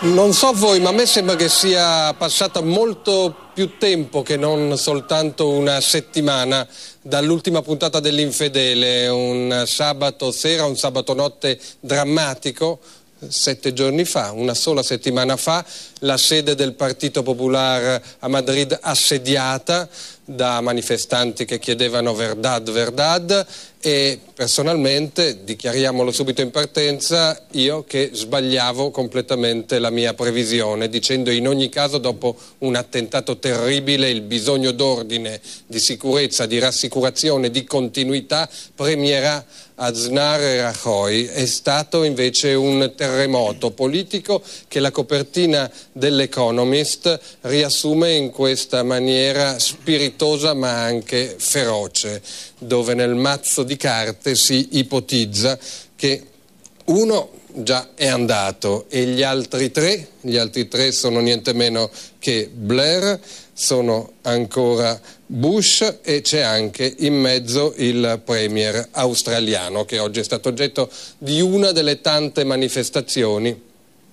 Non so voi, ma a me sembra che sia passata molto più tempo che non soltanto una settimana dall'ultima puntata dell'Infedele, un sabato sera, un sabato notte drammatico. 7 giorni fa, una sola settimana fa, la sede del Partito Popular a Madrid assediata da manifestanti che chiedevano verdad, verdad, e personalmente, dichiariamolo subito in partenza, io che sbagliavo completamente la mia previsione, dicendo in ogni caso dopo un attentato terribile il bisogno d'ordine, di sicurezza, di rassicurazione, di continuità premierà Aznar e Rajoy. È stato invece un terremoto politico che la copertina dell'Economist riassume in questa maniera spiritosa ma anche feroce, dove nel mazzo di carte si ipotizza che uno già è andato e gli altri tre sono niente meno che Blair, sono ancora Bush e c'è anche in mezzo il premier australiano che oggi è stato oggetto di una delle tante manifestazioni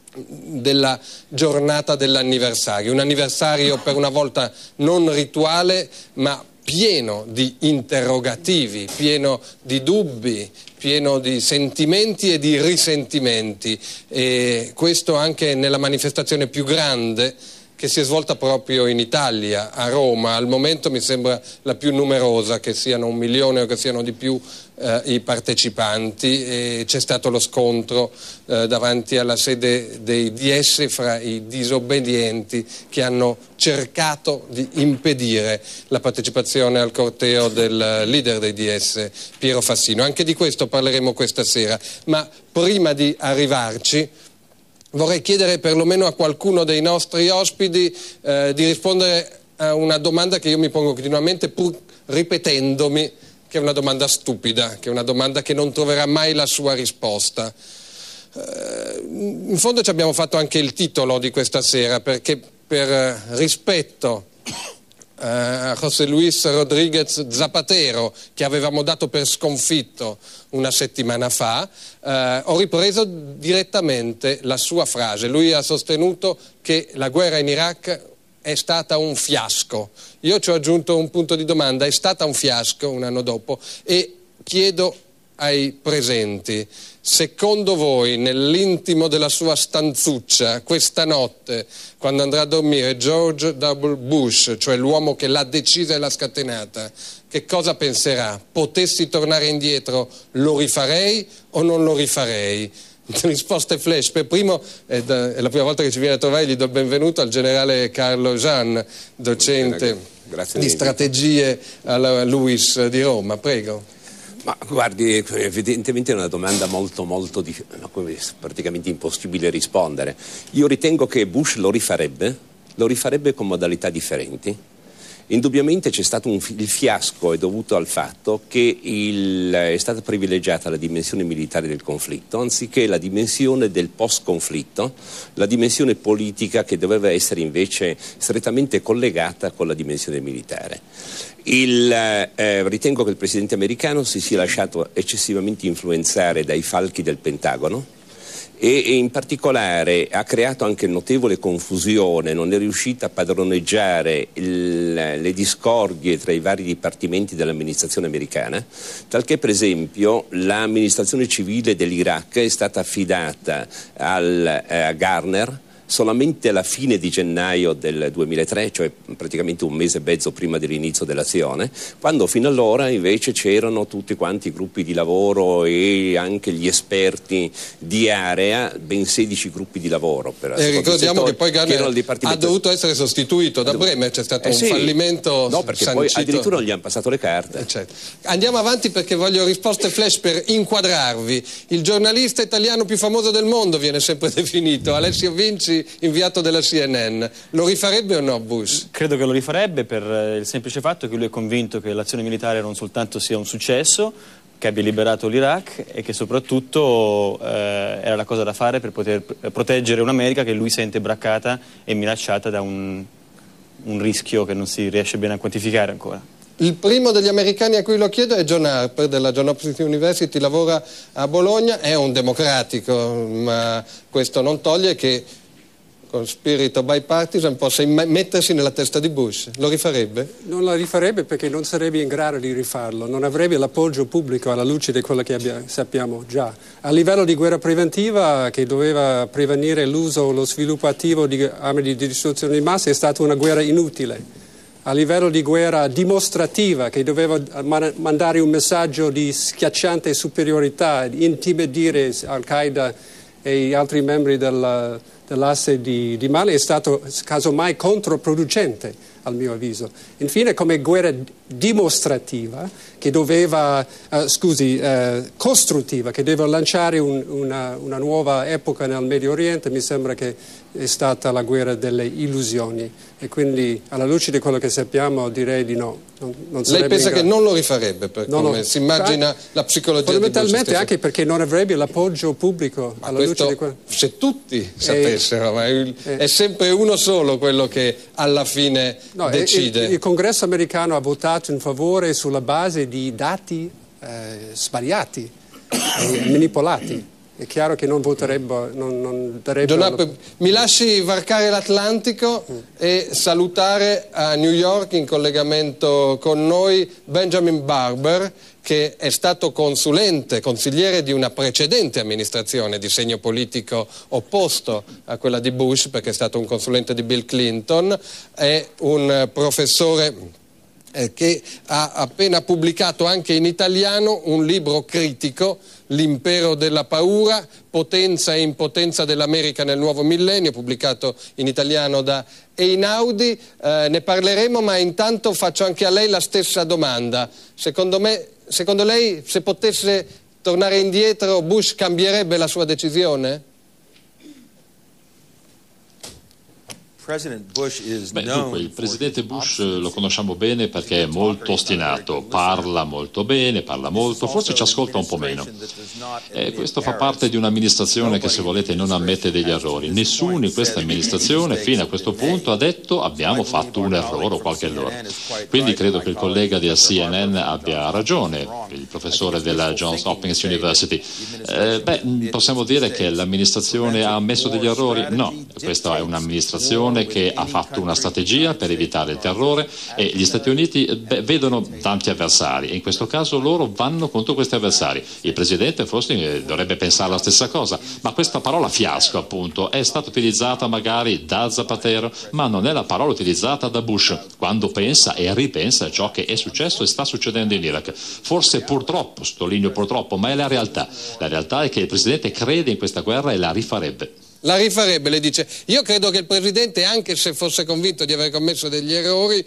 della giornata dell'anniversario, un anniversario per una volta non rituale ma pieno di interrogativi, pieno di dubbi, pieno di sentimenti e di risentimenti, e questo anche nella manifestazione più grande che si è svolta proprio in Italia, a Roma. Al momento mi sembra la più numerosa, che siano 1 milione o che siano di più i partecipanti, e c'è stato lo scontro davanti alla sede dei DS fra i disobbedienti che hanno cercato di impedire la partecipazione al corteo del leader dei DS, Piero Fassino. Anche di questo parleremo questa sera, ma prima di arrivarci vorrei chiedere perlomeno a qualcuno dei nostri ospiti di rispondere a una domanda che io mi pongo continuamente, pur ripetendomi che è una domanda stupida, che è una domanda che non troverà mai la sua risposta. In fondo ci abbiamo fatto anche il titolo di questa sera, perché per rispetto a José Luis Rodríguez Zapatero, che avevamo dato per sconfitto una settimana fa, ho ripreso direttamente la sua frase. Lui ha sostenuto che la guerra in Iraq è stata un fiasco. Io ci ho aggiunto un punto di domanda: è stata un fiasco un anno dopo? E chiedo ai presenti, secondo voi, nell'intimo della sua stanzuccia, questa notte, quando andrà a dormire George W. Bush, cioè l'uomo che l'ha decisa e l'ha scatenata, che cosa penserà? Potessi tornare indietro, lo rifarei o non lo rifarei? Risposte flash. Per primo, è la prima volta che ci viene a trovare, gli do il benvenuto al generale Carlo Jean, docente di strategie alla LUISS di Roma. Prego. Ma guardi, evidentemente è una domanda molto praticamente impossibile rispondere. Io ritengo che Bush lo rifarebbe con modalità differenti. Indubbiamente c'è stato il fiasco è dovuto al fatto che è stata privilegiata la dimensione militare del conflitto anziché la dimensione del post-conflitto, la dimensione politica che doveva essere invece strettamente collegata con la dimensione militare. Ritengo che il presidente americano si sia lasciato eccessivamente influenzare dai falchi del Pentagono e in particolare ha creato anche notevole confusione, non è riuscita a padroneggiare le discordie tra i vari dipartimenti dell'amministrazione americana, talché per esempio l'amministrazione civile dell'Iraq è stata affidata a Garner solamente alla fine di gennaio del 2003, cioè praticamente un mese e mezzo prima dell'inizio dell'azione, quando fino allora invece c'erano tutti quanti i gruppi di lavoro e anche gli esperti di area, ben 16 gruppi di lavoro. Ricordiamo che poi Garner ha dovuto essere sostituito da Bremer, c'è stato un fallimento. No, perché poi addirittura non gli hanno passato le carte. Certo. Andiamo avanti perché voglio risposte flash per inquadrarvi. Il giornalista italiano più famoso del mondo viene sempre definito, Alessio Vinci, inviato della CNN. Lo rifarebbe o no Bush? Credo che lo rifarebbe per il semplice fatto che lui è convinto che l'azione militare non soltanto sia un successo, che abbia liberato l'Iraq e che soprattutto era la cosa da fare per poter proteggere un'America che lui sente braccata e minacciata da un rischio che non si riesce bene a quantificare ancora. Il primo degli americani a cui lo chiedo è John Harper della John Hopkins University, lavora a Bologna, è un democratico, ma questo non toglie che con spirito bipartisan, possa mettersi nella testa di Bush. Lo rifarebbe? Non la rifarebbe perché non sarebbe in grado di rifarlo, non avrebbe l'appoggio pubblico alla luce di quello che sappiamo già. A livello di guerra preventiva, che doveva prevenire l'uso o lo sviluppo attivo di armi di distruzione di massa, è stata una guerra inutile. A livello di guerra dimostrativa, che doveva mandare un messaggio di schiacciante superiorità, intimidire Al-Qaeda e gli altri membri dell'asse di Mali, è stato casomai controproducente, al mio avviso. Infine, come guerra dimostrativa, che doveva, costruttiva, che deve lanciare una nuova epoca nel Medio Oriente, mi sembra che è stata la guerra delle illusioni. E quindi, alla luce di quello che sappiamo, direi di no. Non Lei pensa che non lo rifarebbe, per come si immagina la psicologia di Bush stesso? Fondamentalmente anche perché non avrebbe l'appoggio pubblico alla luce di quello. Se tutti sapessero, ma è sempre uno solo quello che alla fine decide. Il Congresso americano ha votato in favore sulla base di dati sbagliati e manipolati. È chiaro che non voterebbero, non darebbero... Mi lasci varcare l'Atlantico e salutare a New York in collegamento con noi Benjamin Barber, che è stato consigliere di una precedente amministrazione di segno politico opposto a quella di Bush, perché è stato un consulente di Bill Clinton, è un professore che ha appena pubblicato anche in italiano un libro critico, L'impero della paura, potenza e impotenza dell'America nel nuovo millennio, pubblicato in italiano da Einaudi. Ne parleremo, ma intanto faccio anche a lei la stessa domanda. Secondo lei, se potesse tornare indietro, Bush cambierebbe la sua decisione? Dunque, il presidente Bush lo conosciamo bene perché è molto ostinato, parla molto bene, parla molto, forse ci ascolta un po' meno. Questo fa parte di un'amministrazione che, se volete, non ammette degli errori. Nessuno in questa amministrazione fino a questo punto ha detto abbiamo fatto un errore o qualche errore. Quindi credo che il collega del CNN abbia ragione, il professore della Johns Hopkins University. Possiamo dire che l'amministrazione ha ammesso degli errori? No, questa è un'amministrazione che ha fatto una strategia per evitare il terrore e gli Stati Uniti vedono tanti avversari e in questo caso loro vanno contro questi avversari. Il presidente forse dovrebbe pensare la stessa cosa, ma questa parola fiasco, appunto, è stata utilizzata magari da Zapatero, ma non è la parola utilizzata da Bush quando pensa e ripensa a ciò che è successo e sta succedendo in Iraq. Forse purtroppo, sottolineo purtroppo, ma è la realtà. La realtà è che il presidente crede in questa guerra e la rifarebbe. La rifarebbe, le dice. Io credo che il Presidente, anche se fosse convinto di aver commesso degli errori,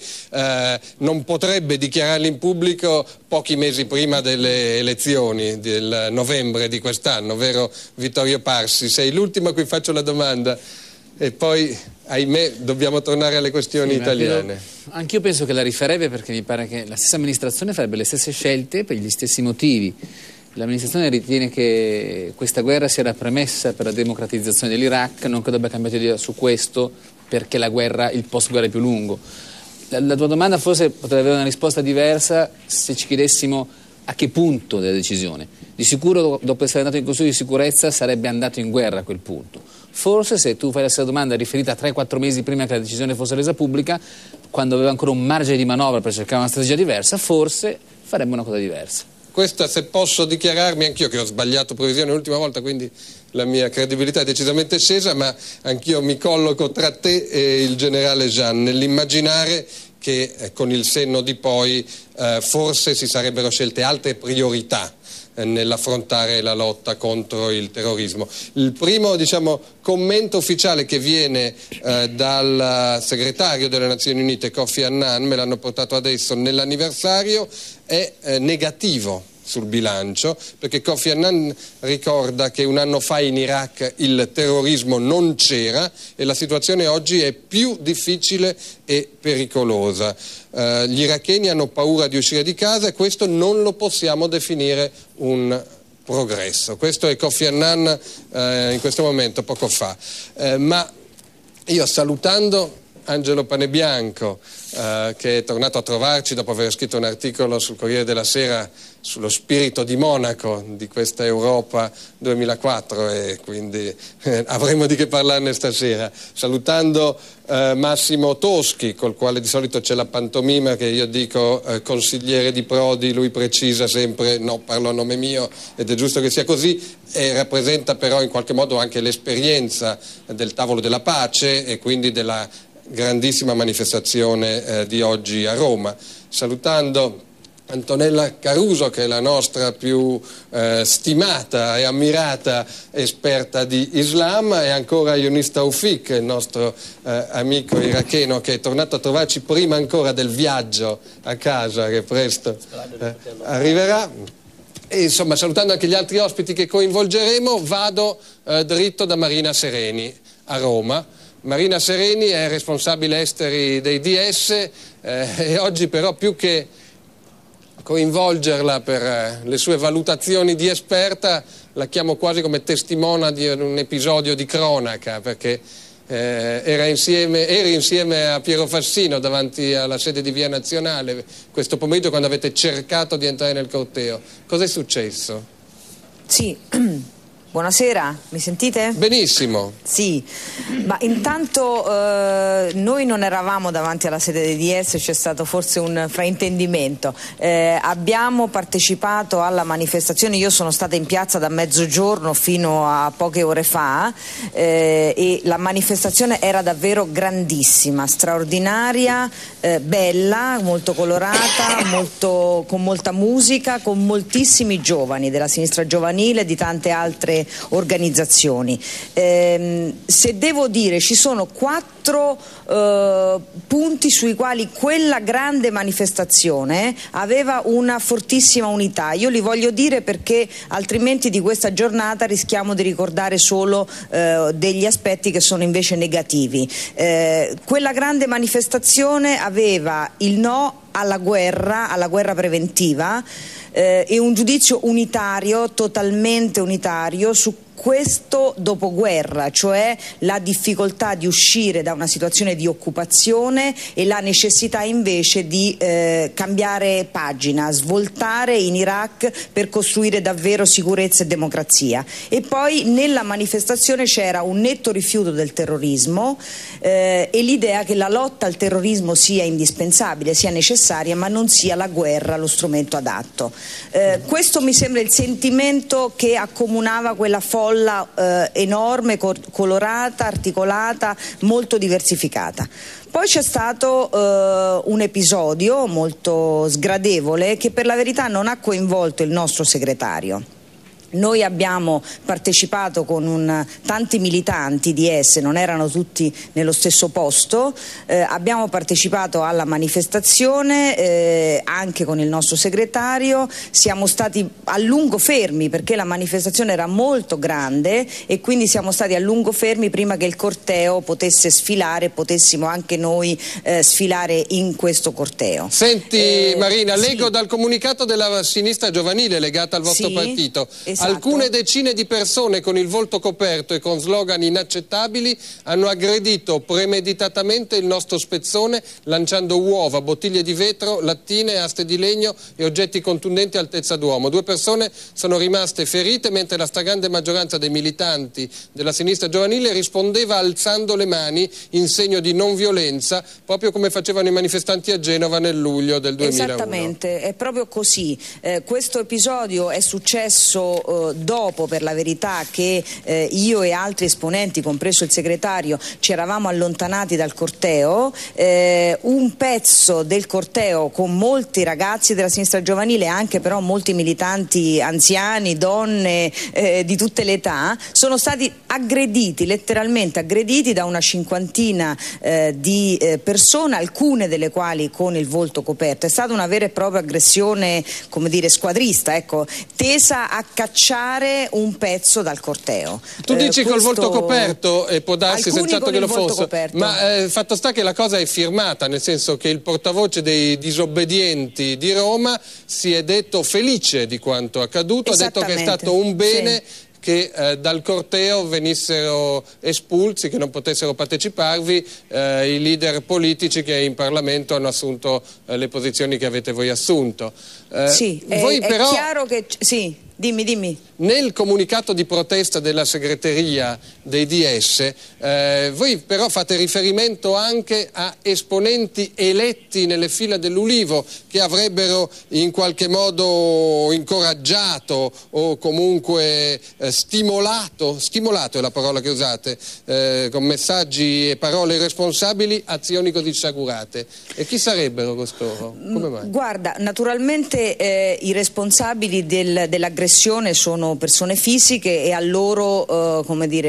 non potrebbe dichiararli in pubblico pochi mesi prima delle elezioni del novembre di quest'anno, vero Vittorio Parsi? Sei l'ultimo a cui faccio la domanda e poi, ahimè, dobbiamo tornare alle questioni italiane. Anch'io penso che la rifarebbe perché mi pare che la stessa amministrazione farebbe le stesse scelte per gli stessi motivi. L'amministrazione ritiene che questa guerra sia la premessa per la democratizzazione dell'Iraq, non credo abbia cambiato idea su questo perché il post-guerra è più lungo. La tua domanda forse potrebbe avere una risposta diversa se ci chiedessimo a che punto della decisione. Di sicuro dopo essere andato in Consiglio di sicurezza sarebbe andato in guerra a quel punto. Forse se tu fai la stessa domanda riferita a 3-4 mesi prima che la decisione fosse resa pubblica, quando aveva ancora un margine di manovra per cercare una strategia diversa, forse farebbe una cosa diversa. Questa, se posso dichiararmi, anch'io che ho sbagliato previsione l'ultima volta, quindi la mia credibilità è decisamente scesa, ma anch'io mi colloco tra te e il generale Jean nell'immaginare che con il senno di poi forse si sarebbero scelte altre priorità nell'affrontare la lotta contro il terrorismo. Il primo, commento ufficiale che viene dal segretario delle Nazioni Unite Kofi Annan, me l'hanno portato adesso nell'anniversario, è negativo sul bilancio, perché Kofi Annan ricorda che un anno fa in Iraq il terrorismo non c'era e la situazione oggi è più difficile e pericolosa. Gli iracheni hanno paura di uscire di casa e questo non lo possiamo definire un progresso. Questo è Kofi Annan in questo momento, poco fa. Ma io, salutando Angelo Panebianco, che è tornato a trovarci dopo aver scritto un articolo sul Corriere della Sera sullo spirito di Monaco di questa Europa 2004, e quindi avremo di che parlarne stasera. Salutando Massimo Toschi, col quale di solito c'è la pantomima che io dico consigliere di Prodi, lui precisa sempre no, parlo a nome mio, ed è giusto che sia così, e rappresenta però in qualche modo anche l'esperienza del tavolo della pace e quindi della grandissima manifestazione di oggi a Roma. Salutando Antonella Caruso, che è la nostra più stimata e ammirata esperta di Islam, e ancora Younis Taoufik, il nostro amico iracheno, che è tornato a trovarci prima ancora del viaggio a casa, che presto arriverà. E insomma, salutando anche gli altri ospiti che coinvolgeremo, vado dritto da Marina Sereni a Roma. Marina Sereni è responsabile esteri dei DS e oggi però, più che coinvolgerla per le sue valutazioni di esperta, la chiamo quasi come testimone di un episodio di cronaca, perché eri insieme a Piero Fassino davanti alla sede di Via Nazionale questo pomeriggio, quando avete cercato di entrare nel corteo. Cos'è successo? Sì. Buonasera, mi sentite? Benissimo. Sì, ma intanto noi non eravamo davanti alla sede dei DS, c'è stato forse un fraintendimento. Abbiamo partecipato alla manifestazione, io sono stata in piazza da mezzogiorno fino a poche ore fa, e la manifestazione era davvero grandissima, straordinaria, bella, molto colorata, con molta musica, con moltissimi giovani della sinistra giovanile e di tante altre organizzazioni. Se devo dire, ci sono 4 punti sui quali quella grande manifestazione aveva una fortissima unità. Io li voglio dire perché altrimenti di questa giornata rischiamo di ricordare solo degli aspetti che sono invece negativi. Quella grande manifestazione aveva il no alla guerra preventiva, e un giudizio unitario, totalmente unitario, su questo dopoguerra, cioè la difficoltà di uscire da una situazione di occupazione e la necessità invece di cambiare pagina, svoltare in Iraq per costruire davvero sicurezza e democrazia. E poi nella manifestazione c'era un netto rifiuto del terrorismo e l'idea che la lotta al terrorismo sia indispensabile, sia necessaria, ma non sia la guerra lo strumento adatto. Questo mi sembra il sentimento che accomunava quella folla enorme, colorata, articolata, molto diversificata. Poi c'è stato un episodio molto sgradevole che per la verità non ha coinvolto il nostro segretario. Noi abbiamo partecipato con tanti militanti di esse, non erano tutti nello stesso posto, abbiamo partecipato alla manifestazione anche con il nostro segretario, siamo stati a lungo fermi perché la manifestazione era molto grande e quindi siamo stati a lungo fermi prima che il corteo potesse sfilare e potessimo anche noi sfilare in questo corteo. Senti Marina, leggo sì. dal comunicato della sinistra giovanile legata al vostro partito. Esatto. Alcune decine di persone con il volto coperto e con slogan inaccettabili hanno aggredito premeditatamente il nostro spezzone lanciando uova, bottiglie di vetro, lattine, aste di legno e oggetti contundenti a altezza d'uomo. 2 persone sono rimaste ferite mentre la stragrande maggioranza dei militanti della sinistra giovanile rispondeva alzando le mani in segno di non violenza, proprio come facevano i manifestanti a Genova nel luglio del 2001. Esattamente, è proprio così. Questo episodio è successo dopo, per la verità, che io e altri esponenti, compreso il segretario, ci eravamo allontanati dal corteo. Un pezzo del corteo con molti ragazzi della sinistra giovanile, anche però molti militanti anziani, donne di tutte le età, sono stati aggrediti, letteralmente aggrediti da una cinquantina di persone, alcune delle quali con il volto coperto. È stata una vera e propria aggressione, come dire, squadrista, ecco, tesa a cacciare un pezzo dal corteo. Tu dici col volto coperto, e può darsi senz'altro che lo fosse, ma fatto sta che la cosa è firmata, nel senso che il portavoce dei disobbedienti di Roma si è detto felice di quanto accaduto, ha detto che è stato un bene. Sì. che dal corteo venissero espulsi, che non potessero parteciparvi i leader politici che in Parlamento hanno assunto le posizioni che avete voi assunto. Sì, voi è però, chiaro che... Sì. Dimmi. Nel comunicato di protesta della segreteria dei DS, voi però fate riferimento anche a esponenti eletti nelle fila dell'Ulivo che avrebbero in qualche modo incoraggiato o comunque stimolato è la parola che usate, con messaggi e parole irresponsabili, azioni così sciagurate. E chi sarebbero costoro? Come mai? Guarda, naturalmente i responsabili dell'aggressione sono persone fisiche e a loro,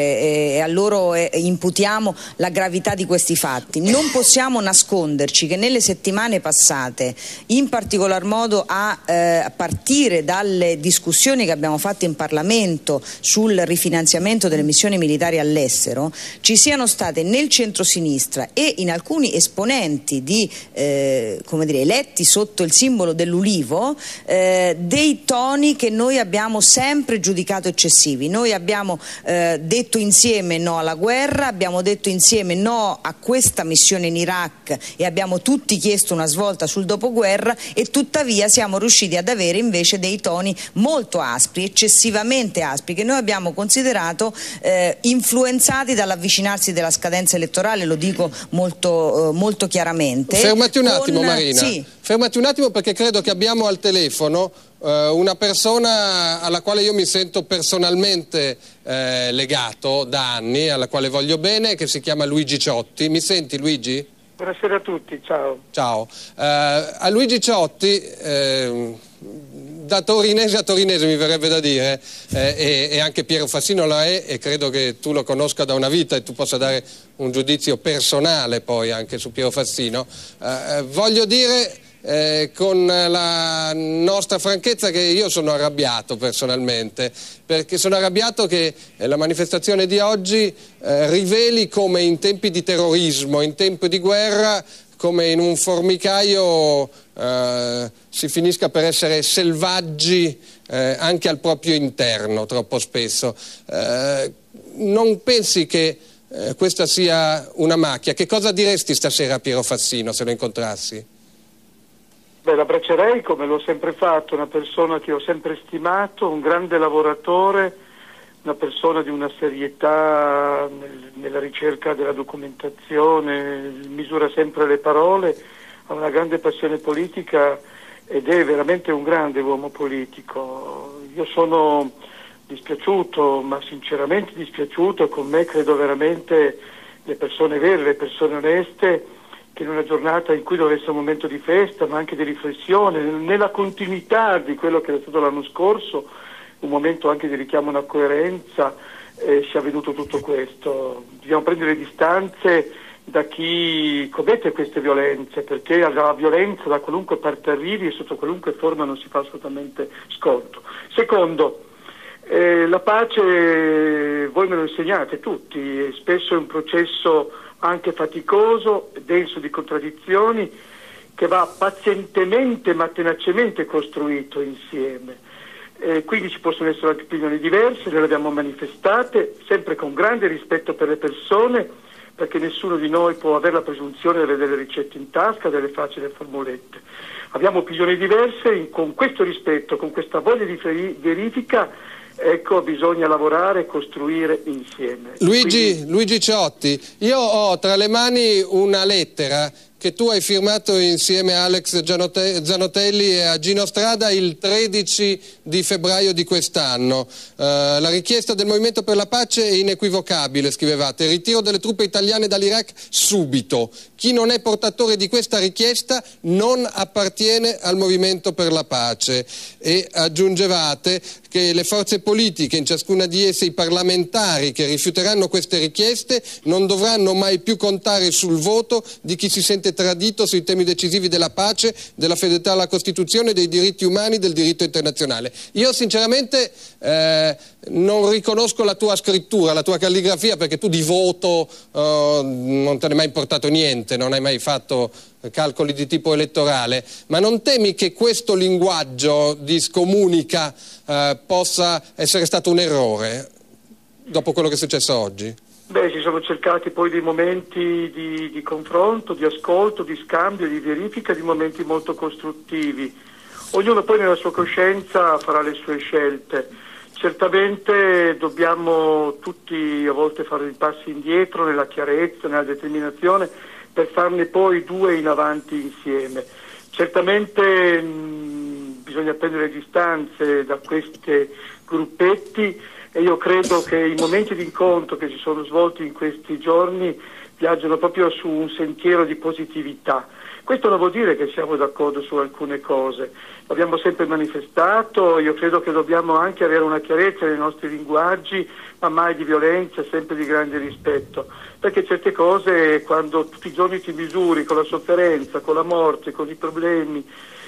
imputiamo la gravità di questi fatti. Non possiamo nasconderci che nelle settimane passate, in particolar modo a partire dalle discussioni che abbiamo fatto in Parlamento sul rifinanziamento delle missioni militari all'estero, ci siano state nel centrosinistra e in alcuni esponenti eletti sotto il simbolo dell'Ulivo dei toni che noi abbiamo sempre giudicato eccessivi. Noi abbiamo detto insieme no alla guerra, abbiamo detto insieme no a questa missione in Iraq e abbiamo tutti chiesto una svolta sul dopoguerra, e tuttavia siamo riusciti ad avere invece dei toni molto aspri, eccessivamente aspri, che noi abbiamo considerato influenzati dall'avvicinarsi della scadenza elettorale, lo dico molto chiaramente. Fermati un attimo, Marina. Sì. Fermati un attimo, perché credo che abbiamo al telefono una persona alla quale io mi sento personalmente legato da anni, alla quale voglio bene, che si chiama Luigi Ciotti. Mi senti, Luigi? Buonasera a tutti, ciao. Ciao. A Luigi Ciotti, da torinese a torinese mi verrebbe da dire, e anche Piero Fassino lo è, e credo che tu lo conosca da una vita e tu possa dare un giudizio personale poi anche su Piero Fassino. Voglio dire con la nostra franchezza che io sono arrabbiato personalmente, perché sono arrabbiato che la manifestazione di oggi riveli come in tempi di terrorismo, in tempi di guerra, come in un formicaio si finisca per essere selvaggi anche al proprio interno troppo spesso. Non pensi che questa sia una macchia? Che cosa diresti stasera a Piero Fassino se lo incontrassi? Beh, l'abbraccerei come l'ho sempre fatto, una persona che ho sempre stimato, un grande lavoratore, una persona di una serietà nella ricerca della documentazione, misura sempre le parole, ha una grande passione politica ed è veramente un grande uomo politico. Io sono dispiaciuto, ma sinceramente dispiaciuto, con me credo veramente le persone vere, le persone oneste, che in una giornata in cui doveva essere un momento di festa ma anche di riflessione, nella continuità di quello che è stato l'anno scorso, un momento anche di richiamo a una coerenza, sia avvenuto tutto questo. Dobbiamo prendere distanze da chi commette queste violenze, perché la violenza da qualunque parte arrivi e sotto qualunque forma non si fa assolutamente sconto. Secondo, la pace, voi me lo insegnate tutti, spesso è un processo anche faticoso, denso di contraddizioni, che va pazientemente ma tenacemente costruito insieme. Quindi ci possono essere anche opinioni diverse, noi le abbiamo manifestate, sempre con grande rispetto per le persone, perché nessuno di noi può avere la presunzione di avere delle ricette in tasca, delle facili formulette. Abbiamo opinioni diverse, con questo rispetto, con questa voglia di verifica, ecco, bisogna lavorare e costruire insieme. Luigi Ciotti, io ho tra le mani una lettera che tu hai firmato insieme a Alex Zanotelli e a Gino Strada il 13 di febbraio di quest'anno. La richiesta del Movimento per la Pace è inequivocabile, scrivevate: ritiro delle truppe italiane dall'Iraq subito. Chi non è portatore di questa richiesta non appartiene al Movimento per la Pace. E aggiungevate che le forze politiche, in ciascuna di esse i parlamentari che rifiuteranno queste richieste, non dovranno mai più contare sul voto di chi si sente avete tradito sui temi decisivi della pace, della fedeltà alla Costituzione, dei diritti umani, del diritto internazionale. Io sinceramente non riconosco la tua scrittura, la tua calligrafia, perché tu di voto non te ne è mai importato niente, non hai mai fatto calcoli di tipo elettorale, ma non temi che questo linguaggio di scomunica possa essere stato un errore dopo quello che è successo oggi? Beh, si sono cercati poi dei momenti di confronto, di ascolto, di scambio, di verifica, di momenti molto costruttivi. Ognuno poi nella sua coscienza farà le sue scelte. Certamente dobbiamo tutti a volte fare dei passi indietro nella chiarezza, nella determinazione, per farne poi due in avanti insieme. Certamente bisogna prendere distanze da questi gruppetti, e io credo che i momenti di incontro che si sono svolti in questi giorni viaggiano proprio su un sentiero di positività. Questo non vuol dire che siamo d'accordo su alcune cose, l'abbiamo sempre manifestato. Io credo che dobbiamo anche avere una chiarezza nei nostri linguaggi, ma mai di violenza, sempre di grande rispetto, perché certe cose, quando tutti i giorni ti misuri con la sofferenza, con la morte, con i problemi,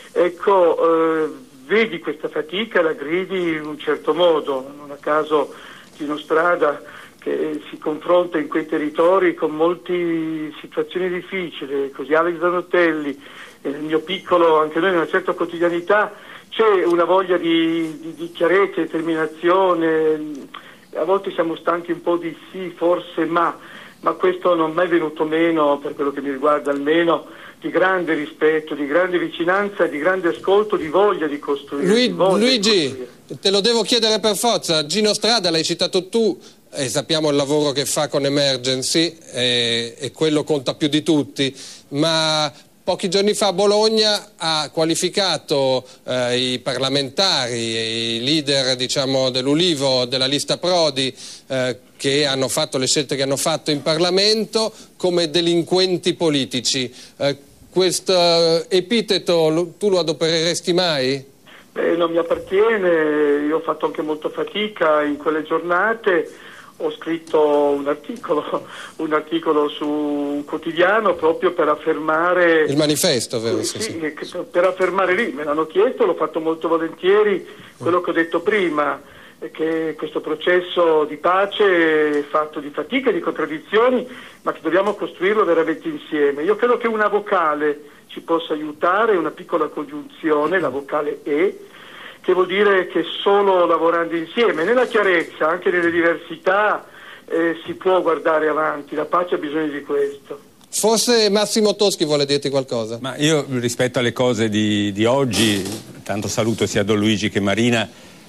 ecco, vedi questa fatica e la gridi in un certo modo. Non a caso Gino Strada, che si confronta in quei territori con molte situazioni difficili, così Alex Zanotelli, nel mio piccolo, anche noi nella certa quotidianità, c'è una voglia di chiarezza, determinazione. A volte siamo stanchi un po' di sì, forse, ma questo non è mai venuto meno, per quello che mi riguarda almeno, di grande rispetto, di grande vicinanza, di grande ascolto, di voglia di costruire. Luigi, te lo devo chiedere per forza. Gino Strada l'hai citato tu, e sappiamo il lavoro che fa con Emergency, e quello conta più di tutti, ma pochi giorni fa a Bologna ha qualificato i parlamentari e i leader, diciamo, dell'Ulivo, della lista Prodi, che hanno fatto le scelte che hanno fatto in Parlamento, come delinquenti politici. Questo epiteto tu lo adopereresti mai? Non mi appartiene, io ho fatto anche molta fatica in quelle giornate. Ho scritto un articolo su un quotidiano proprio per affermare... Il manifesto, vero? Sì, per affermare lì, me l'hanno chiesto, l'ho fatto molto volentieri, quello che ho detto prima, che questo processo di pace è fatto di fatica e di contraddizioni, ma che dobbiamo costruirlo veramente insieme. Io credo che una vocale ci possa aiutare, una piccola congiunzione, la vocale E, che vuol dire che solo lavorando insieme, nella chiarezza, anche nelle diversità, si può guardare avanti. La pace ha bisogno di questo. Forse Massimo Toschi vuole dirti qualcosa. Ma io, rispetto alle cose di oggi, tanto saluto sia Don Luigi che Marina,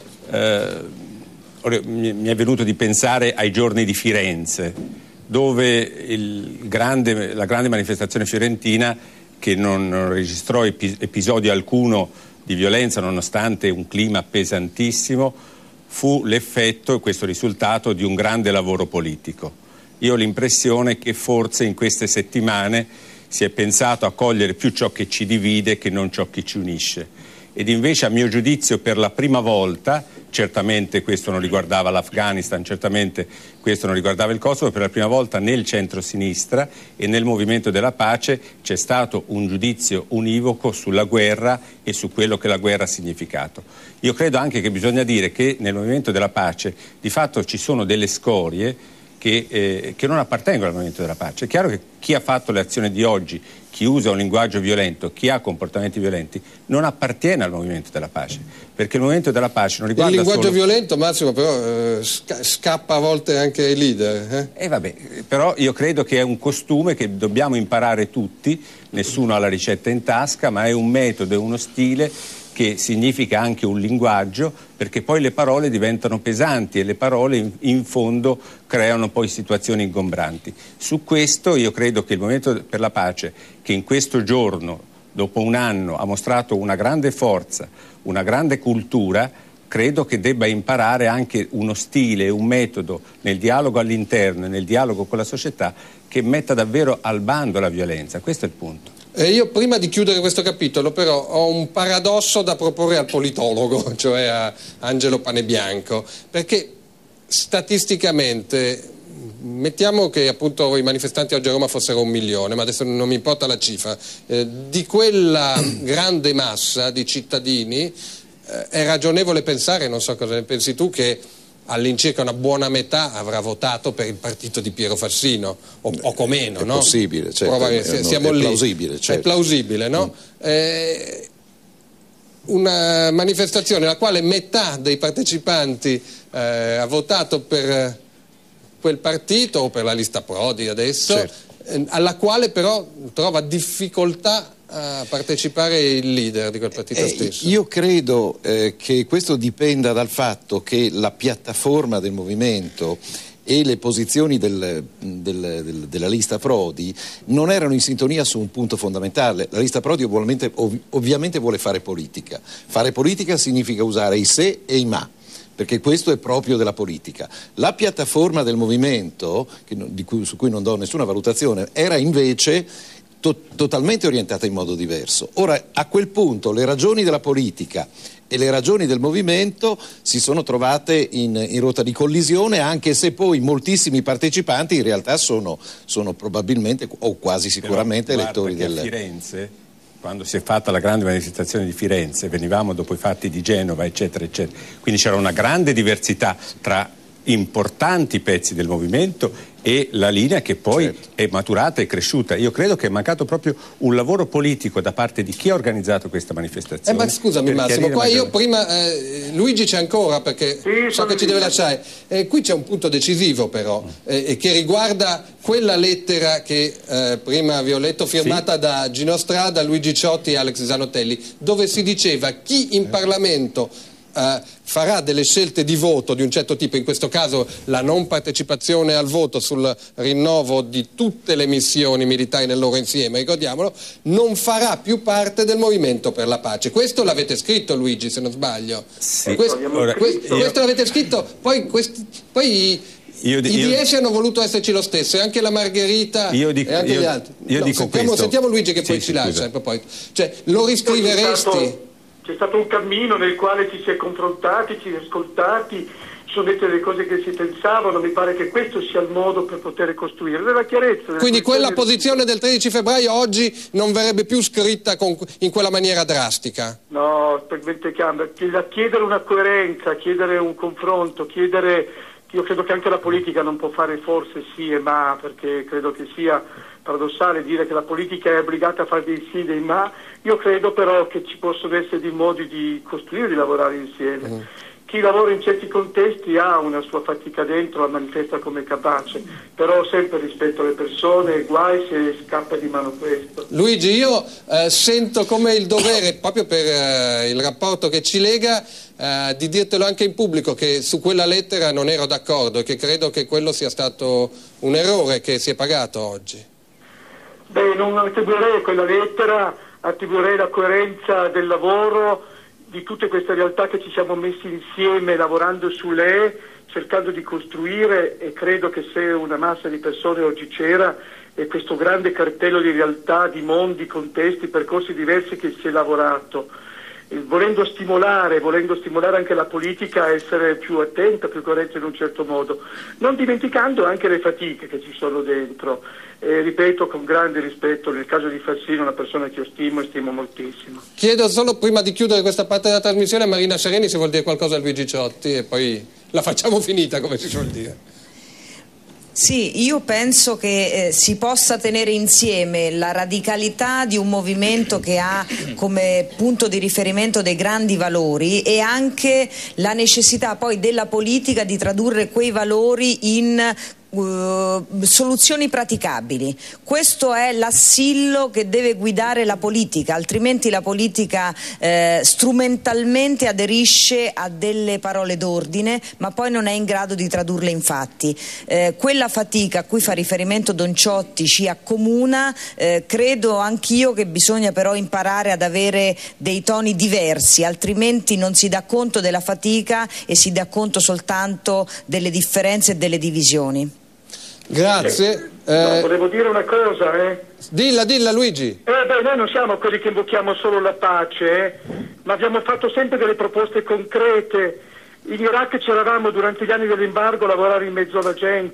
mi è venuto di pensare ai giorni di Firenze, dove la grande manifestazione fiorentina, che non registrò episodio alcuno di violenza nonostante un clima pesantissimo, fu l'effetto e questo risultato di un grande lavoro politico. Io ho l'impressione che forse in queste settimane si è pensato a cogliere più ciò che ci divide che non ciò che ci unisce. Ed invece, a mio giudizio, per la prima volta, certamente questo non riguardava l'Afghanistan, certamente questo non riguardava il Kosovo, per la prima volta nel centro-sinistra e nel movimento della pace c'è stato un giudizio univoco sulla guerra e su quello che la guerra ha significato. Io credo anche che bisogna dire che nel movimento della pace di fatto ci sono delle scorie che non appartengono al movimento della pace. È chiaro che chi ha fatto le azioni di oggi, chi usa un linguaggio violento, chi ha comportamenti violenti, non appartiene al movimento della pace, perché il movimento della pace non riguarda il linguaggio solo... violento, Massimo, però scappa a volte anche ai leader. Vabbè, però io credo che è un costume che dobbiamo imparare tutti, nessuno ha la ricetta in tasca, ma è un metodo, è uno stile che significa anche un linguaggio, perché poi le parole diventano pesanti e le parole in fondo creano poi situazioni ingombranti. Su questo io credo che il Movimento per la Pace, che in questo giorno, dopo un anno, ha mostrato una grande forza, una grande cultura, credo che debba imparare anche uno stile, un metodo nel dialogo all'interno e nel dialogo con la società che metta davvero al bando la violenza. Questo è il punto. Io prima di chiudere questo capitolo però ho un paradosso da proporre al politologo, cioè a Angelo Panebianco, perché statisticamente mettiamo che appunto i manifestanti oggi a Roma fossero 1 milione, ma adesso non mi importa la cifra, di quella grande massa di cittadini è ragionevole pensare, non so cosa ne pensi tu, che all'incirca una buona metà avrà votato per il partito di Piero Fassino, o poco meno, è no? Possibile, certo, siamo lì. Plausibile, certo. È plausibile, no? Una manifestazione alla quale metà dei partecipanti ha votato per quel partito o per la lista Prodi adesso, certo, alla quale però trova difficoltà a partecipare il leader di quel partito stesso. Io credo che questo dipenda dal fatto che la piattaforma del movimento e le posizioni della lista Prodi non erano in sintonia su un punto fondamentale. La lista Prodi ovviamente vuole fare politica. Fare politica significa usare i se e i ma, perché questo è proprio della politica. La piattaforma del movimento, su cui non do nessuna valutazione, era invece totalmente orientata in modo diverso. Ora, a quel punto le ragioni della politica e le ragioni del movimento si sono trovate in rotta di collisione, anche se poi moltissimi partecipanti in realtà sono probabilmente o quasi sicuramente elettori del... Firenze, quando si è fatta la grande manifestazione di Firenze, venivamo dopo i fatti di Genova, eccetera, eccetera, quindi c'era una grande diversità tra importanti pezzi del movimento e la linea che poi, certo, è maturata e cresciuta. Io credo che è mancato proprio un lavoro politico da parte di chi ha organizzato questa manifestazione. Ma scusami Massimo, qua io prima Luigi c'è ancora, perché so che ci deve lasciare. Qui c'è un punto decisivo però, che riguarda quella lettera che prima vi ho letto, firmata da Gino Strada, Luigi Ciotti e Alex Zanotelli, dove si diceva chi in Parlamento farà delle scelte di voto di un certo tipo, in questo caso la non partecipazione al voto sul rinnovo di tutte le missioni militari nel loro insieme, ricordiamolo, non farà più parte del Movimento per la Pace. Questo l'avete scritto, Luigi, se non sbaglio. Sì. Questo l'avete scritto, poi i DS hanno voluto esserci lo stesso, e anche la Margherita e anche gli altri. Sentiamo Luigi che poi ci lascia a proposito. Cioè, lo riscriveresti? C'è stato un cammino nel quale ci si è confrontati, ci si è ascoltati, sono dette le cose che si pensavano, mi pare che questo sia il modo per poter costruire della chiarezza. Quindi quella posizione del 13 febbraio oggi non verrebbe più scritta in quella maniera drastica? No, talmente cambia. Chiedere una coerenza, chiedere un confronto, io credo che anche la politica non può fare forse sì e ma, perché credo che sia paradossale dire che la politica è obbligata a fare dei sì e dei ma. Io credo però che ci possono essere dei modi di costruire, di lavorare insieme. Chi lavora in certi contesti ha una sua fatica dentro, la manifesta come capace, però sempre rispetto alle persone, guai se scappa di mano questo. Luigi, io sento come il dovere, proprio per il rapporto che ci lega, di dirtelo anche in pubblico, che su quella lettera non ero d'accordo e che credo che quello sia stato un errore che si è pagato oggi. Beh, non attribuirei quella lettera, attribuirei la coerenza del lavoro, di tutte queste realtà che ci siamo messi insieme lavorando su lei, cercando di costruire, e credo che se una massa di persone oggi c'era, e questo grande cartello di realtà, di mondi, contesti, percorsi diversi che si è lavorato, volendo stimolare anche la politica a essere più attenta, più corretta in un certo modo, non dimenticando anche le fatiche che ci sono dentro. Ripeto, con grande rispetto, nel caso di Fassino, una persona che io stimo e stimo moltissimo. Chiedo solo, prima di chiudere questa parte della trasmissione, a Marina Sereni se vuol dire qualcosa a Luigi Ciotti e poi la facciamo finita, come si suol dire. Sì, io penso che si possa tenere insieme la radicalità di un movimento che ha come punto di riferimento dei grandi valori e anche la necessità poi della politica di tradurre quei valori in soluzioni praticabili. Questo è l'assillo che deve guidare la politica, altrimenti la politica strumentalmente aderisce a delle parole d'ordine, ma poi non è in grado di tradurle in fatti. Quella fatica a cui fa riferimento Don Ciotti ci accomuna, credo anch'io che bisogna però imparare ad avere dei toni diversi, altrimenti non si dà conto della fatica e si dà conto soltanto delle differenze e delle divisioni. Grazie. No, volevo dire una cosa, Dilla Luigi. Noi non siamo quelli che invochiamo solo la pace, ma abbiamo fatto sempre delle proposte concrete. In Iraq c'eravamo durante gli anni dell'embargo a lavorare in mezzo alla gente,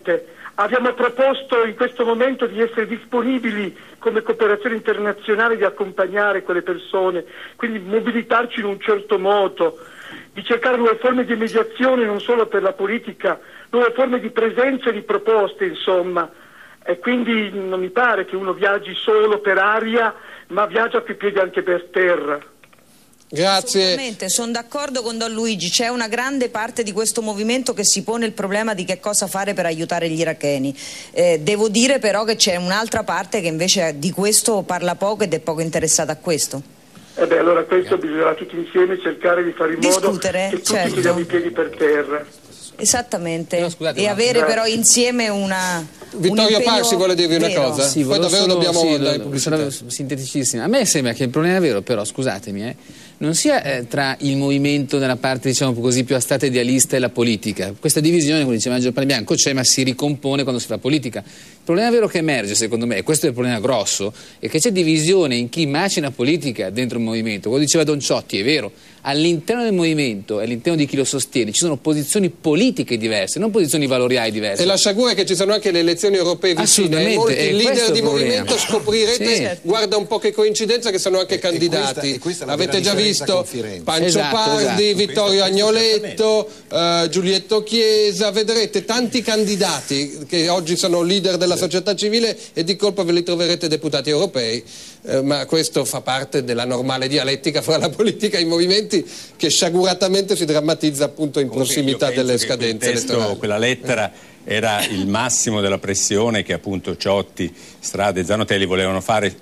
Abbiamo proposto in questo momento di essere disponibili come cooperazione internazionale di accompagnare quelle persone, quindi mobilitarci in un certo modo, di cercare nuove forme di mediazione non solo per la politica, nuove forme di presenza e di proposte, insomma. E quindi non mi pare che uno viaggi solo per aria, ma viaggia coi piedi anche per terra. Grazie. Assolutamente, sono d'accordo con Don Luigi, c'è una grande parte di questo movimento che si pone il problema di che cosa fare per aiutare gli iracheni. Devo dire però che c'è un'altra parte che invece di questo parla poco ed è poco interessata a questo. Allora questo bisognerà tutti insieme cercare di fare in modo che tutti chiudiamo i piedi per terra. Esattamente, e avere però insieme Vittorio Parsi vuole dirvi una cosa? Sì, poi davvero dobbiamo andare in pubblicità. Sinteticissima. A me sembra che il problema vero, però, scusatemi, non sia tra il movimento nella parte, diciamo così, più astratta idealista e la politica. Questa divisione, come diceva Giovanni Bianco, c'è, ma si ricompone quando si fa politica. Il problema vero che emerge, secondo me, e questo è il problema grosso, è che c'è divisione in chi macina politica dentro il movimento. Come diceva Don Ciotti, è vero, all'interno del movimento e all'interno di chi lo sostiene ci sono posizioni politiche diverse, non posizioni valoriali diverse. E la sciagura è che ci sono anche le elezioni europee vicine, molti leader di movimento scoprirete, guarda un po' che coincidenza, che sono anche candidati. Avete già visto Pancio Pardi, Vittorio Agnoletto, Giulietto Chiesa, vedrete tanti candidati che oggi sono leader della società civile e di colpo ve li troverete deputati europei, ma questo fa parte della normale dialettica fra la politica e i movimenti, che sciaguratamente si drammatizza appunto in prossimità delle scadenze elettorali. Quella lettera era il massimo della pressione che appunto Ciotti, Strada e Zanotelli volevano fare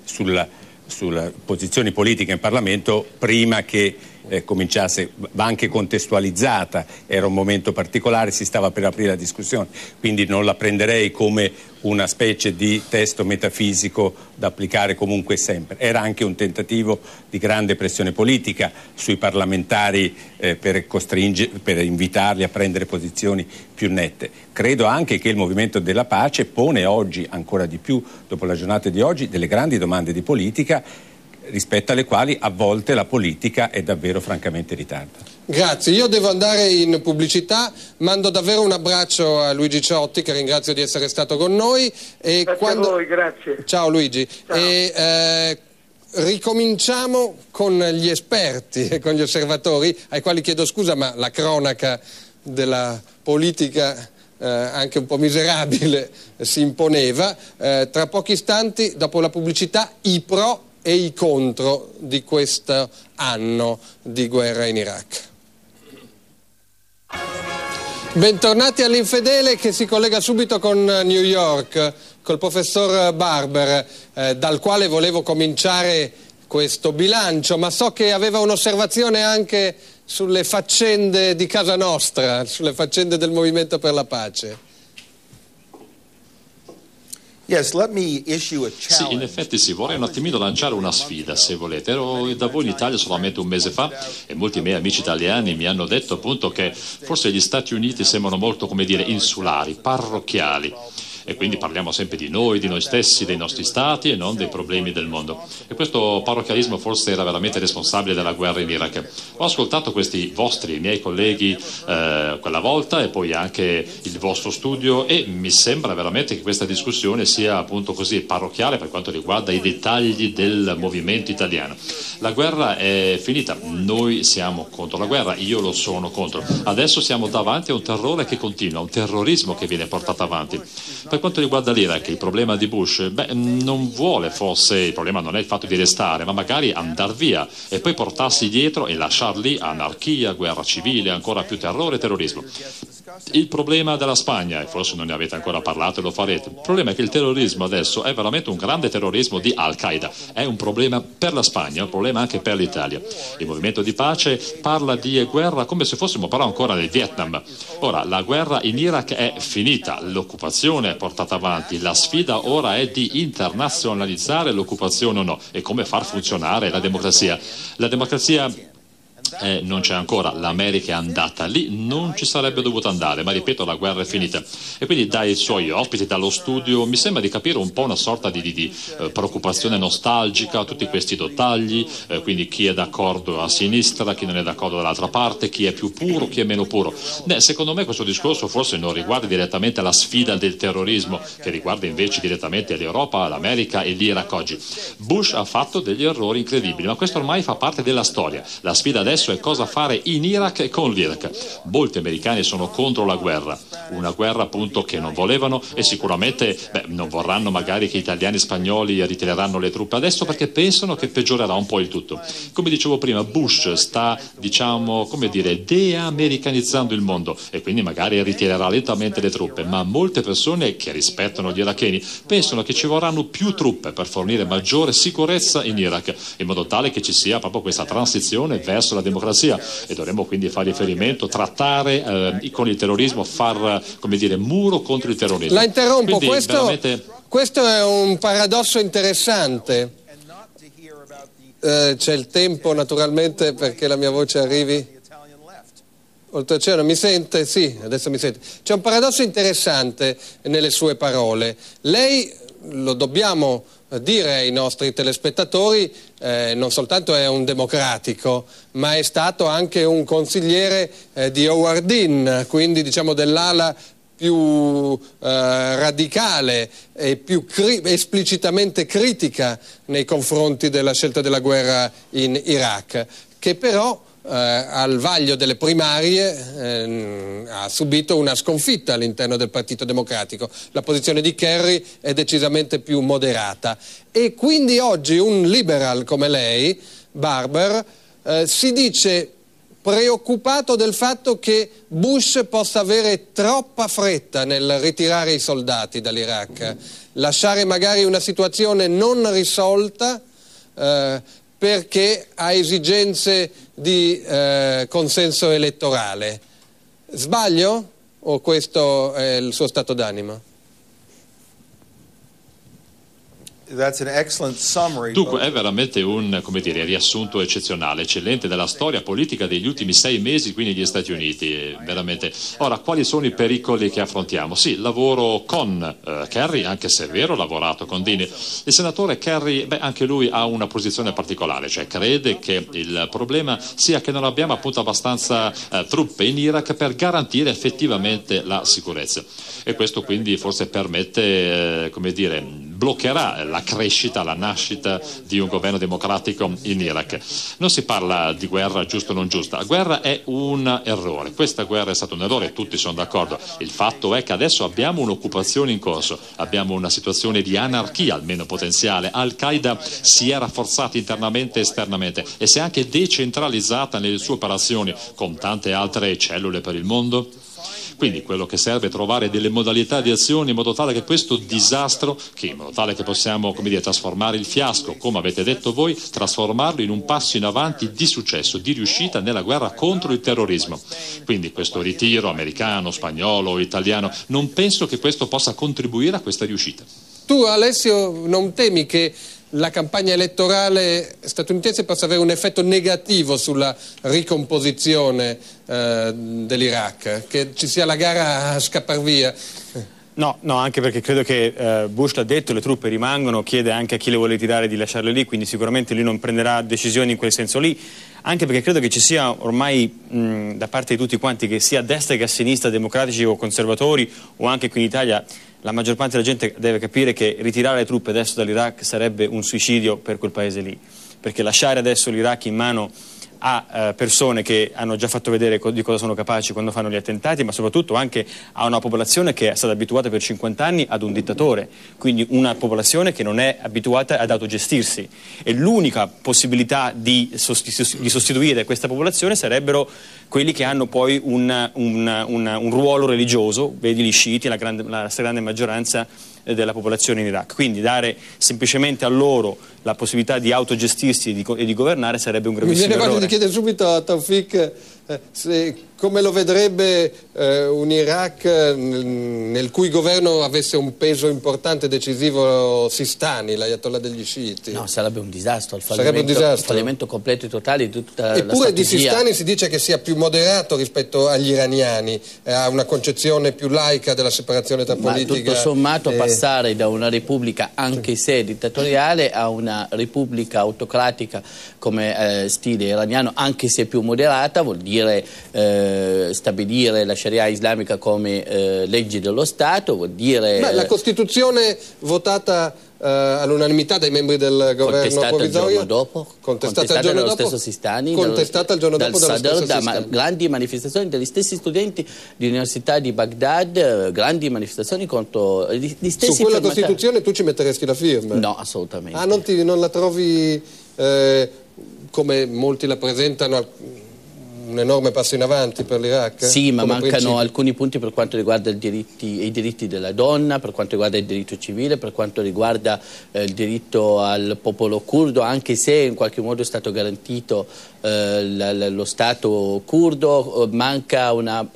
sulle posizioni politiche in Parlamento prima che cominciasse. Va anche contestualizzata, era un momento particolare, si stava per aprire la discussione, quindi non la prenderei come una specie di testo metafisico da applicare comunque sempre. Era anche un tentativo di grande pressione politica sui parlamentari per invitarli a prendere posizioni più nette. Credo anche che il Movimento della Pace pone oggi, ancora di più dopo la giornata di oggi, delle grandi domande di politica rispetto alle quali a volte la politica è davvero francamente in ritardo. Grazie, io devo andare in pubblicità, mando davvero un abbraccio a Luigi Ciotti, che ringrazio di essere stato con noi. E grazie a voi, grazie. Ciao Luigi. Ciao. E, ricominciamo con gli esperti e con gli osservatori, ai quali chiedo scusa, ma la cronaca della politica anche un po' miserabile si imponeva. Tra pochi istanti, dopo la pubblicità, i pro e i contro di questo anno di guerra in Iraq. Bentornati all'Infedele, che si collega subito con New York, col professor Barber, dal quale volevo cominciare questo bilancio, ma so che aveva un'osservazione anche sulle faccende di casa nostra, sulle faccende del Movimento per la Pace. Sì, in effetti sì, vorrei un attimino lanciare una sfida, se volete. Ero da voi in Italia solamente un mese fa e molti miei amici italiani mi hanno detto appunto che forse gli Stati Uniti sembrano molto, come dire, insulari, parrocchiali. E quindi parliamo sempre di noi stessi, dei nostri stati e non dei problemi del mondo. E questo parrocchialismo forse era veramente responsabile della guerra in Iraq. Ho ascoltato questi miei colleghi quella volta e poi anche il vostro studio, e mi sembra veramente che questa discussione sia appunto così parrocchiale per quanto riguarda i dettagli del movimento italiano. La guerra è finita, noi siamo contro la guerra, io lo sono contro. Adesso siamo davanti a un terrore che continua, un terrorismo che viene portato avanti. Per quanto riguarda l'Iraq, il problema di Bush, non vuole forse, il problema non è il fatto di restare, ma magari andare via e poi portarsi dietro e lasciar lì anarchia, guerra civile, ancora più terrore e terrorismo. Il problema della Spagna, e forse non ne avete ancora parlato e lo farete, il problema è che il terrorismo adesso è veramente un grande terrorismo di Al-Qaeda, è un problema per la Spagna, è un problema anche per l'Italia. Il movimento di pace parla di guerra come se fossimo però ancora nel Vietnam. Ora, la guerra in Iraq è finita, l'occupazione è portata avanti, la sfida ora è di internazionalizzare l'occupazione o no, e come far funzionare la democrazia. La democrazia non c'è ancora, l'America è andata lì, non ci sarebbe dovuta andare, ma ripeto, la guerra è finita. E quindi dai suoi ospiti, dallo studio, mi sembra di capire un po' una sorta di preoccupazione nostalgica, tutti questi dettagli, quindi chi è d'accordo a sinistra, chi non è d'accordo dall'altra parte, chi è più puro, chi è meno puro. Secondo me questo discorso forse non riguarda direttamente la sfida del terrorismo, che riguarda invece direttamente l'Europa, l'America e l'Iraq oggi. Bush ha fatto degli errori incredibili, ma questo ormai fa parte della storia. La sfida adesso è cosa fare in Iraq e con l'Iraq. Molti americani sono contro la guerra, una guerra appunto che non volevano, e sicuramente non vorranno magari che italiani e spagnoli ritireranno le truppe adesso, perché pensano che peggiorerà un po' il tutto. Come dicevo prima, Bush sta, de-americanizzando il mondo, e quindi magari ritirerà lentamente le truppe, ma molte persone che rispettano gli iracheni pensano che ci vorranno più truppe per fornire maggiore sicurezza in Iraq, in modo tale che ci sia proprio questa transizione verso la democrazia, e dovremmo quindi fare riferimento, trattare con il terrorismo, far muro contro il terrorismo. La interrompo, quindi, questo è un paradosso interessante. C'è il tempo naturalmente perché la mia voce arrivi. Oltreoceano, mi sente? Sì, adesso mi sente. C'è un paradosso interessante nelle sue parole. Lei, lo dobbiamo dire ai nostri telespettatori, non soltanto è un democratico, ma è stato anche un consigliere di Howard Dean, quindi diciamo dell'ala più radicale e più esplicitamente critica nei confronti della scelta della guerra in Iraq, che però al vaglio delle primarie ha subito una sconfitta all'interno del Partito Democratico. La posizione di Kerry è decisamente più moderata, e quindi oggi un liberal come lei, Barber, si dice preoccupato del fatto che Bush possa avere troppa fretta nel ritirare i soldati dall'Iraq, lasciare magari una situazione non risolta perché ha esigenze di consenso elettorale. Sbaglio o questo è il suo stato d'animo? Dunque è veramente un riassunto eccezionale, eccellente della storia politica degli ultimi 6 mesi qui negli Stati Uniti, veramente. Ora, quali sono i pericoli che affrontiamo? Sì, lavoro con Kerry, anche se è vero, ho lavorato con Dean. Il senatore Kerry, anche lui ha una posizione particolare, cioè crede che il problema sia che non abbiamo appunto abbastanza truppe in Iraq per garantire effettivamente la sicurezza, e questo quindi forse permette, bloccherà la crescita, la nascita di un governo democratico in Iraq. Non si parla di guerra giusta o non giusta, la guerra è un errore, questa guerra è stata un errore, tutti sono d'accordo. Il fatto è che adesso abbiamo un'occupazione in corso, abbiamo una situazione di anarchia almeno potenziale, Al-Qaeda si è rafforzata internamente e esternamente e si è anche decentralizzata nelle sue operazioni con tante altre cellule per il mondo. Quindi quello che serve è trovare delle modalità di azione in modo tale che questo disastro, in modo tale che possiamo trasformare il fiasco, come avete detto voi, trasformarlo in un passo in avanti di successo, di riuscita nella guerra contro il terrorismo. Quindi questo ritiro americano, spagnolo, italiano, non penso che questo possa contribuire a questa riuscita. Tu, Alessio, non temi che la campagna elettorale statunitense possa avere un effetto negativo sulla ricomposizione dell'Iraq, che ci sia la gara a scappar via? No, anche perché credo che Bush l'ha detto, le truppe rimangono, chiede anche a chi le vuole tirare di lasciarle lì, quindi sicuramente lui non prenderà decisioni in quel senso lì, anche perché credo che ci sia ormai da parte di tutti quanti, che sia a destra che a sinistra, democratici o conservatori, o anche qui in Italia, la maggior parte della gente deve capire che ritirare le truppe adesso dall'Iraq sarebbe un suicidio per quel paese lì, perché lasciare adesso l'Iraq in mano a persone che hanno già fatto vedere di cosa sono capaci quando fanno gli attentati, ma soprattutto anche a una popolazione che è stata abituata per 50 anni ad un dittatore, quindi una popolazione che non è abituata ad autogestirsi, e l'unica possibilità di sostituire questa popolazione sarebbero quelli che hanno poi un ruolo religioso, vedi gli sciiti, la stragrande maggioranza della popolazione in Iraq. Quindi dare semplicemente a loro la possibilità di autogestirsi e di governare sarebbe un gravissimo errore. Mi viene voglia di chiedere subito a Taufik Come lo vedrebbe un Iraq nel cui governo avesse un peso importante e decisivo Sistani, l'ayatollah degli sciiti? No, sarebbe un disastro, il fallimento completo e totale di tutta la strategia. Eppure di Sistani si dice che sia più moderato rispetto agli iraniani, ha una concezione più laica della separazione tra politica. Ma tutto sommato passare da una repubblica anche se dittatoriale a una repubblica autocratica come stile iraniano, anche se più moderata, vuol dire stabilire la Sharia islamica come legge dello Stato, vuol dire... la Costituzione votata all'unanimità dai membri del governo provvisorio, contestata il giorno dopo, stesso Sistani, contestata il giorno dopo dallo stesso Sistani. Grandi manifestazioni degli stessi studenti di università di Baghdad, grandi manifestazioni contro gli stessi... Su quella Costituzione tu ci metteresti la firma? No, assolutamente. Non la trovi, come molti la presentano, un enorme passo in avanti per l'Iraq? Sì, ma mancano alcuni punti per quanto riguarda i diritti della donna, per quanto riguarda il diritto civile, per quanto riguarda il diritto al popolo curdo, anche se in qualche modo è stato garantito lo Stato curdo, manca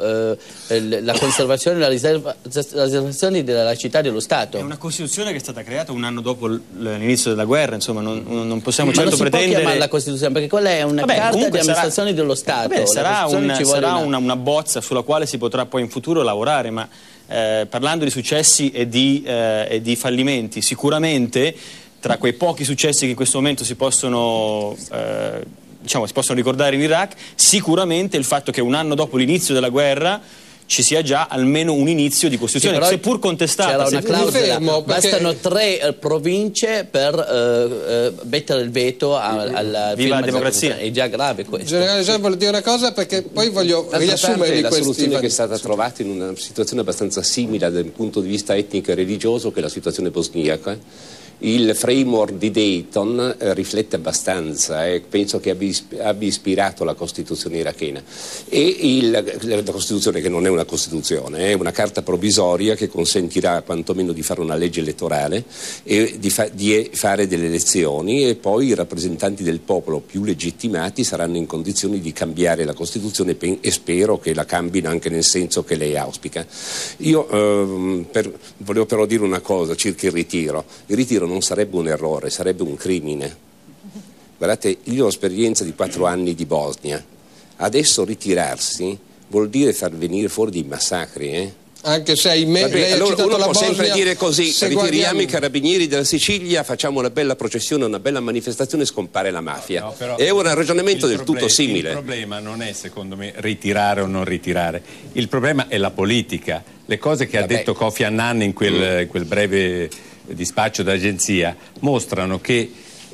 la conservazione e la riservazione della laicità dello Stato. È una Costituzione che è stata creata un anno dopo l'inizio della guerra, insomma non possiamo certo pretendere... Ma non si può chiamare la Costituzione, perché quella è una carta di amministrazione dello Stato. Sarà una bozza sulla quale si potrà poi in futuro lavorare, ma parlando di successi e di fallimenti, sicuramente tra quei pochi successi che in questo momento si possono ricordare in Iraq, sicuramente il fatto che un anno dopo l'inizio della guerra ci sia già almeno un inizio di Costituzione, seppur contestata. C'era una clausola, bastano 3 province per mettere il veto alla viva la democrazia. È già grave questo. Generale Jean, voglio dire una cosa, perché poi voglio riassumerli la soluzione che è stata trovata in una situazione abbastanza simile dal punto di vista etnico e religioso che la situazione bosniaca. Il framework di Dayton riflette abbastanza, penso che abbia ispirato la Costituzione irachena, e la Costituzione, che non è una Costituzione, è una carta provvisoria che consentirà quantomeno di fare una legge elettorale e di fare delle elezioni, e poi i rappresentanti del popolo più legittimati saranno in condizioni di cambiare la Costituzione, e spero che la cambino anche nel senso che lei auspica. Io volevo però dire una cosa circa il ritiro. Il ritiro non sarebbe un errore, sarebbe un crimine. Guardate, io ho esperienza di 4 anni di Bosnia. Adesso ritirarsi vuol dire far venire fuori dei massacri, Anche se lei ha allora citato uno la può sempre Bosnia, dire così: ritiriamo i carabinieri della Sicilia, facciamo una bella processione, una bella manifestazione e scompare la mafia. No, è un ragionamento del tutto simile. Il problema non è, secondo me, ritirare o non ritirare, il problema è la politica. Le cose che ha detto Kofi Annan in quel breve dispaccio d'agenzia mostrano che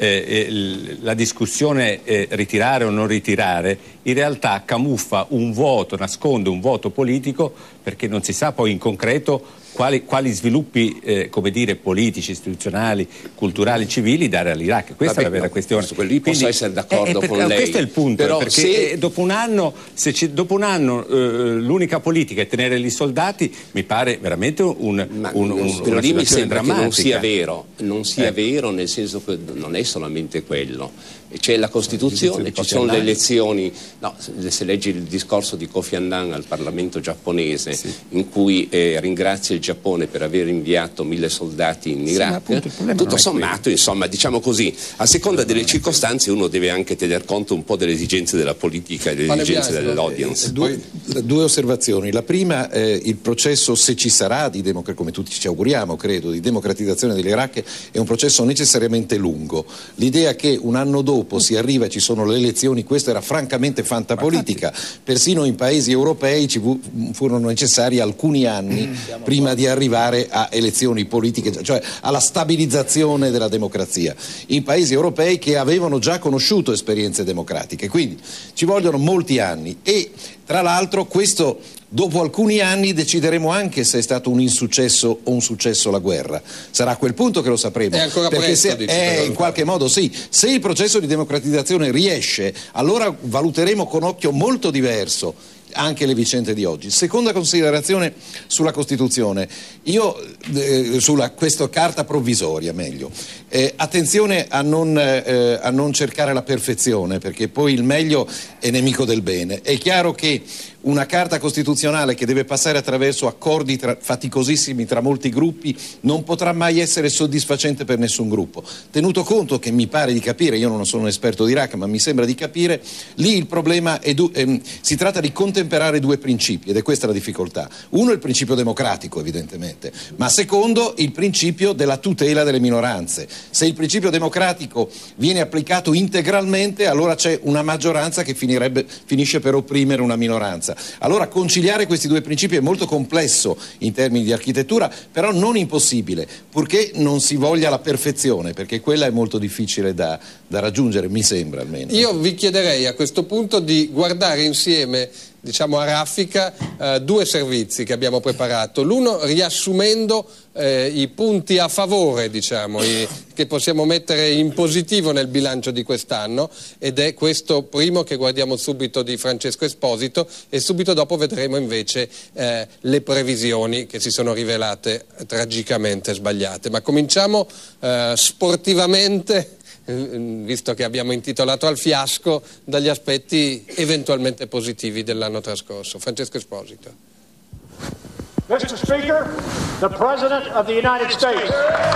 la discussione ritirare o non ritirare in realtà camuffa un voto, nasconde un voto politico, perché non si sa poi in concreto quali sviluppi politici, istituzionali, culturali, civili dare all'Iraq. Questa è la vera questione. Quindi posso essere d'accordo con lei. Questo è il punto, però perché dopo un anno l'unica politica è tenere lì soldati, mi pare veramente una situazione drammatica. Non sia vero, nel senso che non è solamente quello. C'è la Costituzione, ci sono le elezioni. Se leggi il discorso di Kofi Annan al Parlamento giapponese, in cui ringrazia il Giappone per aver inviato 1000 soldati in Iraq, tutto sommato, insomma, diciamo così, a seconda delle circostanze uno deve anche tener conto un po' delle esigenze della politica e delle esigenze dell'audience. Due osservazioni. La prima, il processo, se ci sarà, come tutti ci auguriamo, credo, di democratizzazione dell'Iraq, è un processo necessariamente lungo. L'idea che un anno dopo si arriva e ci sono le elezioni, questa era francamente fantapolitica. Persino in paesi europei ci furono necessari alcuni anni prima di arrivare a elezioni politiche, cioè alla stabilizzazione della democrazia, in paesi europei che avevano già conosciuto esperienze democratiche. Quindi ci vogliono molti anni, e tra l'altro questo, dopo alcuni anni decideremo anche se è stato un insuccesso o un successo la guerra. Sarà a quel punto che lo sapremo. È ancora perché presto, in qualche modo sì. Se il processo di democratizzazione riesce, allora valuteremo con occhio molto diverso anche le vicende di oggi. Seconda considerazione sulla Costituzione, sulla questa carta provvisoria meglio. Attenzione a non cercare la perfezione, perché poi il meglio è nemico del bene. È chiaro che una carta costituzionale che deve passare attraverso accordi faticosissimi tra molti gruppi non potrà mai essere soddisfacente per nessun gruppo. Tenuto conto che mi pare di capire, io non sono un esperto di Iraq, ma mi sembra di capire, lì il problema si tratta di contemperare due principi, ed è questa la difficoltà. Uno è il principio democratico, evidentemente, ma secondo il principio della tutela delle minoranze. Se il principio democratico viene applicato integralmente, allora c'è una maggioranza che finisce per opprimere una minoranza. Allora conciliare questi due principi è molto complesso in termini di architettura, però non impossibile, purché non si voglia la perfezione, perché quella è molto difficile da raggiungere, mi sembra almeno. Io vi chiederei a questo punto di guardare insieme, diciamo a raffica, due servizi che abbiamo preparato. L'uno riassumendo i punti a favore, diciamo, che possiamo mettere in positivo nel bilancio di quest'anno, ed è questo primo che guardiamo subito di Francesco Esposito, e subito dopo vedremo invece le previsioni che si sono rivelate tragicamente sbagliate. Ma cominciamo sportivamente, visto che abbiamo intitolato al fiasco, dagli aspetti eventualmente positivi dell'anno trascorso. Francesco Esposito. Mr. Speaker, the President of the United States.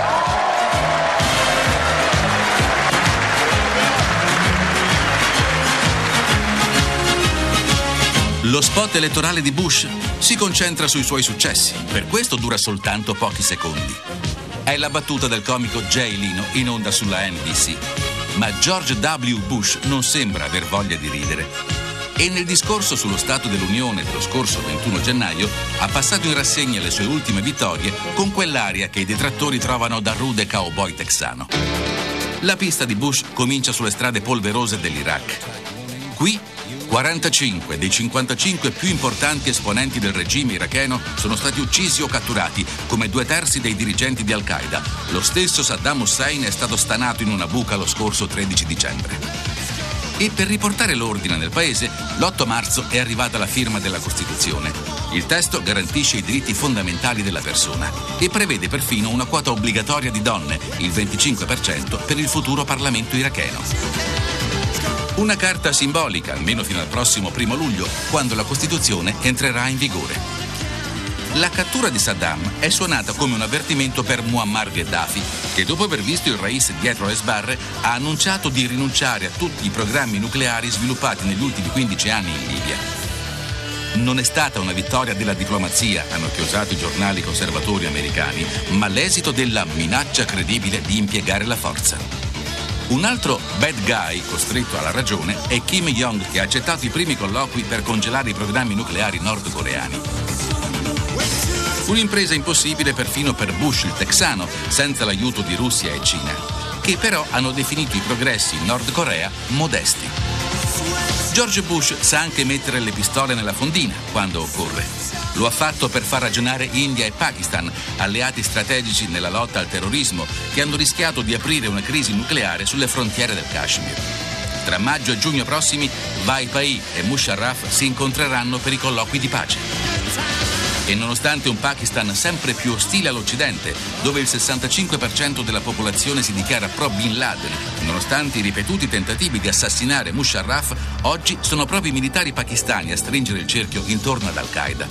Lo spot elettorale di Bush si concentra sui suoi successi, per questo dura soltanto pochi secondi. È la battuta del comico Jay Leno in onda sulla NBC. Ma George W. Bush non sembra aver voglia di ridere. E nel discorso sullo Stato dell'Unione dello scorso 21 gennaio ha passato in rassegna le sue ultime vittorie con quell'aria che i detrattori trovano da rude cowboy texano. La pista di Bush comincia sulle strade polverose dell'Iraq. Qui 45 dei 55 più importanti esponenti del regime iracheno sono stati uccisi o catturati, come 2/3 dei dirigenti di Al-Qaeda. Lo stesso Saddam Hussein è stato stanato in una buca lo scorso 13 dicembre. E per riportare l'ordine nel paese, l'8 marzo è arrivata la firma della Costituzione. Il testo garantisce i diritti fondamentali della persona e prevede perfino una quota obbligatoria di donne, il 25%, per il futuro Parlamento iracheno. Una carta simbolica, almeno fino al prossimo 1 luglio, quando la Costituzione entrerà in vigore. La cattura di Saddam è suonata come un avvertimento per Muammar Gheddafi, che dopo aver visto il Rais dietro le sbarre ha annunciato di rinunciare a tutti i programmi nucleari sviluppati negli ultimi 15 anni in Libia. Non è stata una vittoria della diplomazia, hanno chiosato i giornali conservatori americani, ma l'esito della minaccia credibile di impiegare la forza. Un altro bad guy costretto alla ragione è Kim Jong, che ha accettato i primi colloqui per congelare i programmi nucleari nordcoreani. Un'impresa impossibile perfino per Bush il texano, senza l'aiuto di Russia e Cina, che però hanno definito i progressi in Nord Corea modesti. George Bush sa anche mettere le pistole nella fondina quando occorre. Lo ha fatto per far ragionare India e Pakistan, alleati strategici nella lotta al terrorismo, che hanno rischiato di aprire una crisi nucleare sulle frontiere del Kashmir. Tra maggio e giugno prossimi, Vajpayee e Musharraf si incontreranno per i colloqui di pace. E nonostante un Pakistan sempre più ostile all'Occidente, dove il 65% della popolazione si dichiara pro Bin Laden, nonostante i ripetuti tentativi di assassinare Musharraf, oggi sono proprio i militari pakistani a stringere il cerchio intorno ad Al-Qaeda.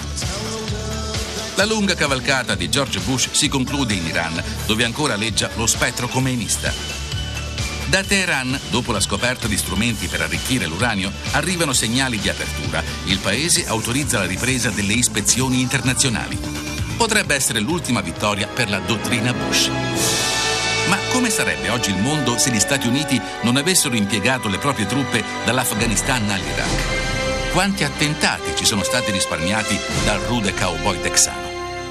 La lunga cavalcata di George Bush si conclude in Iran, dove ancora aleggia lo spettro khomeinista. Da Teheran, dopo la scoperta di strumenti per arricchire l'uranio, arrivano segnali di apertura. Il paese autorizza la ripresa delle ispezioni internazionali. Potrebbe essere l'ultima vittoria per la dottrina Bush. Ma come sarebbe oggi il mondo se gli Stati Uniti non avessero impiegato le proprie truppe dall'Afghanistan all'Iraq? Quanti attentati ci sono stati risparmiati dal rude cowboy texano?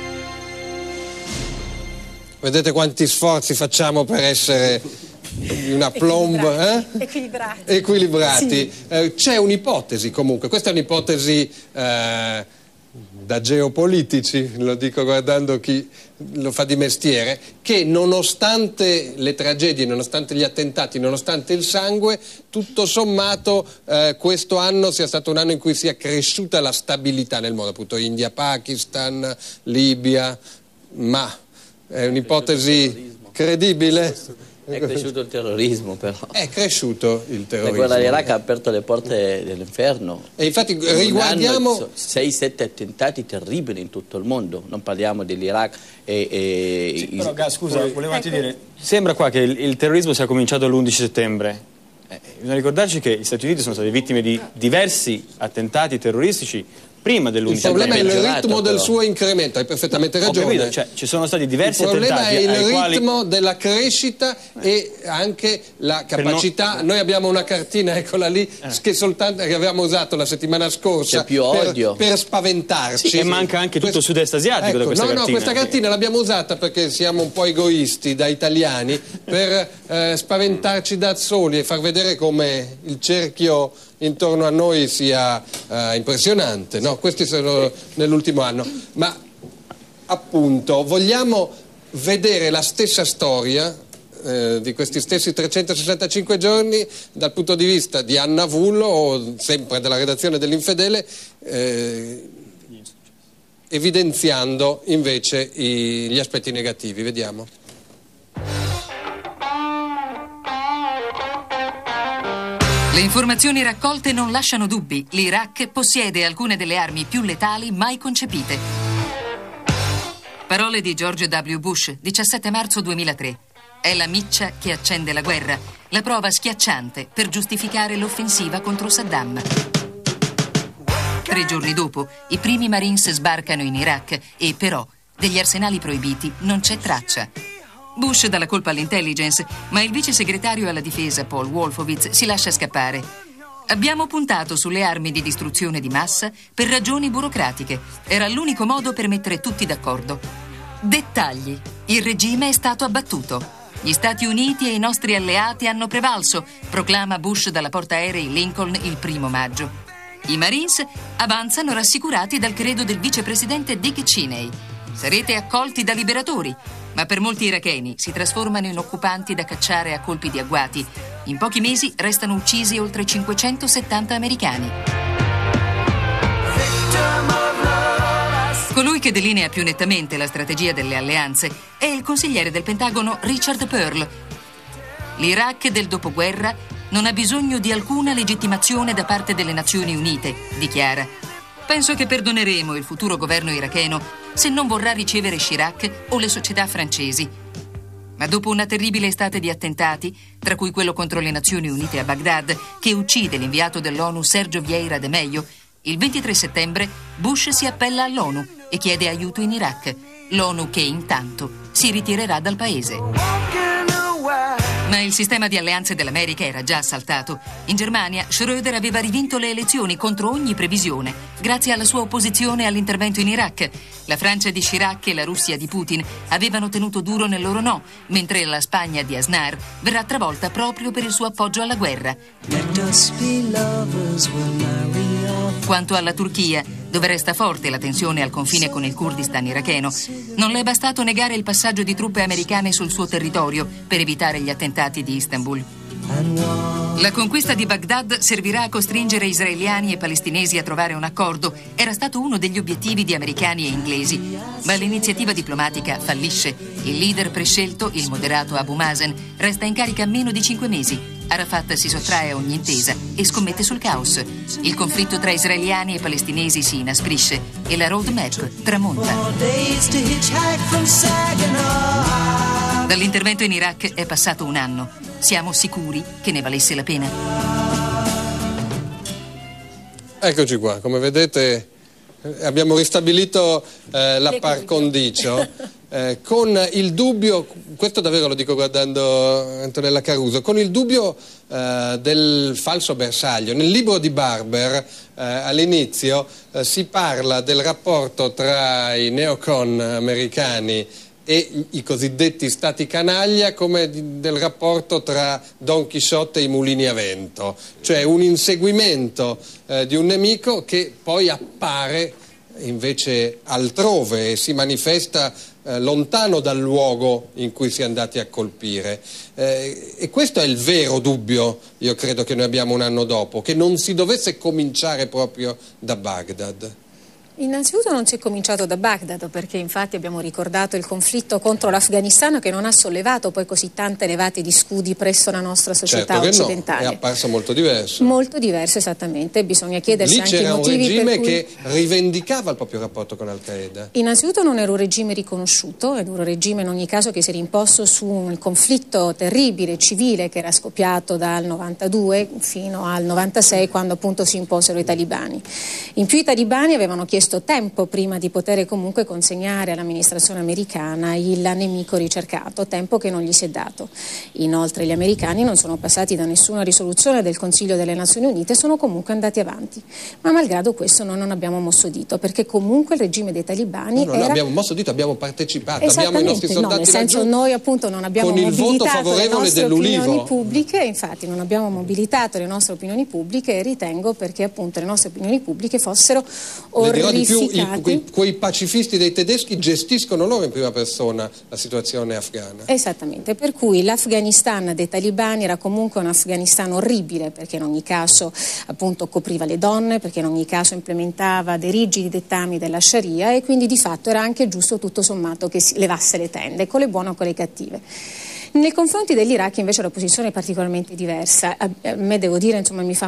Vedete quanti sforzi facciamo per essere una plomba equilibrati. Sì. C'è un'ipotesi comunque, questa è un'ipotesi da geopolitici, lo dico guardando chi lo fa di mestiere, che nonostante le tragedie, nonostante gli attentati, nonostante il sangue, tutto sommato questo anno sia stato un anno in cui sia cresciuta la stabilità nel mondo, appunto India, Pakistan, Libia, ma è un'ipotesi credibile? È cresciuto il terrorismo, però. È cresciuto il terrorismo. La guerra dell'Iraq ha aperto le porte dell'inferno. E infatti riguardiamo 6-7 attentati terribili in tutto il mondo. Non parliamo dell'Iraq Sì, però Gas, scusa, volevo dire, sembra qua che il terrorismo sia cominciato l'11 settembre. Bisogna ricordarci che gli Stati Uniti sono stati vittime di diversi attentati terroristici prima dell'11 settembre. Il problema è il ritmo del suo incremento, hai perfettamente ragione. Capito, cioè, ci sono stati diversi attentati. Il problema è il ritmo della crescita e anche la capacità. Noi abbiamo una cartina, eccola lì, che avevamo usato la settimana scorsa per spaventarci. Sì, e manca anche tutto il sud-est asiatico da questa cartina. No, questa cartina l'abbiamo usata perché siamo un po' egoisti da italiani per spaventarci da soli e far vedere come il cerchio intorno a noi sia impressionante, no? Questi sono nell'ultimo anno, ma appunto vogliamo vedere la stessa storia di questi stessi 365 giorni dal punto di vista di Anna Vullo, sempre della redazione dell'Infedele, evidenziando invece gli aspetti negativi. Vediamo. Le informazioni raccolte non lasciano dubbi. L'Iraq possiede alcune delle armi più letali mai concepite. Parole di George W. Bush, 17 marzo 2003. È la miccia che accende la guerra, la prova schiacciante per giustificare l'offensiva contro Saddam. 3 giorni dopo, i primi Marines sbarcano in Iraq e però degli arsenali proibiti non c'è traccia. Bush dà la colpa all'intelligence, ma il vice segretario alla difesa Paul Wolfowitz si lascia scappare. Abbiamo puntato sulle armi di distruzione di massa per ragioni burocratiche. Era l'unico modo per mettere tutti d'accordo. Dettagli. Il regime è stato abbattuto. Gli Stati Uniti e i nostri alleati hanno prevalso, proclama Bush dalla portaerei Lincoln il 1 maggio. I Marines avanzano rassicurati dal credo del vicepresidente Dick Cheney. Sarete accolti da liberatori. Ma per molti iracheni si trasformano in occupanti da cacciare a colpi di agguati. In pochi mesi restano uccisi oltre 570 americani. Colui che delinea più nettamente la strategia delle alleanze è il consigliere del Pentagono Richard Perle. L'Iraq del dopoguerra non ha bisogno di alcuna legittimazione da parte delle Nazioni Unite, dichiara. Penso che perdoneremo il futuro governo iracheno se non vorrà ricevere Chirac o le società francesi. Ma dopo una terribile estate di attentati, tra cui quello contro le Nazioni Unite a Baghdad, che uccide l'inviato dell'ONU Sergio Vieira de Mello, il 23 settembre Bush si appella all'ONU e chiede aiuto in Iraq. L'ONU che intanto si ritirerà dal paese. Ma il sistema di alleanze dell'America era già assaltato. In Germania, Schröder aveva rivinto le elezioni contro ogni previsione, grazie alla sua opposizione all'intervento in Iraq. La Francia di Chirac e la Russia di Putin avevano tenuto duro nel loro no, mentre la Spagna di Aznar verrà travolta proprio per il suo appoggio alla guerra. Quanto alla Turchia, dove resta forte la tensione al confine con il Kurdistan iracheno, non le è bastato negare il passaggio di truppe americane sul suo territorio per evitare gli attentati di Istanbul. La conquista di Baghdad servirà a costringere israeliani e palestinesi a trovare un accordo. Era stato uno degli obiettivi di americani e inglesi. Ma l'iniziativa diplomatica fallisce. Il leader prescelto, il moderato Abu Mazen, resta in carica meno di 5 mesi. Arafat si sottrae a ogni intesa e scommette sul caos. Il conflitto tra israeliani e palestinesi si inasprisce e la roadmap tramonta. Dall'intervento in Iraq è passato un anno. Siamo sicuri che ne valesse la pena? Eccoci qua, come vedete abbiamo ristabilito la par condicio con il dubbio, questo davvero lo dico guardando Antonella Caruso, con il dubbio del falso bersaglio. Nel libro di Barber all'inizio si parla del rapporto tra i neocon americani e i cosiddetti stati canaglia come del rapporto tra Don Chisciotte e i mulini a vento, cioè un inseguimento di un nemico che poi appare invece altrove e si manifesta lontano dal luogo in cui si è andati a colpire. E questo è il vero dubbio, io credo, che noi abbiamo un anno dopo, che non si dovesse cominciare proprio da Baghdad. Innanzitutto non si è cominciato da Baghdad, perché infatti abbiamo ricordato il conflitto contro l'Afghanistan, che non ha sollevato poi così tante levate di scudi presso la nostra società occidentale. No, è apparso molto diverso. Molto diverso, esattamente, bisogna chiedersi anche i motivi. Lì c'era un regime per cui... che rivendicava il proprio rapporto con Al-Qaeda. Innanzitutto non era un regime riconosciuto, era un regime in ogni caso che si era imposto su un conflitto terribile, civile, che era scoppiato dal 92 fino al 96, quando appunto si imposero i talibani. In più i talibani avevano chiesto tempo prima di poter comunque consegnare all'amministrazione americana il nemico ricercato, tempo che non gli si è dato. Inoltre gli americani non sono passati da nessuna risoluzione del Consiglio delle Nazioni Unite, sono comunque andati avanti. Ma malgrado questo noi non abbiamo mosso dito, perché comunque il regime dei talibani non abbiamo mosso dito, abbiamo partecipato, abbiamo i nostri soldati nel senso laggiù, noi appunto non abbiamo con il voto favorevole opinioni pubbliche, infatti non abbiamo mobilitato le nostre opinioni pubbliche, e ritengo perché appunto le nostre opinioni pubbliche fossero orrificate. Quei pacifisti dei tedeschi gestiscono loro in prima persona la situazione afghana. Esattamente, per cui l'Afghanistan dei talibani era comunque un Afghanistan orribile, perché in ogni caso appunto copriva le donne, perché in ogni caso implementava dei rigidi dettami della Sharia, e quindi di fatto era anche giusto tutto sommato che si levasse le tende, con le buone o con le cattive. Nei confronti dell'Iraq invece la posizione è particolarmente diversa. A me, devo dire, insomma, mi fa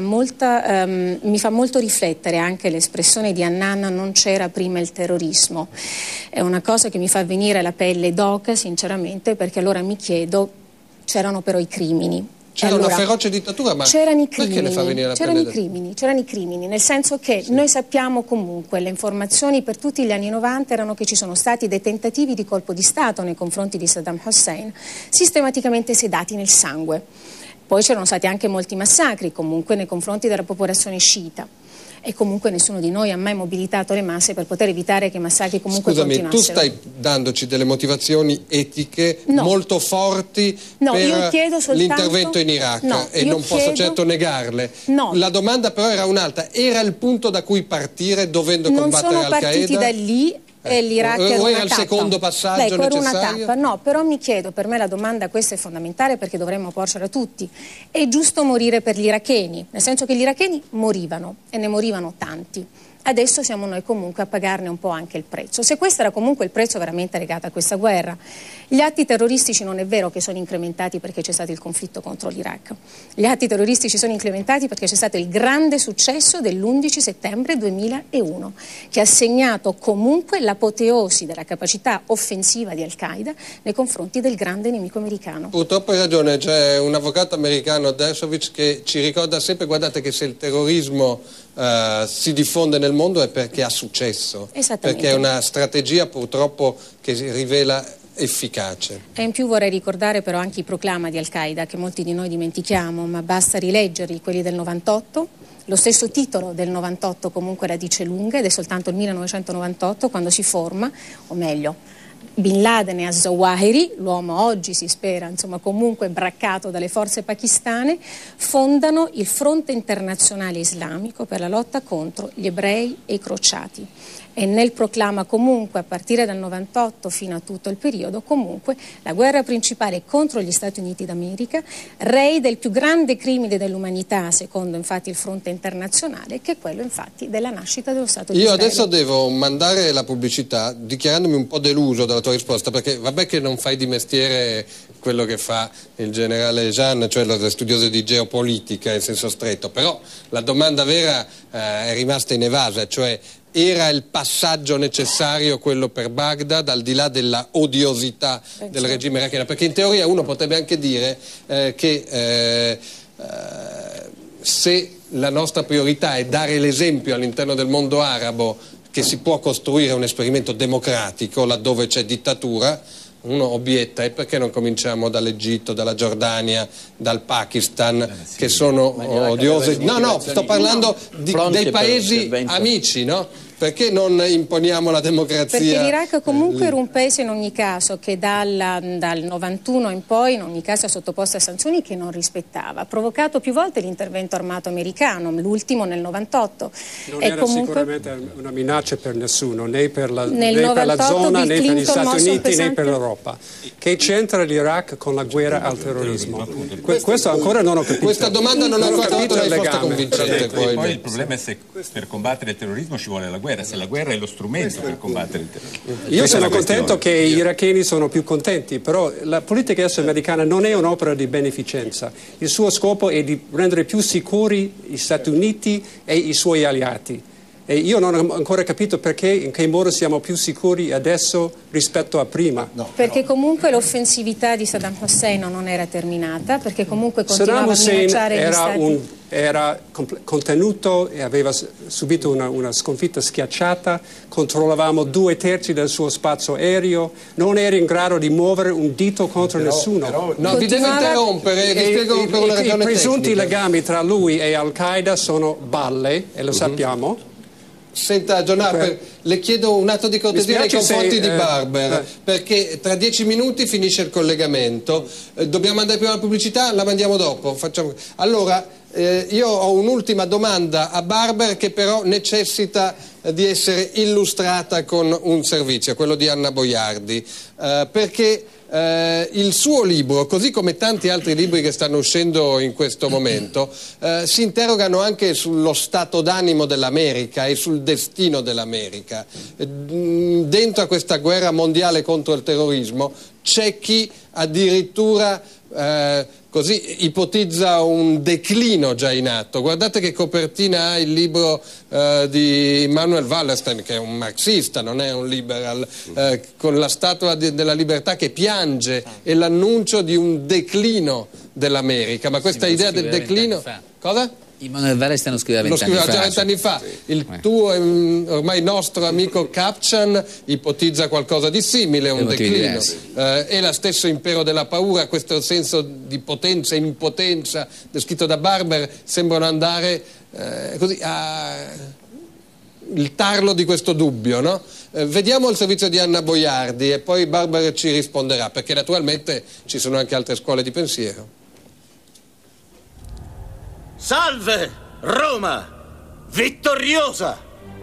molto riflettere anche l'espressione di Annan: non c'era prima il terrorismo. È una cosa che mi fa venire la pelle d'oca, sinceramente, perché allora mi chiedo, c'erano però i crimini. C'era una feroce dittatura, ma perché ne fa venire la pelle? C'erano i crimini, nel senso che noi sappiamo comunque, le informazioni per tutti gli anni 90 erano che ci sono stati dei tentativi di colpo di Stato nei confronti di Saddam Hussein, sistematicamente sedati nel sangue. Poi c'erano stati anche molti massacri comunque nei confronti della popolazione sciita. E comunque nessuno di noi ha mai mobilitato le masse per poter evitare che i massacri comunque continuassero. Tu stai dandoci delle motivazioni etiche molto forti per l'intervento in Iraq, e non posso certo negarle. La domanda però era un'altra: era il punto da cui partire dovendo combattere Al-Qaeda? Non sono partiti da lì. E l'Iraq era una il secondo passaggio necessario? No, però mi chiedo, per me la domanda questa è fondamentale, perché dovremmo porcela tutti: è giusto morire per gli iracheni? Nel senso che gli iracheni morivano, e ne morivano tanti. Adesso siamo noi comunque a pagarne un po' anche il prezzo. Se questo era comunque il prezzo veramente legato a questa guerra. Gli atti terroristici non è vero che sono incrementati perché c'è stato il conflitto contro l'Iraq. Gli atti terroristici sono incrementati perché c'è stato il grande successo dell'11 settembre 2001, che ha segnato comunque l'apoteosi della capacità offensiva di Al-Qaeda nei confronti del grande nemico americano. Purtroppo hai ragione, c'è un avvocato americano, Dershowitz, che ci ricorda sempre: guardate che se il terrorismo si diffonde nel mondo è perché ha successo, perché è una strategia purtroppo che si rivela efficace. E in più vorrei ricordare però anche i proclama di Al-Qaeda, che molti di noi dimentichiamo, ma basta rileggerli, quelli del 98. Lo stesso titolo del 98 comunque la dice lunga, ed è soltanto il 1998 quando si forma, o meglio, Bin Laden e Az-Zawahiri, l'uomo oggi si spera insomma comunque braccato dalle forze pakistane, fondano il Fronte Internazionale Islamico per la lotta contro gli ebrei e i crociati. E nel proclama comunque, a partire dal 98 fino a tutto il periodo, comunque la guerra principale contro gli Stati Uniti d'America, rei del più grande crimine dell'umanità, secondo infatti il fronte internazionale, che è quello infatti della nascita dello Stato di Israele. Io adesso devo mandare la pubblicità dichiarandomi un po' deluso dalla tua risposta, perché vabbè che non fai di mestiere quello che fa il generale Jean, cioè lo studioso di geopolitica in senso stretto, però la domanda vera è rimasta inevasa, cioè: era il passaggio necessario quello per Baghdad, al di là della odiosità del regime iracheno? Perché in teoria uno potrebbe anche dire che se la nostra priorità è dare l'esempio all'interno del mondo arabo che si può costruire un esperimento democratico laddove c'è dittatura, uno obietta: e perché non cominciamo dall'Egitto, dalla Giordania, dal Pakistan, che sono odiose? No, sto parlando dei paesi amici, no? perché non imponiamo la democrazia? Perché l'Iraq comunque era un paese in ogni caso che dal 91 in poi in ogni caso è sottoposto a sanzioni che non rispettava, ha provocato più volte l'intervento armato americano, l'ultimo nel 98. Non era comunque sicuramente una minaccia per nessuno, né per la zona, né per gli Stati Uniti, né per l'Europa. Che c'entra l'Iraq con la guerra al terrorismo? Questo ancora non ho capito. Questa domanda non ho ancora capito la risposta convincente. Poi il problema è se per combattere il terrorismo ci vuole la guerra, se la guerra è lo strumento per combattere il terrorismo. Io sono contento che gli iracheni sono più contenti, però la politica estera americana non è un'opera di beneficenza. Il suo scopo è di rendere più sicuri gli Stati Uniti e i suoi alleati. E io non ho ancora capito perché, in che modo siamo più sicuri adesso rispetto a prima. Perché comunque l'offensività di Saddam Hussein non era terminata, perché comunque continuava a minacciare gli Stati. Era contenuto e aveva subito una sconfitta schiacciata, controllavamo 2/3 del suo spazio aereo, non era in grado di muovere un dito contro nessuno. No, vi devo interrompere, vi spiego per una ragione I presunti tecnica. legami tra lui e Al-Qaeda sono balle, e lo sappiamo. Senta, John, le chiedo un atto di cortesia nei confronti di Barber, perché tra 10 minuti finisce il collegamento. Dobbiamo andare prima alla pubblicità, la mandiamo dopo. Allora, io ho un'ultima domanda a Barber che però necessita di essere illustrata con un servizio, quello di Anna Boiardi, perché il suo libro, così come tanti altri libri che stanno uscendo in questo momento, si interrogano anche sullo stato d'animo dell'America e sul destino dell'America. Dentro a questa guerra mondiale contro il terrorismo c'è chi addirittura così ipotizza un declino già in atto. Guardate che copertina ha il libro di Immanuel Wallerstein, che è un marxista, non è un liberal, con la statua della libertà che piange e l'annuncio di un declino dell'America. Ma questa idea del declino... Cosa? Immanuel Wallerstein lo scriveva 20 anni fa. Lo scriveva già 20 anni fa. Il tuo ormai nostro amico Kapchan ipotizza qualcosa di simile, un declino. E lo stesso impero della paura, questo senso di potenza e impotenza descritto da Barber, sembrano andare così il tarlo di questo dubbio, no? Vediamo il servizio di Anna Boiardi e poi Barber ci risponderà, perché naturalmente ci sono anche altre scuole di pensiero. Salve, Roma! Vittoriosa!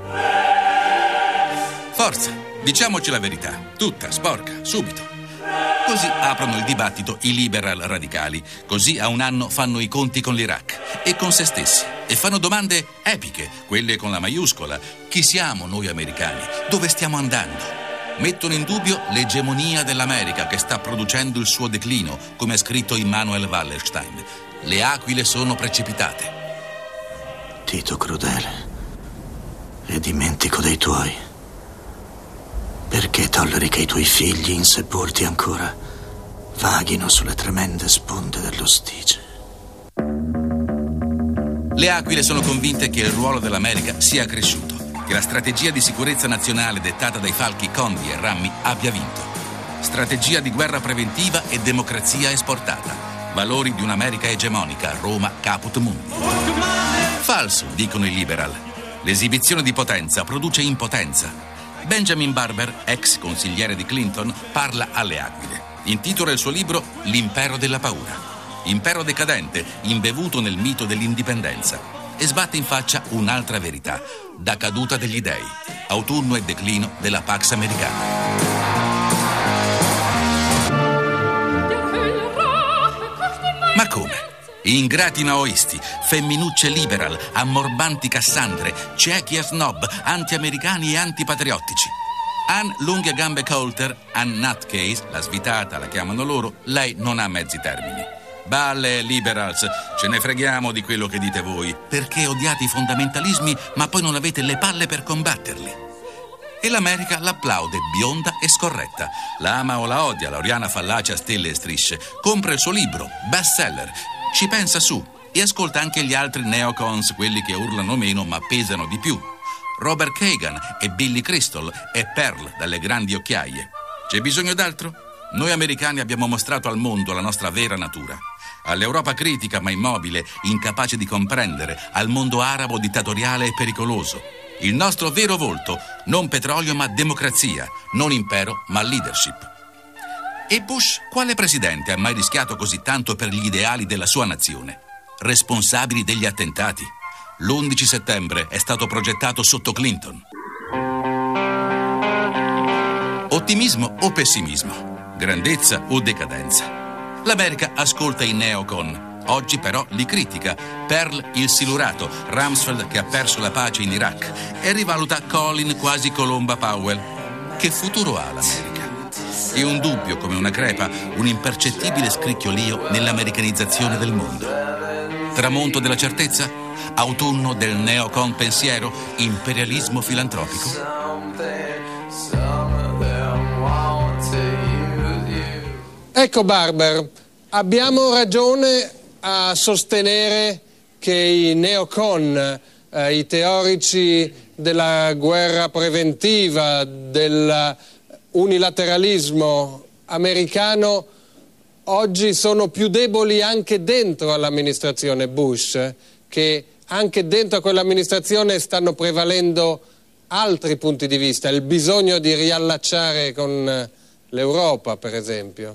Forza, diciamoci la verità, tutta, sporca, subito. Così aprono il dibattito i liberal radicali, così a un anno fanno i conti con l'Iraq e con se stessi e fanno domande epiche, quelle con la maiuscola. Chi siamo noi americani? Dove stiamo andando? Mettono in dubbio l'egemonia dell'America che sta producendo il suo declino, come ha scritto Immanuel Wallerstein. Le aquile sono precipitate. Tito crudele e dimentico dei tuoi. Perché tolleri che i tuoi figli insepolti ancora vaghino sulle tremende sponde dello Stice? Le aquile sono convinte che il ruolo dell'America sia cresciuto, che la strategia di sicurezza nazionale dettata dai falchi Condi e Rammi abbia vinto. Strategia di guerra preventiva e democrazia esportata. Valori di un'America egemonica, Roma caput mundi. Falso, dicono i liberal. L'esibizione di potenza produce impotenza. Benjamin Barber, ex consigliere di Clinton, parla alle aquile. Intitola il suo libro L'impero della paura. Impero decadente, imbevuto nel mito dell'indipendenza. E sbatte in faccia un'altra verità. Da caduta degli dei. Autunno e declino della Pax Americana. Ma come? Ingrati maoisti, femminucce liberal, ammorbanti cassandre, ciechi e snob, anti-americani e antipatriottici. Ann Lunghe Gambe Coulter, Ann Nutcase, la svitata la chiamano loro, lei non ha mezzi termini. Balle, liberals, ce ne freghiamo di quello che dite voi, perché odiate i fondamentalismi ma poi non avete le palle per combatterli. E l'America l'applaude, bionda e scorretta. La ama o la odia, Lauriana Fallace a stelle e strisce. Compra il suo libro, bestseller, ci pensa su e ascolta anche gli altri neocons, quelli che urlano meno ma pesano di più. Robert Kagan e Billy Crystal e Pearl dalle grandi occhiaie. C'è bisogno d'altro? Noi americani abbiamo mostrato al mondo la nostra vera natura. All'Europa critica ma immobile, incapace di comprendere, al mondo arabo dittatoriale e pericoloso. Il nostro vero volto, non petrolio ma democrazia, non impero ma leadership. E Bush, quale presidente ha mai rischiato così tanto per gli ideali della sua nazione? Responsabili degli attentati. L'11 settembre è stato progettato sotto Clinton. Ottimismo o pessimismo? Grandezza o decadenza? L'America ascolta i neocon. Oggi però li critica. Pearl il silurato, Rumsfeld che ha perso la pace in Iraq e rivaluta Colin quasi Colomba Powell. Che futuro ha l'America? E un dubbio come una crepa, un impercettibile scricchiolio nell'americanizzazione del mondo. Tramonto della certezza? Autunno del neocon pensiero? Imperialismo filantropico? Ecco Barber, abbiamo ragione a sostenere che i neocon, i teorici della guerra preventiva, dell'unilateralismo americano, oggi sono più deboli anche dentro all'amministrazione Bush, che anche dentro a quell'amministrazione stanno prevalendo altri punti di vista, il bisogno di riallacciare con l'Europa, per esempio.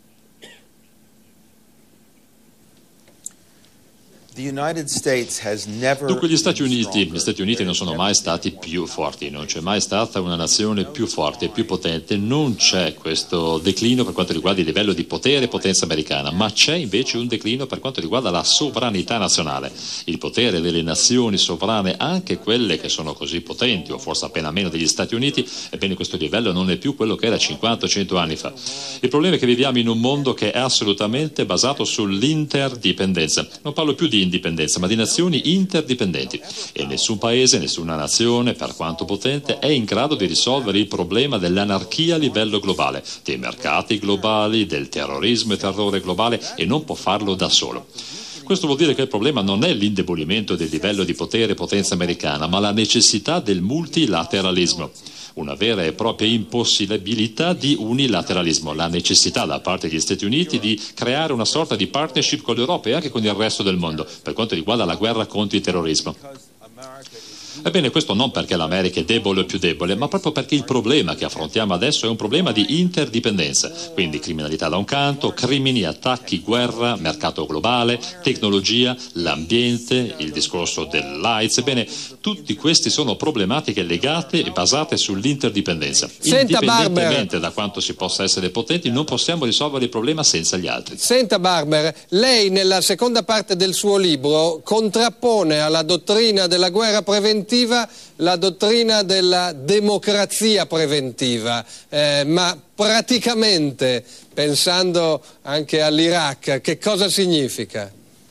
Dunque gli Stati Uniti non sono mai stati più forti, non c'è mai stata una nazione più forte e più potente, non c'è questo declino per quanto riguarda il livello di potere e potenza americana, ma c'è invece un declino per quanto riguarda la sovranità nazionale, il potere delle nazioni sovrane, anche quelle che sono così potenti o forse appena meno degli Stati Uniti. Ebbene, questo livello non è più quello che era 50 o 100 anni fa. Il problema è che viviamo in un mondo che è assolutamente basato sull'interdipendenza. Non parlo più di indipendenza, ma di nazioni interdipendenti, e nessun paese, nessuna nazione, per quanto potente, è in grado di risolvere il problema dell'anarchia a livello globale, dei mercati globali, del terrorismo e terrore globale, e non può farlo da solo. Questo vuol dire che il problema non è l'indebolimento del livello di potere e potenza americana, ma la necessità del multilateralismo. Una vera e propria impossibilità di unilateralismo, la necessità da parte degli Stati Uniti di creare una sorta di partnership con l'Europa e anche con il resto del mondo per quanto riguarda la guerra contro il terrorismo. Ebbene, questo non perché l'America è debole o più debole, ma proprio perché il problema che affrontiamo adesso è un problema di interdipendenza. Quindi criminalità da un canto, crimini, attacchi, guerra, mercato globale, tecnologia, l'ambiente, il discorso dell'AIDS. Ebbene, tutti questi sono problematiche legate e basate sull'interdipendenza. Indipendentemente da quanto si possa essere potenti, non possiamo risolvere il problema senza gli altri. Senta Barber, lei nella seconda parte del suo libro contrappone alla dottrina della guerra preventiva la dottrina della democrazia preventiva, ma praticamente, pensando anche all'Iraq, che cosa significa?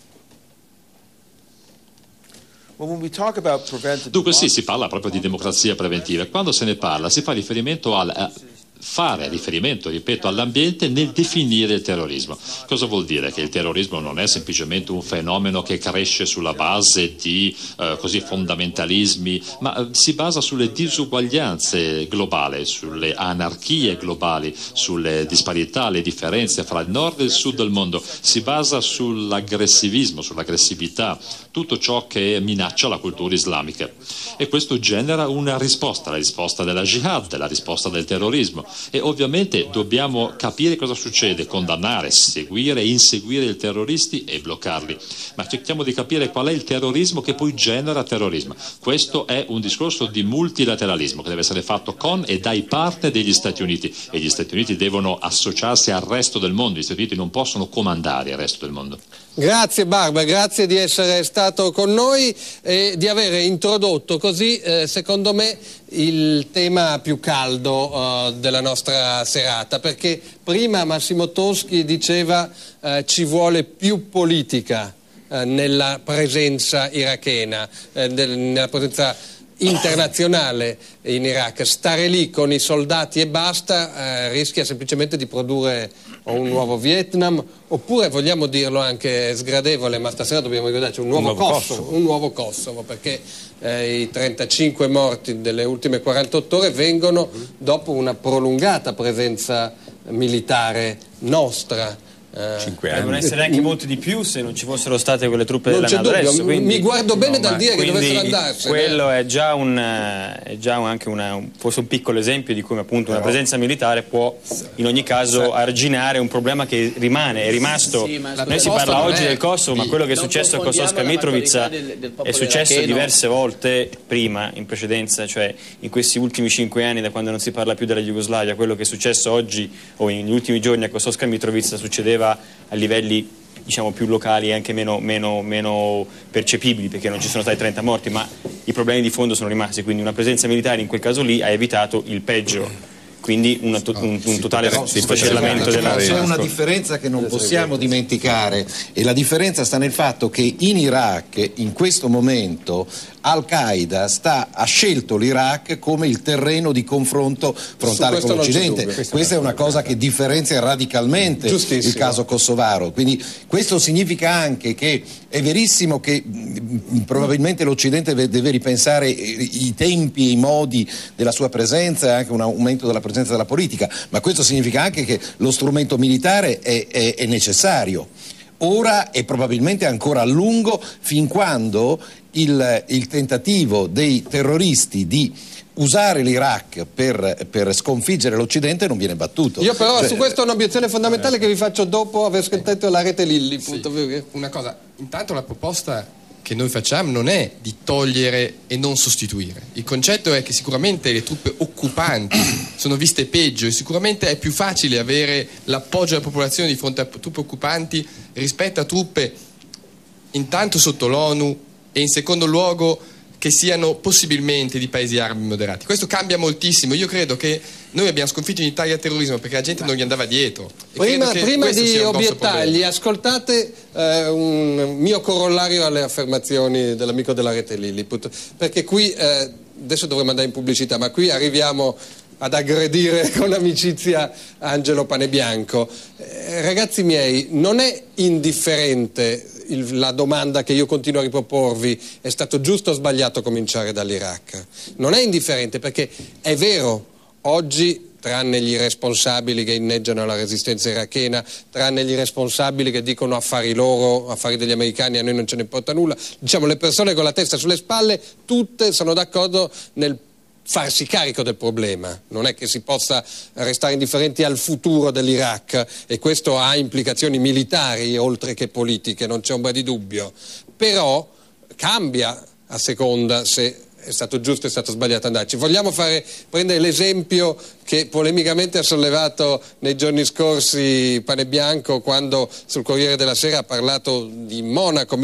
Dunque sì, si parla proprio di democrazia preventiva. Quando se ne parla si fa riferimento fare riferimento, ripeto, all'ambiente nel definire il terrorismo. Cosa vuol dire? Che il terrorismo non è semplicemente un fenomeno che cresce sulla base di fondamentalismi, ma si basa sulle disuguaglianze globali, sulle anarchie globali, sulle disparità, le differenze fra il nord e il sud del mondo. Si basa sull'aggressivismo, sull'aggressività, tutto ciò che minaccia la cultura islamica. E questo genera una risposta, la risposta della jihad, la risposta del terrorismo. E ovviamente dobbiamo capire cosa succede, condannare, seguire e inseguire i terroristi e bloccarli, ma cerchiamo di capire qual è il terrorismo che poi genera terrorismo. Questo è un discorso di multilateralismo che deve essere fatto con e dai partner degli Stati Uniti, e gli Stati Uniti devono associarsi al resto del mondo. Gli Stati Uniti non possono comandare il resto del mondo. Grazie Barber, grazie di essere stato con noi e di aver introdotto così, secondo me, il tema più caldo della nostra serata, perché prima Massimo Toschi diceva ci vuole più politica nella presenza irachena, nella presenza internazionale in Iraq. Stare lì con i soldati e basta rischia semplicemente di produrre un nuovo Vietnam, oppure, vogliamo dirlo anche sgradevole, ma stasera dobbiamo ricordarci, un nuovo Kosovo, perché i 35 morti delle ultime 48 ore vengono dopo una prolungata presenza militare nostra 5 anni. Devono essere anche molti di più se non ci fossero state quelle truppe non della NATO adesso. Quindi, mi guardo bene dal dire che dovessero andarsene. Quello è già anche forse un piccolo esempio di come appunto una presenza militare può in ogni caso arginare un problema che rimane, è rimasto. Noi si parla oggi del Kosovo, ma quello che è successo a Kosovska Mitrovica è successo diverse volte prima, in precedenza, cioè in questi ultimi 5 anni, da quando non si parla più della Jugoslavia. Quello che è successo oggi o negli ultimi giorni a Kosovska Mitrovica succedeva a livelli diciamo più locali e anche meno percepibili, perché non ci sono stati 30 morti, ma i problemi di fondo sono rimasti, quindi una presenza militare in quel caso lì ha evitato il peggio. Quindi un totale sfracellamento della... C'è una differenza che non possiamo dimenticare, e la differenza sta nel fatto che in Iraq in questo momento Al-Qaeda ha scelto l'Iraq come il terreno di confronto frontale con l'Occidente. Questa è una cosa che differenzia radicalmente il caso kosovaro. Quindi questo significa anche che è verissimo che probabilmente l'Occidente deve ripensare i tempi e i modi della sua presenza e anche un aumento della presenza della politica, ma questo significa anche che lo strumento militare è necessario ora e probabilmente ancora a lungo, fin quando il tentativo dei terroristi di usare l'Iraq per sconfiggere l'Occidente non viene battuto. Io però su questo ho un'obiezione fondamentale che vi faccio dopo aver sentito la rete Lilli. Una cosa, intanto la proposta che noi facciamo non è di togliere e non sostituire. Il concetto è che sicuramente le truppe occupanti sono viste peggio e sicuramente è più facile avere l'appoggio della popolazione di fronte a truppe occupanti rispetto a truppe intanto sotto l'ONU e in secondo luogo che siano possibilmente di paesi arabi moderati. Questo cambia moltissimo. Io credo che noi abbiamo sconfitto in Italia il terrorismo perché la gente non gli andava dietro. Prima di obiettargli, ascoltate un mio corollario alle affermazioni dell'amico della rete Lilliput, perché qui, adesso dovremmo andare in pubblicità, ma qui arriviamo ad aggredire con amicizia Angelo Panebianco. Ragazzi miei, non è indifferente la domanda che io continuo a riproporvi: è stato giusto o sbagliato cominciare dall'Iraq? Non è indifferente, perché è vero, oggi, tranne gli irresponsabili che inneggiano la resistenza irachena, tranne gli irresponsabili che dicono affari loro, affari degli americani, a noi non ce ne importa nulla, diciamo le persone con la testa sulle spalle, tutte sono d'accordo nel farsi carico del problema. Non è che si possa restare indifferenti al futuro dell'Iraq, e questo ha implicazioni militari oltre che politiche, non c'è ombra di dubbio, però cambia a seconda se è stato giusto o è stato sbagliato andarci. Vogliamo prendere l'esempio che polemicamente ha sollevato nei giorni scorsi Panebianco, quando sul Corriere della Sera ha parlato di Monaco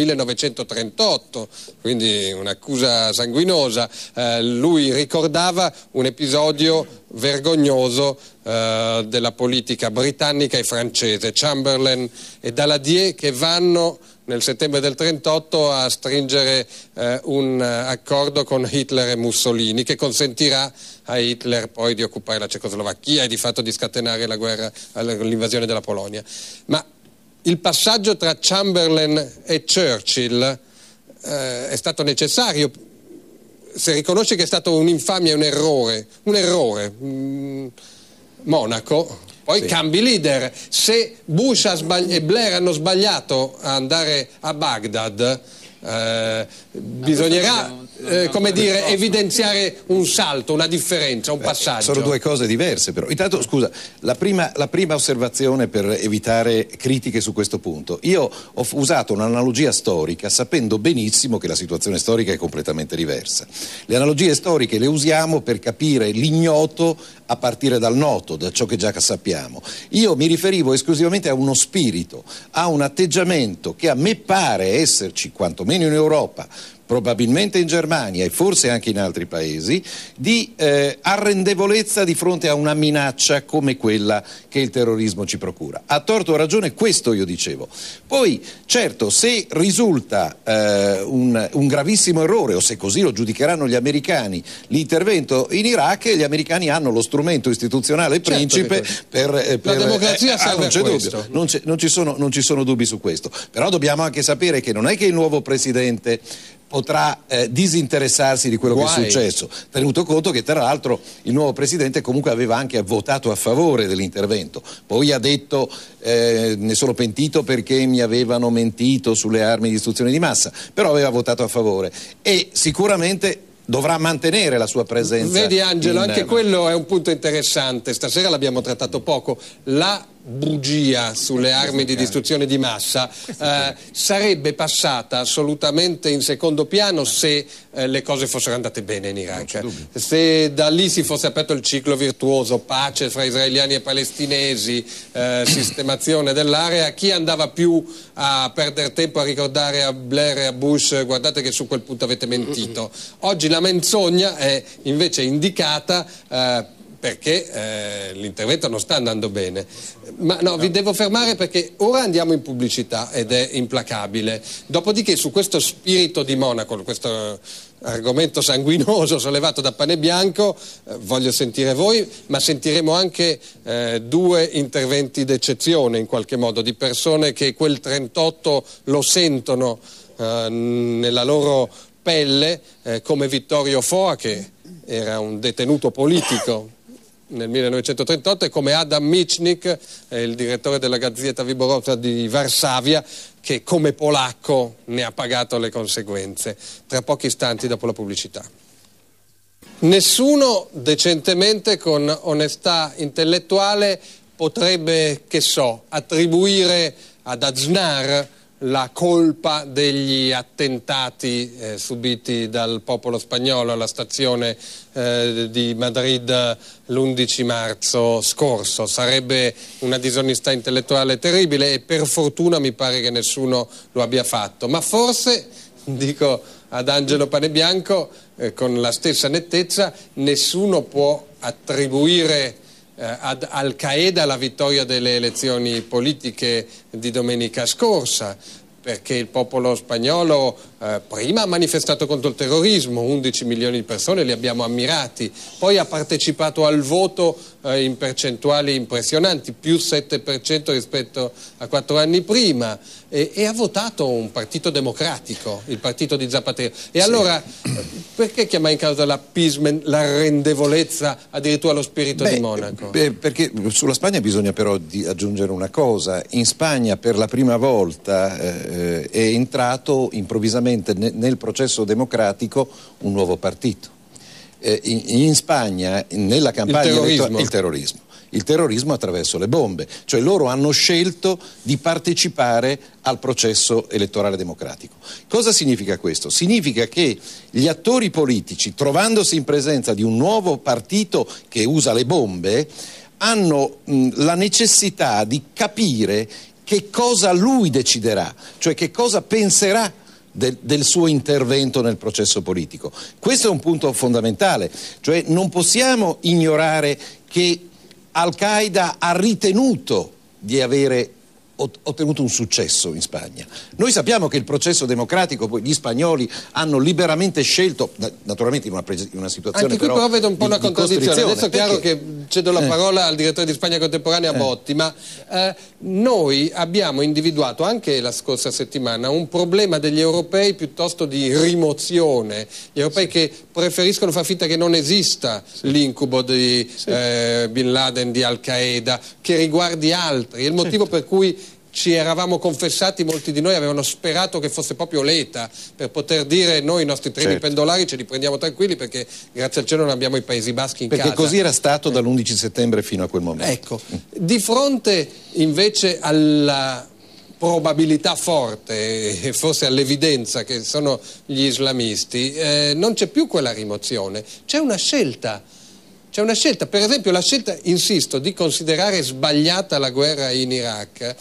1938, quindi un'accusa sanguinosa. Lui ricordava un episodio vergognoso della politica britannica e francese, Chamberlain e Daladier, che vanno nel settembre del 1938 a stringere un accordo con Hitler e Mussolini, che consentirà a Hitler poi di occupare la Cecoslovacchia e di fatto di scatenare la guerra, l'invasione della Polonia. Ma il passaggio tra Chamberlain e Churchill è stato necessario. Se riconosci che è stato un'infamia e un errore, Monaco, poi cambi leader. Se Bush e Blair hanno sbagliato a andare a Baghdad, bisognerà come dire, evidenziare un salto, una differenza, un passaggio. Sono due cose diverse, però. Intanto, scusa, la prima osservazione per evitare critiche su questo punto. Io ho usato un'analogia storica sapendo benissimo che la situazione storica è completamente diversa. Le analogie storiche le usiamo per capire l'ignoto a partire dal noto, da ciò che già sappiamo. Io mi riferivo esclusivamente a uno spirito, a un atteggiamento che a me pare esserci, quantomeno in Europa, probabilmente in Germania e forse anche in altri paesi, di arrendevolezza di fronte a una minaccia come quella che il terrorismo ci procura. A torto o a ragione, questo io dicevo. Poi, certo, se risulta un gravissimo errore, o se così lo giudicheranno gli americani, l'intervento in Iraq, gli americani hanno lo strumento istituzionale principe per la democrazia serve non c'è a questo. Dubbio, non ci sono dubbi su questo. Però dobbiamo anche sapere che non è che il nuovo presidente potrà disinteressarsi di quello che è successo, tenuto conto che tra l'altro il nuovo presidente comunque aveva anche votato a favore dell'intervento, poi ha detto ne sono pentito perché mi avevano mentito sulle armi di distruzione di massa, però aveva votato a favore e sicuramente dovrà mantenere la sua presenza. Vedi Angelo, anche quello è un punto interessante, stasera l'abbiamo trattato poco, la bugia sulle armi di distruzione di massa sarebbe passata assolutamente in secondo piano se le cose fossero andate bene in Iraq, se da lì si fosse aperto il ciclo virtuoso, pace fra israeliani e palestinesi, sistemazione dell'area. Chi andava più a perdere tempo a ricordare a Blair e a Bush guardate che su quel punto avete mentito? Oggi la menzogna è invece indicata perché l'intervento non sta andando bene. Ma no, vi devo fermare perché ora andiamo in pubblicità ed è implacabile. Dopodiché su questo spirito di Monaco, questo argomento sanguinoso sollevato da Pane Bianco, voglio sentire voi, ma sentiremo anche due interventi d'eccezione in qualche modo, di persone che quel 38 lo sentono nella loro pelle, come Vittorio Foa, che era un detenuto politico nel 1938, e come Adam Michnik, il direttore della Gazzetta Wyborcza di Varsavia, che come polacco ne ha pagato le conseguenze. Tra pochi istanti dopo la pubblicità. Nessuno decentemente, con onestà intellettuale, potrebbe, che so, attribuire ad Aznar la colpa degli attentati subiti dal popolo spagnolo alla stazione di Madrid l'11 marzo scorso. Sarebbe una disonestà intellettuale terribile e per fortuna mi pare che nessuno lo abbia fatto. Ma forse, dico ad Angelo Panebianco con la stessa nettezza, nessuno può attribuire ad Al-Qaeda la vittoria delle elezioni politiche di domenica scorsa, perché il popolo spagnolo prima ha manifestato contro il terrorismo, 11 milioni di persone, li abbiamo ammirati, poi ha partecipato al voto in percentuali impressionanti, più 7% rispetto a 4 anni prima, e ha votato un partito democratico, il partito di Zapatero. E allora perché chiama in causa l'appeasement, l'arrendevolezza, addirittura lo spirito di Monaco? Perché sulla Spagna bisogna però aggiungere una cosa: in Spagna per la prima volta è entrato improvvisamente nel processo democratico un nuovo partito. In Spagna nella campagna elettorale il terrorismo attraverso le bombe, cioè loro hanno scelto di partecipare al processo elettorale democratico. Cosa significa questo? Significa che gli attori politici, trovandosi in presenza di un nuovo partito che usa le bombe, hanno la necessità di capire che cosa lui deciderà, cioè che cosa penserà del suo intervento nel processo politico. Questo è un punto fondamentale, cioè non possiamo ignorare che Al-Qaeda ha ritenuto di avere ottenuto un successo in Spagna. Noi sappiamo che il processo democratico, poi gli spagnoli hanno liberamente scelto, naturalmente in una situazione anche qui però vedo un po' una contraddizione. Adesso è chiaro che cedo la parola al direttore di Spagna Contemporanea Botti, ma noi abbiamo individuato anche la scorsa settimana un problema degli europei piuttosto di rimozione, gli europei che preferiscono far finta che non esista l'incubo di Bin Laden, di Al-Qaeda, che riguardi altri. È il motivo per cui ci eravamo confessati, molti di noi avevano sperato che fosse proprio l'ETA, per poter dire noi i nostri treni pendolari ce li prendiamo tranquilli perché grazie al cielo non abbiamo i Paesi Baschi in casa. Perché così era stato dall'11 settembre fino a quel momento. Ecco, di fronte invece alla probabilità forte e forse all'evidenza che sono gli islamisti, non c'è più quella rimozione, c'è una scelta. C'è una scelta, per esempio la scelta, insisto, di considerare sbagliata la guerra in Iraq.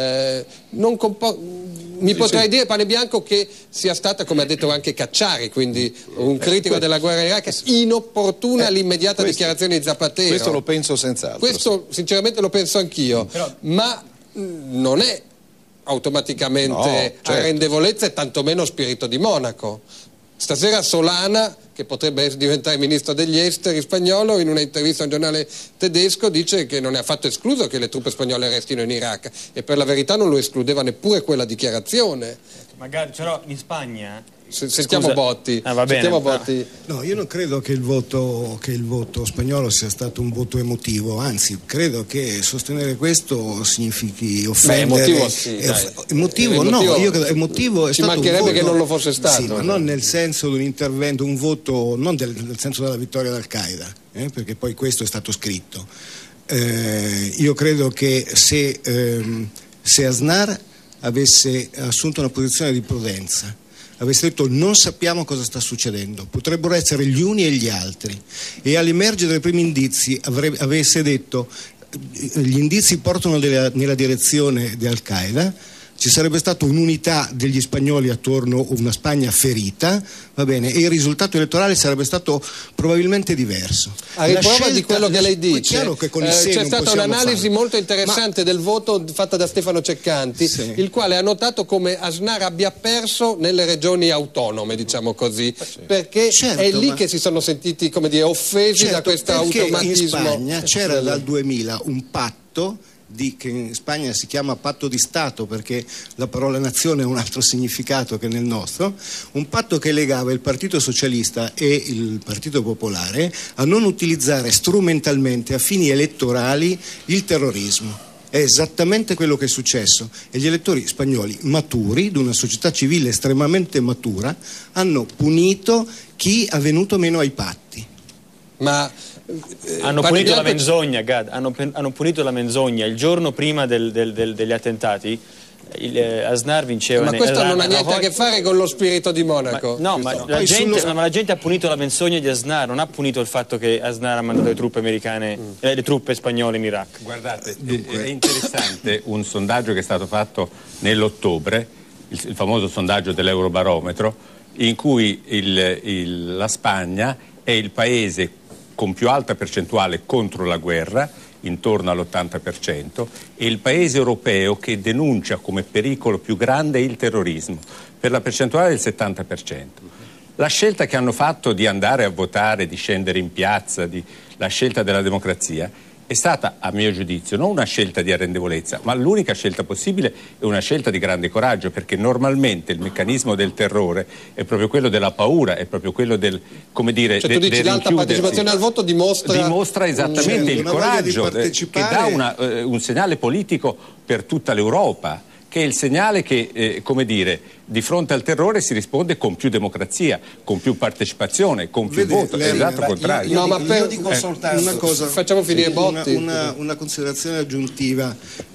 Mi potrei dire, Panebianco, che sia stata, come ha detto anche Cacciari, quindi un critico della guerra in Iraq, inopportuna l'immediata dichiarazione di Zapatero. Questo lo penso senz'altro. Questo sinceramente lo penso anch'io, ma non è automaticamente arrendevolezza e tantomeno spirito di Monaco. Stasera Solana, che potrebbe diventare ministro degli esteri spagnolo, in una intervista a un giornale tedesco dice che non è affatto escluso che le truppe spagnole restino in Iraq, e per la verità non lo escludeva neppure quella dichiarazione. Magari, però in Spagna... Sentiamo Botti. Va bene. Sentiamo Botti. No, io non credo che il voto spagnolo sia stato un voto emotivo, anzi credo che sostenere questo significhi offendere. Emotivo sì, emotivo no, io credo emotivo è ci stato mancherebbe un voto, che non lo fosse stato. Sì, ma non nel senso di un intervento, un voto, non nel senso della vittoria d'Al-Qaeda, perché poi questo è stato scritto. Io credo che se Aznar avesse assunto una posizione di prudenza, avesse detto non sappiamo cosa sta succedendo, potrebbero essere gli uni e gli altri, e all'emergere dei primi indizi avesse detto gli indizi portano nella direzione di Al-Qaeda, ci sarebbe stata un'unità degli spagnoli attorno a una Spagna ferita, va bene, e il risultato elettorale sarebbe stato probabilmente diverso. A riprova di quello che lei dice, c'è stata un'analisi molto interessante del voto fatta da Stefano Ceccanti, sì, il quale ha notato come Aznar abbia perso nelle regioni autonome, diciamo così, perché è lì che si sono sentiti, come dire, offesi da questo automatismo. In Spagna c'era dal 2000 un patto che in Spagna si chiama patto di Stato, perché la parola nazione ha un altro significato che nel nostro, un patto che legava il Partito Socialista e il Partito Popolare a non utilizzare strumentalmente a fini elettorali il terrorismo. È esattamente quello che è successo, e gli elettori spagnoli maturi, di una società civile estremamente matura, hanno punito chi è venuto meno ai patti. Ma hanno punito la menzogna, Gad, hanno punito la menzogna il giorno prima degli attentati. Aznar vinceva. Ma questo non ha niente a che fare con lo spirito di Monaco. Ma la gente ha punito la menzogna di Aznar, non ha punito il fatto che Aznar ha mandato le truppe americane, le truppe spagnole in Iraq. Guardate, è interessante un sondaggio che è stato fatto nell'ottobre, il famoso sondaggio dell'Eurobarometro, in cui la Spagna è il paese con più alta percentuale contro la guerra, intorno all'80%, e il paese europeo che denuncia come pericolo più grande il terrorismo, per la percentuale del 70%. La scelta che hanno fatto di andare a votare, di scendere in piazza, la scelta della democrazia, è stata, a mio giudizio, non una scelta di arrendevolezza, ma l'unica scelta possibile è una scelta di grande coraggio, perché normalmente il meccanismo del terrore è proprio quello della paura, è proprio quello del, come dire, tu dici l'alta partecipazione al voto dimostra esattamente il coraggio, che dà un segnale politico per tutta l'Europa, che è il segnale che, come dire, di fronte al terrore si risponde con più democrazia, con più partecipazione, con più voto, è l'esatto contrario. Io dico soltanto una cosa, facciamo finire Botti. Una considerazione aggiuntiva.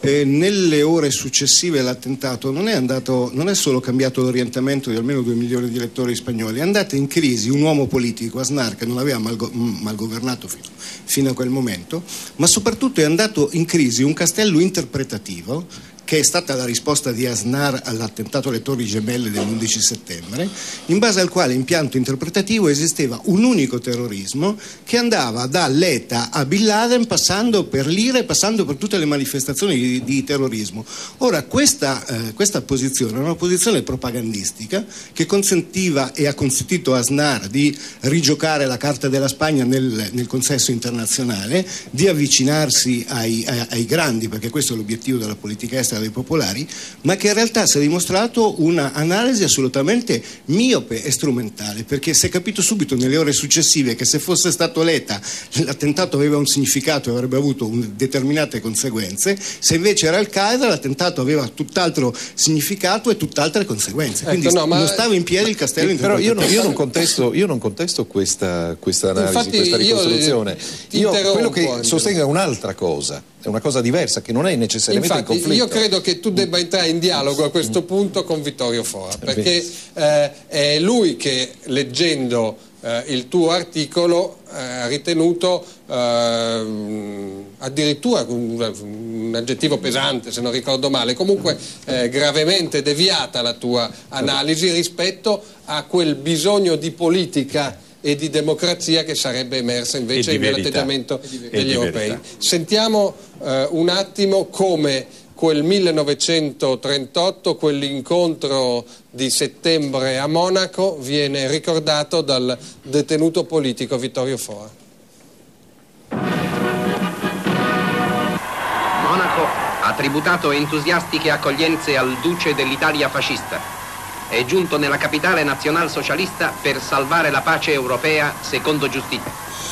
Nelle ore successive all'attentato non è solo cambiato l'orientamento di almeno 2 milioni di elettori spagnoli, è andato in crisi un uomo politico, Aznar, che non aveva mal governato fino a quel momento, ma soprattutto è andato in crisi un castello interpretativo, che è stata la risposta di Aznar all'attentato alle Torri Gemelle dell'11 settembre, in base al quale impianto interpretativo esisteva un unico terrorismo che andava dall'ETA a Bin Laden, passando per l'IRA e passando per tutte le manifestazioni di terrorismo. Ora, questa posizione è una posizione propagandistica che consentiva e ha consentito a Aznar di rigiocare la carta della Spagna nel consesso internazionale, di avvicinarsi ai grandi, perché questo è l'obiettivo della politica estera dei popolari, ma che in realtà si è dimostrato una analisi assolutamente miope e strumentale, perché si è capito subito nelle ore successive che se fosse stato l'ETA l'attentato aveva un significato e avrebbe avuto determinate conseguenze, se invece era Al-Qaeda l'attentato aveva tutt'altro significato e tutt'altre conseguenze, quindi non stava in piedi il castello interpretativo. Però io non contesto questa analisi, infatti, questa ricostruzione, io quello che sostengo è un'altra cosa, è una cosa diversa che non è necessariamente in conflitto. Io credo che tu debba entrare in dialogo a questo punto con Vittorio Fora, perché è lui che, leggendo il tuo articolo, ha ritenuto addirittura un aggettivo pesante, se non ricordo male, comunque gravemente deviata la tua analisi rispetto a quel bisogno di politica e di democrazia che sarebbe emersa invece nell'atteggiamento degli europei. Sentiamo un attimo come quel 1938, quell'incontro di settembre a Monaco, viene ricordato dal detenuto politico Vittorio Fora. Monaco ha tributato entusiastiche accoglienze al duce dell'Italia fascista. è giunto nella capitale nazionalsocialista per salvare la pace europea secondo giustizia.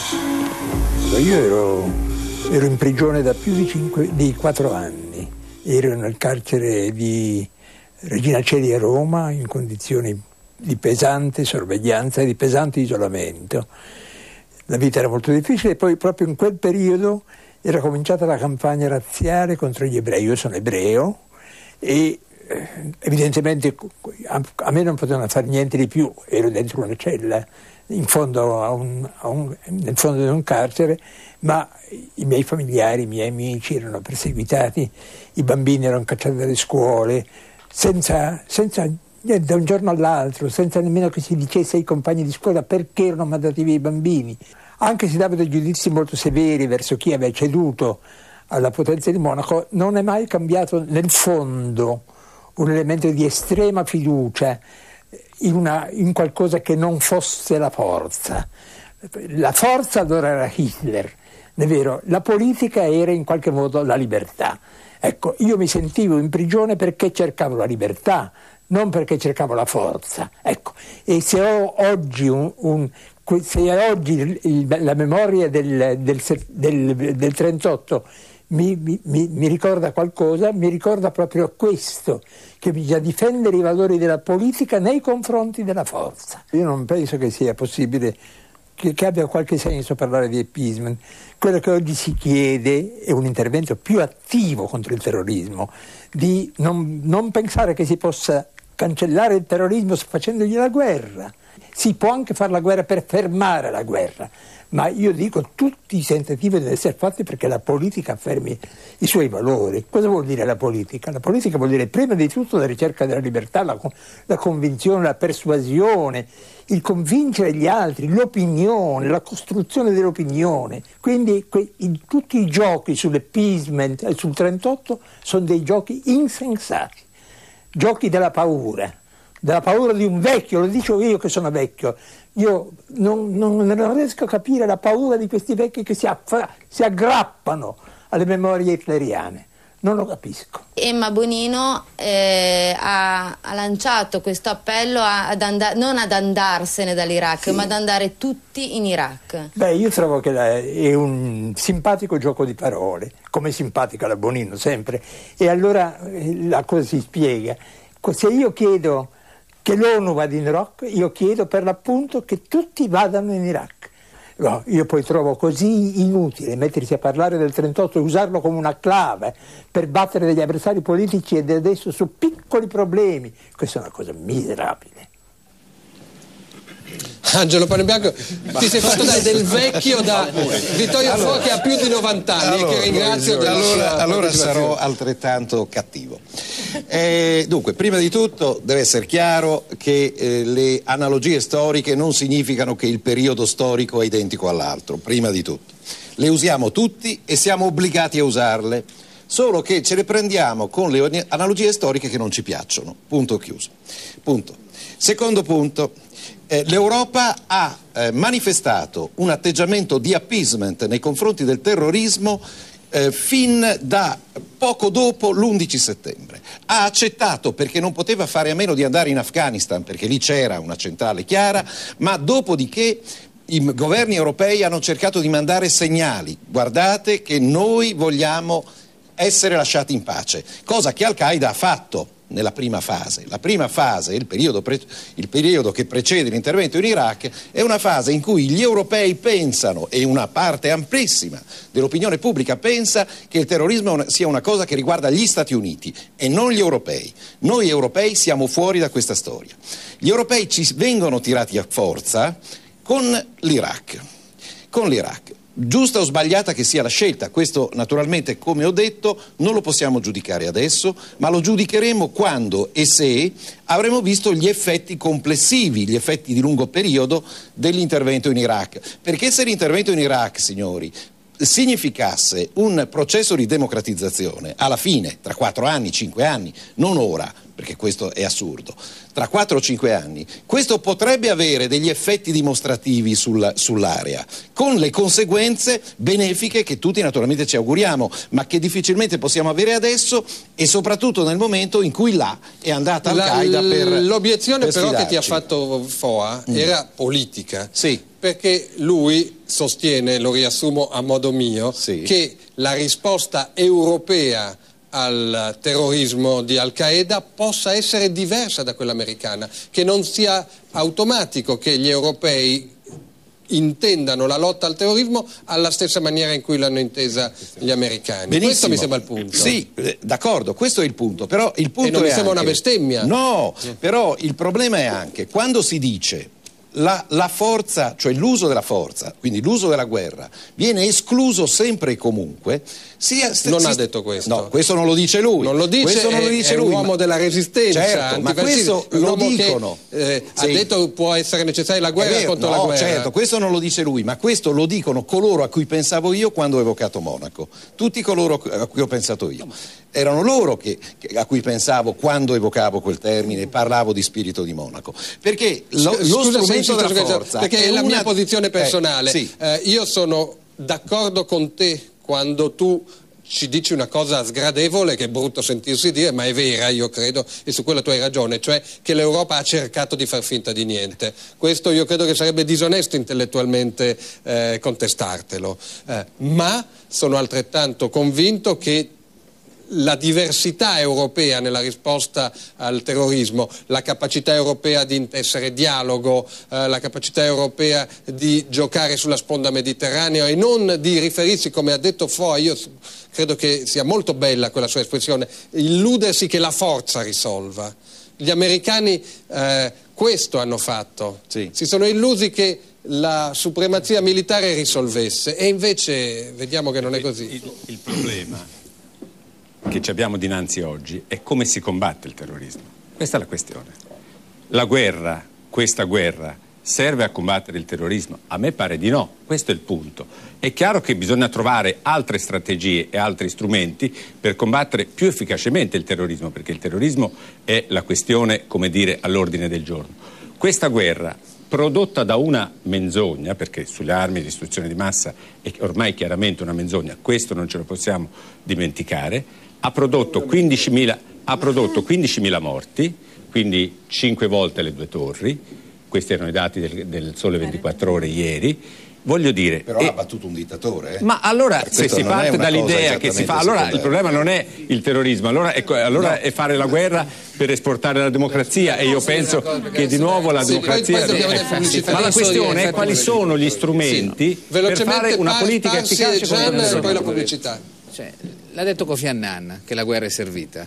Io ero in prigione da più di 4 anni, ero nel carcere di Regina Coeli a Roma in condizioni di pesante sorveglianza e di pesante isolamento. La vita era molto difficile e poi proprio in quel periodo era cominciata la campagna razziale contro gli ebrei. Io sono ebreo e evidentemente a me non potevano fare niente di più, ero dentro una cella in fondo nel fondo di un carcere, ma i miei familiari, i miei amici erano perseguitati, i bambini erano cacciati dalle scuole senza niente, da un giorno all'altro, senza nemmeno che si dicesse ai compagni di scuola perché erano mandati via i bambini. Anche se davano giudizi molto severi verso chi aveva ceduto alla potenza di Monaco, non è mai cambiato nel fondo un elemento di estrema fiducia in qualcosa che non fosse la forza. La forza allora era Hitler, è vero, la politica era in qualche modo la libertà. Ecco, io mi sentivo in prigione perché cercavo la libertà, non perché cercavo la forza. Ecco, e se ho oggi la memoria del 38 mi ricorda qualcosa, mi ricorda proprio questo, che bisogna difendere i valori della politica nei confronti della forza. Io non penso che sia possibile che abbia qualche senso parlare di appeasement. Quello che oggi si chiede è un intervento più attivo contro il terrorismo, di non pensare che si possa cancellare il terrorismo facendogli la guerra. Si può anche fare la guerra per fermare la guerra, ma io dico tutti i tentativi devono essere fatti perché la politica affermi i suoi valori. Cosa vuol dire la politica? La politica vuol dire prima di tutto la ricerca della libertà, la convinzione, la persuasione, il convincere gli altri, l'opinione, la costruzione dell'opinione. Quindi tutti i giochi sull'appeasement e sul 38 sono dei giochi insensati, giochi della paura di un vecchio. Lo dico io che sono vecchio. Io non riesco a capire la paura di questi vecchi che si aggrappano alle memorie hitleriane. Non lo capisco. Emma Bonino ha lanciato questo appello non ad andarsene dall'Iraq, ma ad andare tutti in Iraq. Beh, io trovo che è un simpatico gioco di parole, come simpatica la Bonino sempre. E allora la cosa si spiega. Se io chiedo che l'ONU vada in Iraq, io chiedo per l'appunto che tutti vadano in Iraq. No, io poi trovo così inutile mettersi a parlare del 38 e usarlo come una clave per battere degli avversari politici e adesso su piccoli problemi. Questa è una cosa miserabile. Angelo Panebianco, ti sei fatto dare del vecchio da Vittorio Fo che ha più di 90 anni e che ringrazio allora sarò altrettanto cattivo. Dunque, prima di tutto deve essere chiaro che le analogie storiche non significano che il periodo storico è identico all'altro, prima di tutto. Le usiamo tutti e siamo obbligati a usarle, solo che ce le prendiamo con le analogie storiche che non ci piacciono. Punto chiuso. Punto. Secondo punto. L'Europa ha manifestato un atteggiamento di appeasement nei confronti del terrorismo fin da poco dopo l'11 settembre. Ha accettato perché non poteva fare a meno di andare in Afghanistan, perché lì c'era una centrale chiara, ma dopodiché i governi europei hanno cercato di mandare segnali: guardate che noi vogliamo essere lasciati in pace, cosa che Al-Qaeda ha fatto nella prima fase. La prima fase, il periodo che precede l'intervento in Iraq, è una fase in cui gli europei pensano, e una parte amplissima dell'opinione pubblica pensa, che il terrorismo sia una cosa che riguarda gli Stati Uniti e non gli europei. Noi europei siamo fuori da questa storia. Gli europei ci vengono tirati a forza con l'Iraq. Giusta o sbagliata che sia la scelta, questo naturalmente, come ho detto, non lo possiamo giudicare adesso, ma lo giudicheremo quando e se avremo visto gli effetti complessivi, gli effetti di lungo periodo dell'intervento in Iraq. Perché se l'intervento in Iraq, signori, significasse un processo di democratizzazione alla fine, tra 4 anni, 5 anni, non ora, perché questo è assurdo, tra 4 o 5 anni, questo potrebbe avere degli effetti dimostrativi sull'area, con le conseguenze benefiche che tutti naturalmente ci auguriamo, ma che difficilmente possiamo avere adesso, e soprattutto nel momento in cui là è andata Al-Qaeda L'obiezione per però sfidarci. che ti ha fatto Foa era politica. Sì. Perché lui sostiene, lo riassumo a modo mio, che la risposta europea al terrorismo di Al-Qaeda possa essere diversa da quella americana, che non sia automatico che gli europei intendano la lotta al terrorismo alla stessa maniera in cui l'hanno intesa gli americani. Benissimo. Questo mi sembra il punto. Sì, d'accordo, questo è il punto, però il punto e non è mi sembra anche... una bestemmia. No, però il problema è anche quando si dice la forza, cioè l'uso della forza, quindi l'uso della guerra, viene escluso sempre e comunque. Non ha detto questo. No, questo non lo dice lui. Non lo dice, questo non lo dice è lui, un uomo della resistenza. Certo, ma questo lo dicono. Ha detto può essere necessaria la guerra contro la guerra. Certo, questo non lo dice lui, ma questo lo dicono coloro a cui pensavo io quando ho evocato Monaco. Tutti coloro a cui ho pensato io. Erano loro a cui pensavo quando evocavo quel termine e parlavo di spirito di Monaco. Perché lo strumento della forza... Perché è la mia posizione personale. Io sono d'accordo con te quando tu ci dici una cosa sgradevole, che è brutto sentirsi dire, ma è vera, io credo, e su quello tu hai ragione, cioè che l'Europa ha cercato di far finta di niente. Questo io credo che sarebbe disonesto intellettualmente contestartelo, ma sono altrettanto convinto che la diversità europea nella risposta al terrorismo, la capacità europea di intessere dialogo, la capacità europea di giocare sulla sponda mediterranea e non di riferirsi, come ha detto Foa, io credo che sia molto bella quella sua espressione, illudersi che la forza risolva. Gli americani questo hanno fatto, si sono illusi che la supremazia militare risolvesse e invece vediamo che non è così. Il problema che ci abbiamo dinanzi oggi è come si combatte il terrorismo. Questa è la questione. La guerra, questa guerra, serve a combattere il terrorismo? A me pare di no, questo è il punto. È chiaro che bisogna trovare altre strategie e altri strumenti per combattere più efficacemente il terrorismo, perché il terrorismo è la questione, come dire, all'ordine del giorno. Questa guerra, prodotta da una menzogna, perché sulle armi di distruzione di massa è ormai chiaramente una menzogna, questo non ce lo possiamo dimenticare, ha prodotto 15.000 morti, quindi 5 volte le 2 torri, questi erano i dati del Sole 24 Ore ieri. Voglio dire, però ha battuto un dittatore. Ma allora se si parte dall'idea che si fa, allora il problema non è il terrorismo, allora è fare la guerra per esportare la democrazia, e io penso che di nuovo la democrazia ma la questione è quali sono gli strumenti per fare una politica efficace contro il terrorismo. Poi la pubblicità. L'ha detto Kofi Annan che la guerra è servita.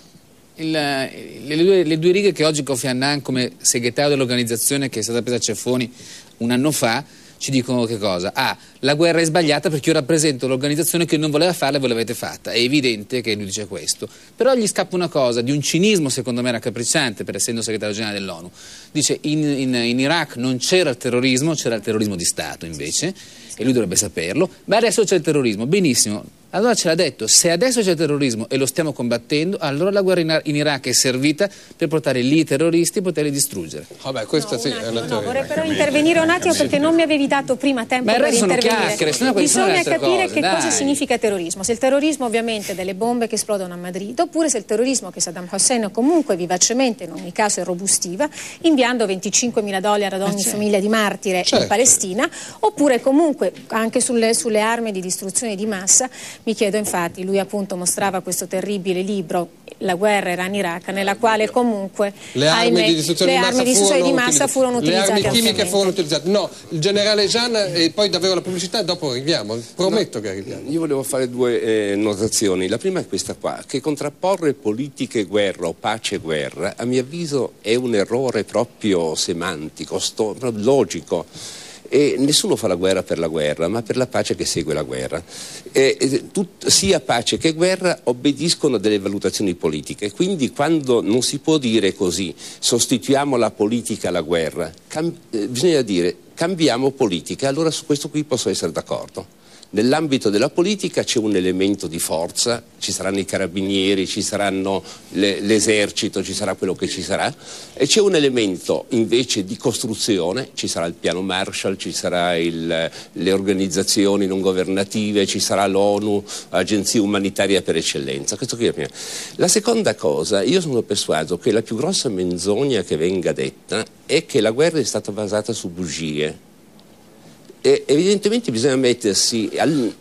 Le due righe che oggi Kofi Annan, come segretario dell'organizzazione che è stata presa a ceffoni un anno fa, ci dicono che cosa? La guerra è sbagliata perché io rappresento l'organizzazione che non voleva farla e voi l'avete fatta. È evidente che lui dice questo. Però gli scappa una cosa, di un cinismo secondo me raccapricciante, per essendo segretario generale dell'ONU. Dice in Iraq non c'era il terrorismo, c'era il terrorismo di Stato invece, e lui dovrebbe saperlo, ma adesso c'è il terrorismo. Benissimo. Allora ce l'ha detto, se adesso c'è il terrorismo e lo stiamo combattendo, allora la guerra in Iraq è servita per portare lì i terroristi e poterli distruggere. Vabbè, questo sì, è una teoria. Vorrei però intervenire un attimo perché non mi avevi dato prima tempo per intervenire. Bisogna capire che cosa significa terrorismo. Se il terrorismo ovviamente è delle bombe che esplodono a Madrid, oppure se il terrorismo che Saddam Hussein comunque vivacemente in ogni caso irrobustiva, inviando $25.000 ad ogni famiglia di martire in Palestina, oppure comunque anche sulle armi di distruzione di massa. Mi chiedo infatti, lui appunto mostrava questo terribile libro, La guerra era in Iraq, nella quale comunque le armi di distruzione di massa furono utilizzate. Le armi chimiche furono utilizzate. No, il generale Jean, e poi davvero la pubblicità, dopo arriviamo, prometto che arriviamo. Io volevo fare 2 notazioni. La prima è questa qua, che contrapporre politica e guerra o pace e guerra, a mio avviso è un errore proprio semantico, logico. E nessuno fa la guerra per la guerra, ma per la pace che segue la guerra. Sia pace che guerra obbediscono a delle valutazioni politiche, quindi quando non si può dire così, sostituiamo la politica alla guerra, bisogna dire cambiamo politica, allora su questo qui posso essere d'accordo. Nell'ambito della politica c'è un elemento di forza, ci saranno i carabinieri, ci saranno l'esercito, ci sarà quello che ci sarà, e c'è un elemento invece di costruzione, ci sarà il piano Marshall, ci sarà le organizzazioni non governative, ci sarà l'ONU, agenzia umanitaria per eccellenza. Questo qui è la prima. La seconda cosa, io sono persuaso che la più grossa menzogna che venga detta è che la guerra è stata basata su bugie. Evidentemente bisogna mettersi al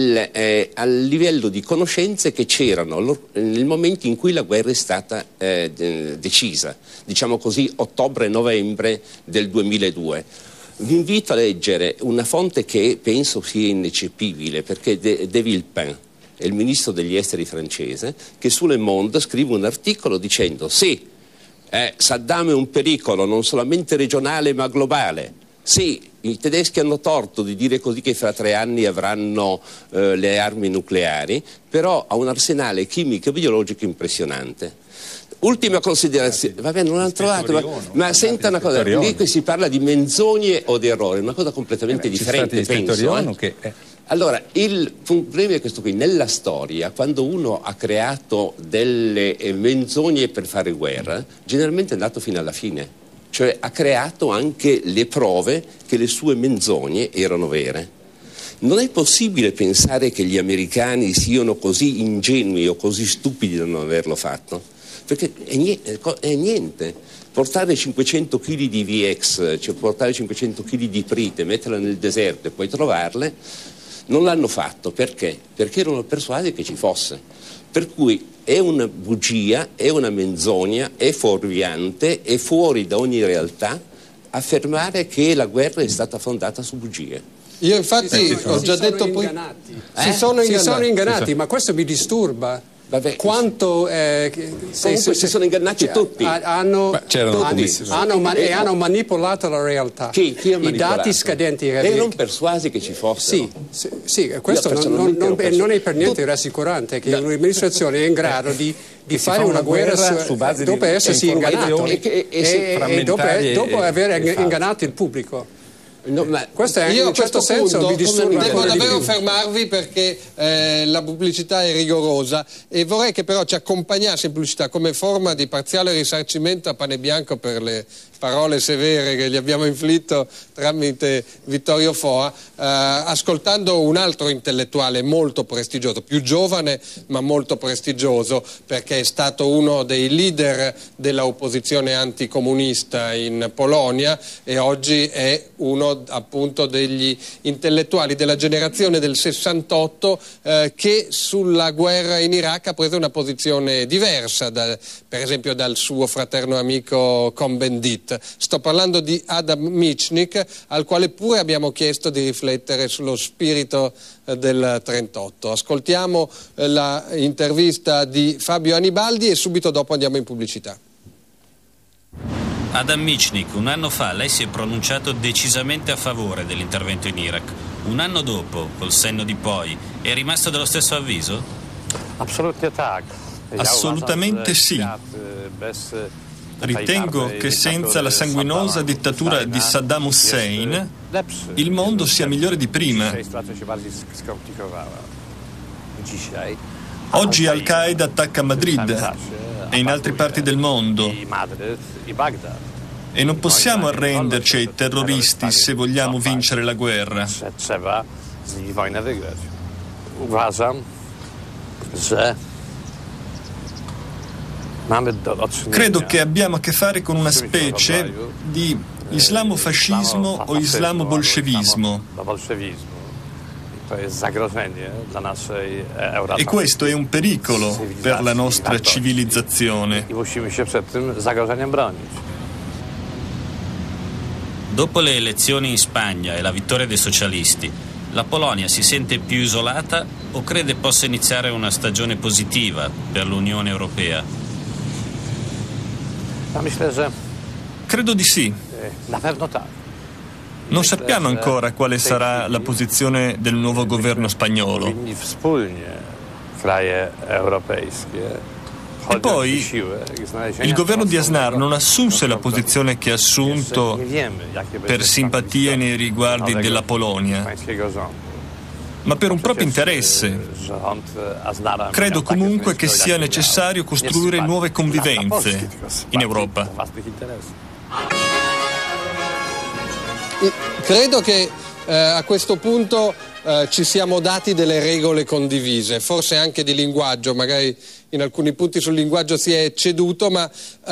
livello di conoscenze che c'erano nel momento in cui la guerra è stata decisa, diciamo così ottobre-novembre del 2002. Vi invito a leggere una fonte che penso sia ineccepibile, perché De Villepin è il ministro degli esteri francese, che su Le Monde scrive un articolo dicendo sì, Saddam è un pericolo non solamente regionale ma globale. Sì, i tedeschi hanno torto di dire così che fra 3 anni avranno le armi nucleari, però ha un arsenale chimico e biologico impressionante. Ultima considerazione, va bene, non l'hanno trovato, ma senta una cosa, lì qui si parla di menzogne o di errori, una cosa completamente differente, penso. Allora, il problema è questo qui, nella storia, quando uno ha creato delle menzogne per fare guerra, generalmente è andato fino alla fine. Cioè ha creato anche le prove che le sue menzogne erano vere. Non è possibile pensare che gli americani siano così ingenui o così stupidi da non averlo fatto, perché è niente. Portare 500 kg di VX, cioè portare 500 kg di trite, metterla nel deserto e poi trovarle, non l'hanno fatto. Perché? Perché erano persuasi che ci fosse. Per cui è una bugia, è una menzogna, è fuorviante, è fuori da ogni realtà affermare che la guerra è stata fondata su bugie. Io infatti ho già detto prima. Si sono ingannati, ma questo mi disturba. Vabbè, quanto si sono ingannati tutti. Hanno manipolato la realtà. Chi ha manipolato? I dati scadenti erano persuasi che ci fossero. Sì, questo non è per niente rassicurante che un'amministrazione è in grado di fare una guerra su base dopo essersi ingannato e dopo aver ingannato il pubblico. No, ma questo è in un certo senso mi disturba. Devo davvero fermarvi perché la pubblicità è rigorosa e vorrei che però ci accompagnasse in pubblicità come forma di parziale risarcimento a Panebianco per le parole severe che gli abbiamo inflitto tramite Vittorio Foa, ascoltando un altro intellettuale molto prestigioso, più giovane ma molto prestigioso, perché è stato uno dei leader della opposizione anticomunista in Polonia e oggi è uno appunto degli intellettuali della generazione del 68 che sulla guerra in Iraq ha preso una posizione diversa per esempio dal suo fraterno amico Cohn-Bendit. Sto parlando di Adam Michnik, al quale pure abbiamo chiesto di riflettere sullo spirito del 38. Ascoltiamo l'intervista di Fabio Anibaldi e subito dopo andiamo in pubblicità. Adam Michnik, un anno fa lei si è pronunciato decisamente a favore dell'intervento in Iraq. Un anno dopo, col senno di poi, è rimasto dello stesso avviso? Assolutamente sì. Ritengo che senza la sanguinosa dittatura di Saddam Hussein il mondo sia migliore di prima. Oggi Al-Qaeda attacca Madrid e in altre parti del mondo e non possiamo arrenderci ai terroristi se vogliamo vincere la guerra. Credo che abbiamo a che fare con una specie di islamofascismo o islamo-bolscevismo. E questo è un pericolo per la nostra civilizzazione. Dopo le elezioni in Spagna e la vittoria dei socialisti, la Polonia si sente più isolata o crede possa iniziare una stagione positiva per l'Unione Europea? Credo di sì. Non sappiamo ancora quale sarà la posizione del nuovo governo spagnolo. E poi il governo di Aznar non assunse la posizione che ha assunto per simpatia nei riguardi della Polonia. ma per un proprio interesse. Credo comunque che sia necessario costruire nuove convivenze in Europa. Credo che a questo punto ci siamo dati delle regole condivise, forse anche di linguaggio, magari in alcuni punti sul linguaggio si è ceduto, ma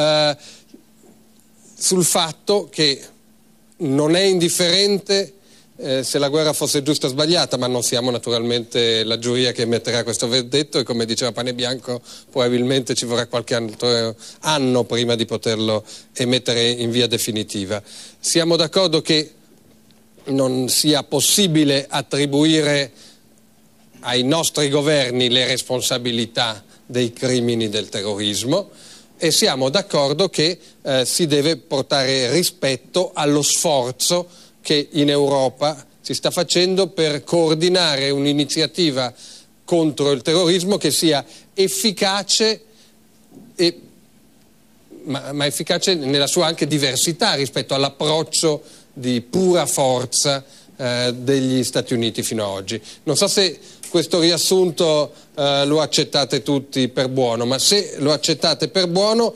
sul fatto che non è indifferente se la guerra fosse giusta o sbagliata, ma non siamo naturalmente la giuria che emetterà questo verdetto, e come diceva Panebianco probabilmente ci vorrà qualche altro anno prima di poterlo emettere in via definitiva. Siamo d'accordo che non sia possibile attribuire ai nostri governi le responsabilità dei crimini del terrorismo, e siamo d'accordo che si deve portare rispetto allo sforzo che in Europa si sta facendo per coordinare un'iniziativa contro il terrorismo che sia efficace, ma efficace nella sua anche diversità rispetto all'approccio di pura forza degli Stati Uniti fino ad oggi. Non so se questo riassunto lo accettate tutti per buono, ma se lo accettate per buono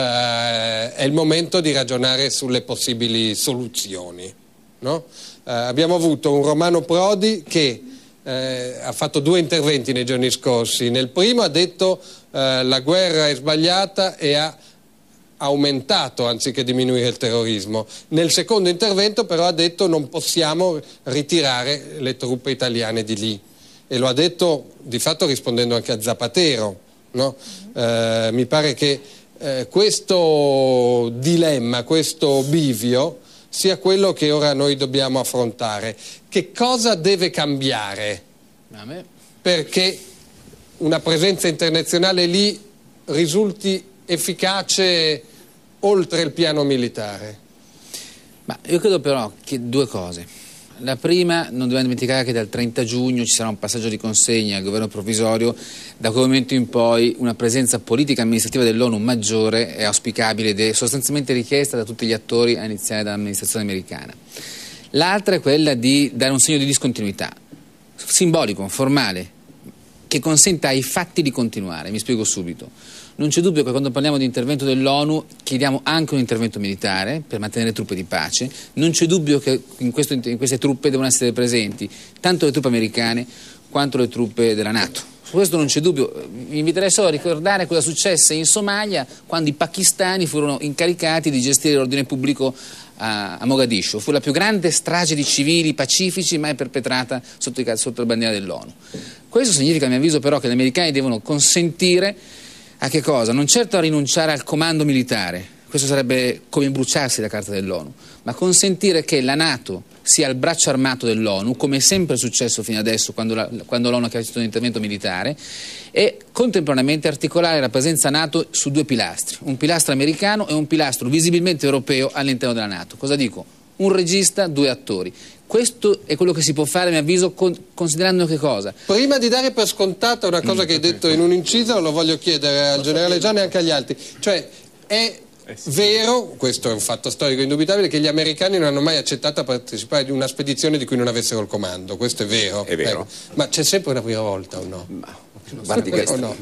è il momento di ragionare sulle possibili soluzioni. No? Abbiamo avuto un Romano Prodi che ha fatto 2 interventi nei giorni scorsi. Nel primo ha detto la guerra è sbagliata e ha aumentato anziché diminuire il terrorismo. Nel secondo intervento però ha detto non possiamo ritirare le truppe italiane di lì, e lo ha detto di fatto rispondendo anche a Zapatero, no? Mi pare che questo dilemma, questo bivio sia quello che ora noi dobbiamo affrontare. Che cosa deve cambiare perché una presenza internazionale lì risulti efficace oltre il piano militare? Ma io credo però che 2 cose. La prima, non dobbiamo dimenticare che dal 30 giugno ci sarà un passaggio di consegna al governo provvisorio. Da quel momento in poi una presenza politica amministrativa dell'ONU maggiore è auspicabile ed è sostanzialmente richiesta da tutti gli attori, a iniziare dall'amministrazione americana. L'altra è quella di dare un segno di discontinuità, simbolico, formale, che consenta ai fatti di continuare. Mi spiego subito. Non c'è dubbio che quando parliamo di intervento dell'ONU chiediamo anche un intervento militare per mantenere truppe di pace. Non c'è dubbio che in queste truppe devono essere presenti tanto le truppe americane quanto le truppe della NATO. Su questo non c'è dubbio. Vi inviterei solo a ricordare cosa successe in Somalia quando i pakistani furono incaricati di gestire l'ordine pubblico a Mogadiscio. Fu la più grande strage di civili pacifici mai perpetrata sotto la bandiera dell'ONU. Questo significa, a mio avviso, però, che gli americani devono consentire a che cosa? Non certo a rinunciare al comando militare, questo sarebbe come bruciarsi la carta dell'ONU, ma consentire che la NATO sia il braccio armato dell'ONU, come è sempre successo fino adesso quando l'ONU ha chiesto un intervento militare, e contemporaneamente articolare la presenza NATO su 2 pilastri, un pilastro americano e un pilastro visibilmente europeo all'interno della NATO. Cosa dico? Un regista, 2 attori. Questo è quello che si può fare, a mio avviso, considerando che cosa? Prima di dare per scontata una cosa che hai detto in un inciso, lo voglio chiedere al generale Gianni e anche agli altri. Cioè, è vero, questo è un fatto storico indubitabile, che gli americani non hanno mai accettato a partecipare ad una spedizione di cui non avessero il comando. Questo è vero. È vero. Ma c'è sempre una prima volta o no? Guardi o no?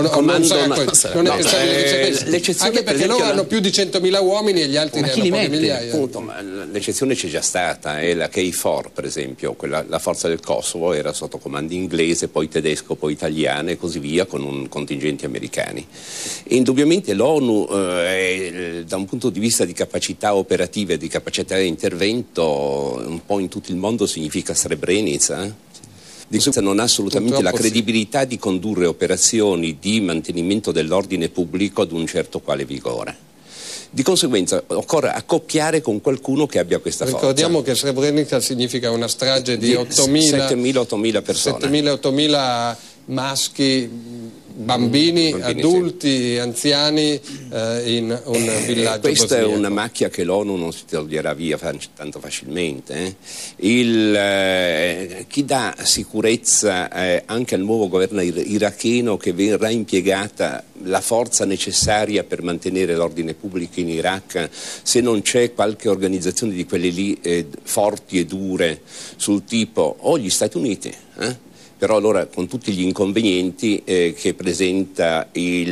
Anche perché loro hanno più di 100.000 uomini e gli altri ne hanno poche migliaia. Appunto, ma l'eccezione c'è già stata, la KFOR per esempio, la forza del Kosovo era sotto comando inglese, poi tedesco, poi italiano e così via, con contingenti americani. E indubbiamente l'ONU da un punto di vista di capacità operativa e di capacità di intervento un po' in tutto il mondo significa Srebrenica. Di conseguenza non ha assolutamente la credibilità di condurre operazioni di mantenimento dell'ordine pubblico ad un certo quale vigore. Di conseguenza occorre accoppiare con qualcuno che abbia questa forza. Ricordiamo che Srebrenica significa una strage di 7.000-8.000 persone. 7.000-8.000 maschi, bambini, adulti, anziani in un villaggio questa bosniaco. È una macchia che l'ONU non si toglierà via tanto facilmente. Chi dà sicurezza anche al nuovo governo iracheno che verrà impiegata la forza necessaria per mantenere l'ordine pubblico in Iraq, se non c'è qualche organizzazione di quelle lì forti e dure sul tipo o gli Stati Uniti però allora con tutti gli inconvenienti che presenta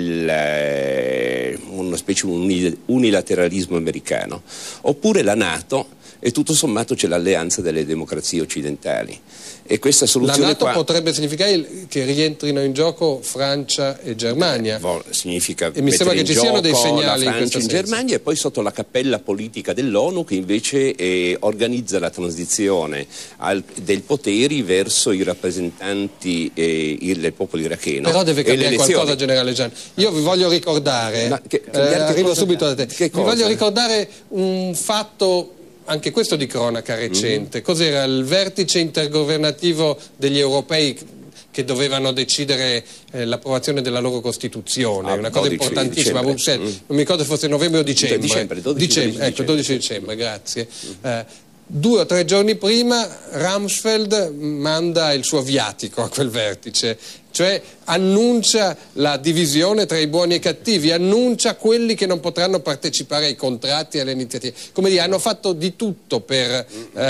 una specie di unilateralismo americano. Oppure la NATO, e tutto sommato c'è l'alleanza delle democrazie occidentali. E questa soluzione la NATO qua potrebbe significare che rientrino in gioco Francia e Germania. Significa e mi sembra che ci siano dei segnali la Francia in questo in senso. Germania, e poi sotto la cappella politica dell'ONU che invece organizza la transizione dei poteri verso i rappresentanti del popolo iracheno. Però deve cambiare qualcosa, generale Gianni. Io vi voglio ricordare, arrivo subito da te, vi voglio ricordare un fatto, anche questo di cronaca recente. Cos'era il vertice intergovernativo degli europei che dovevano decidere l'approvazione della loro Costituzione, una cosa importantissima a Bruxelles, non mi ricordo se fosse novembre o dicembre. 12 dicembre, grazie. 2 o 3 giorni prima Rumsfeld manda il suo viatico a quel vertice, cioè annuncia la divisione tra i buoni e i cattivi, annuncia quelli che non potranno partecipare ai contratti e alle iniziative. Come dire, hanno fatto di tutto per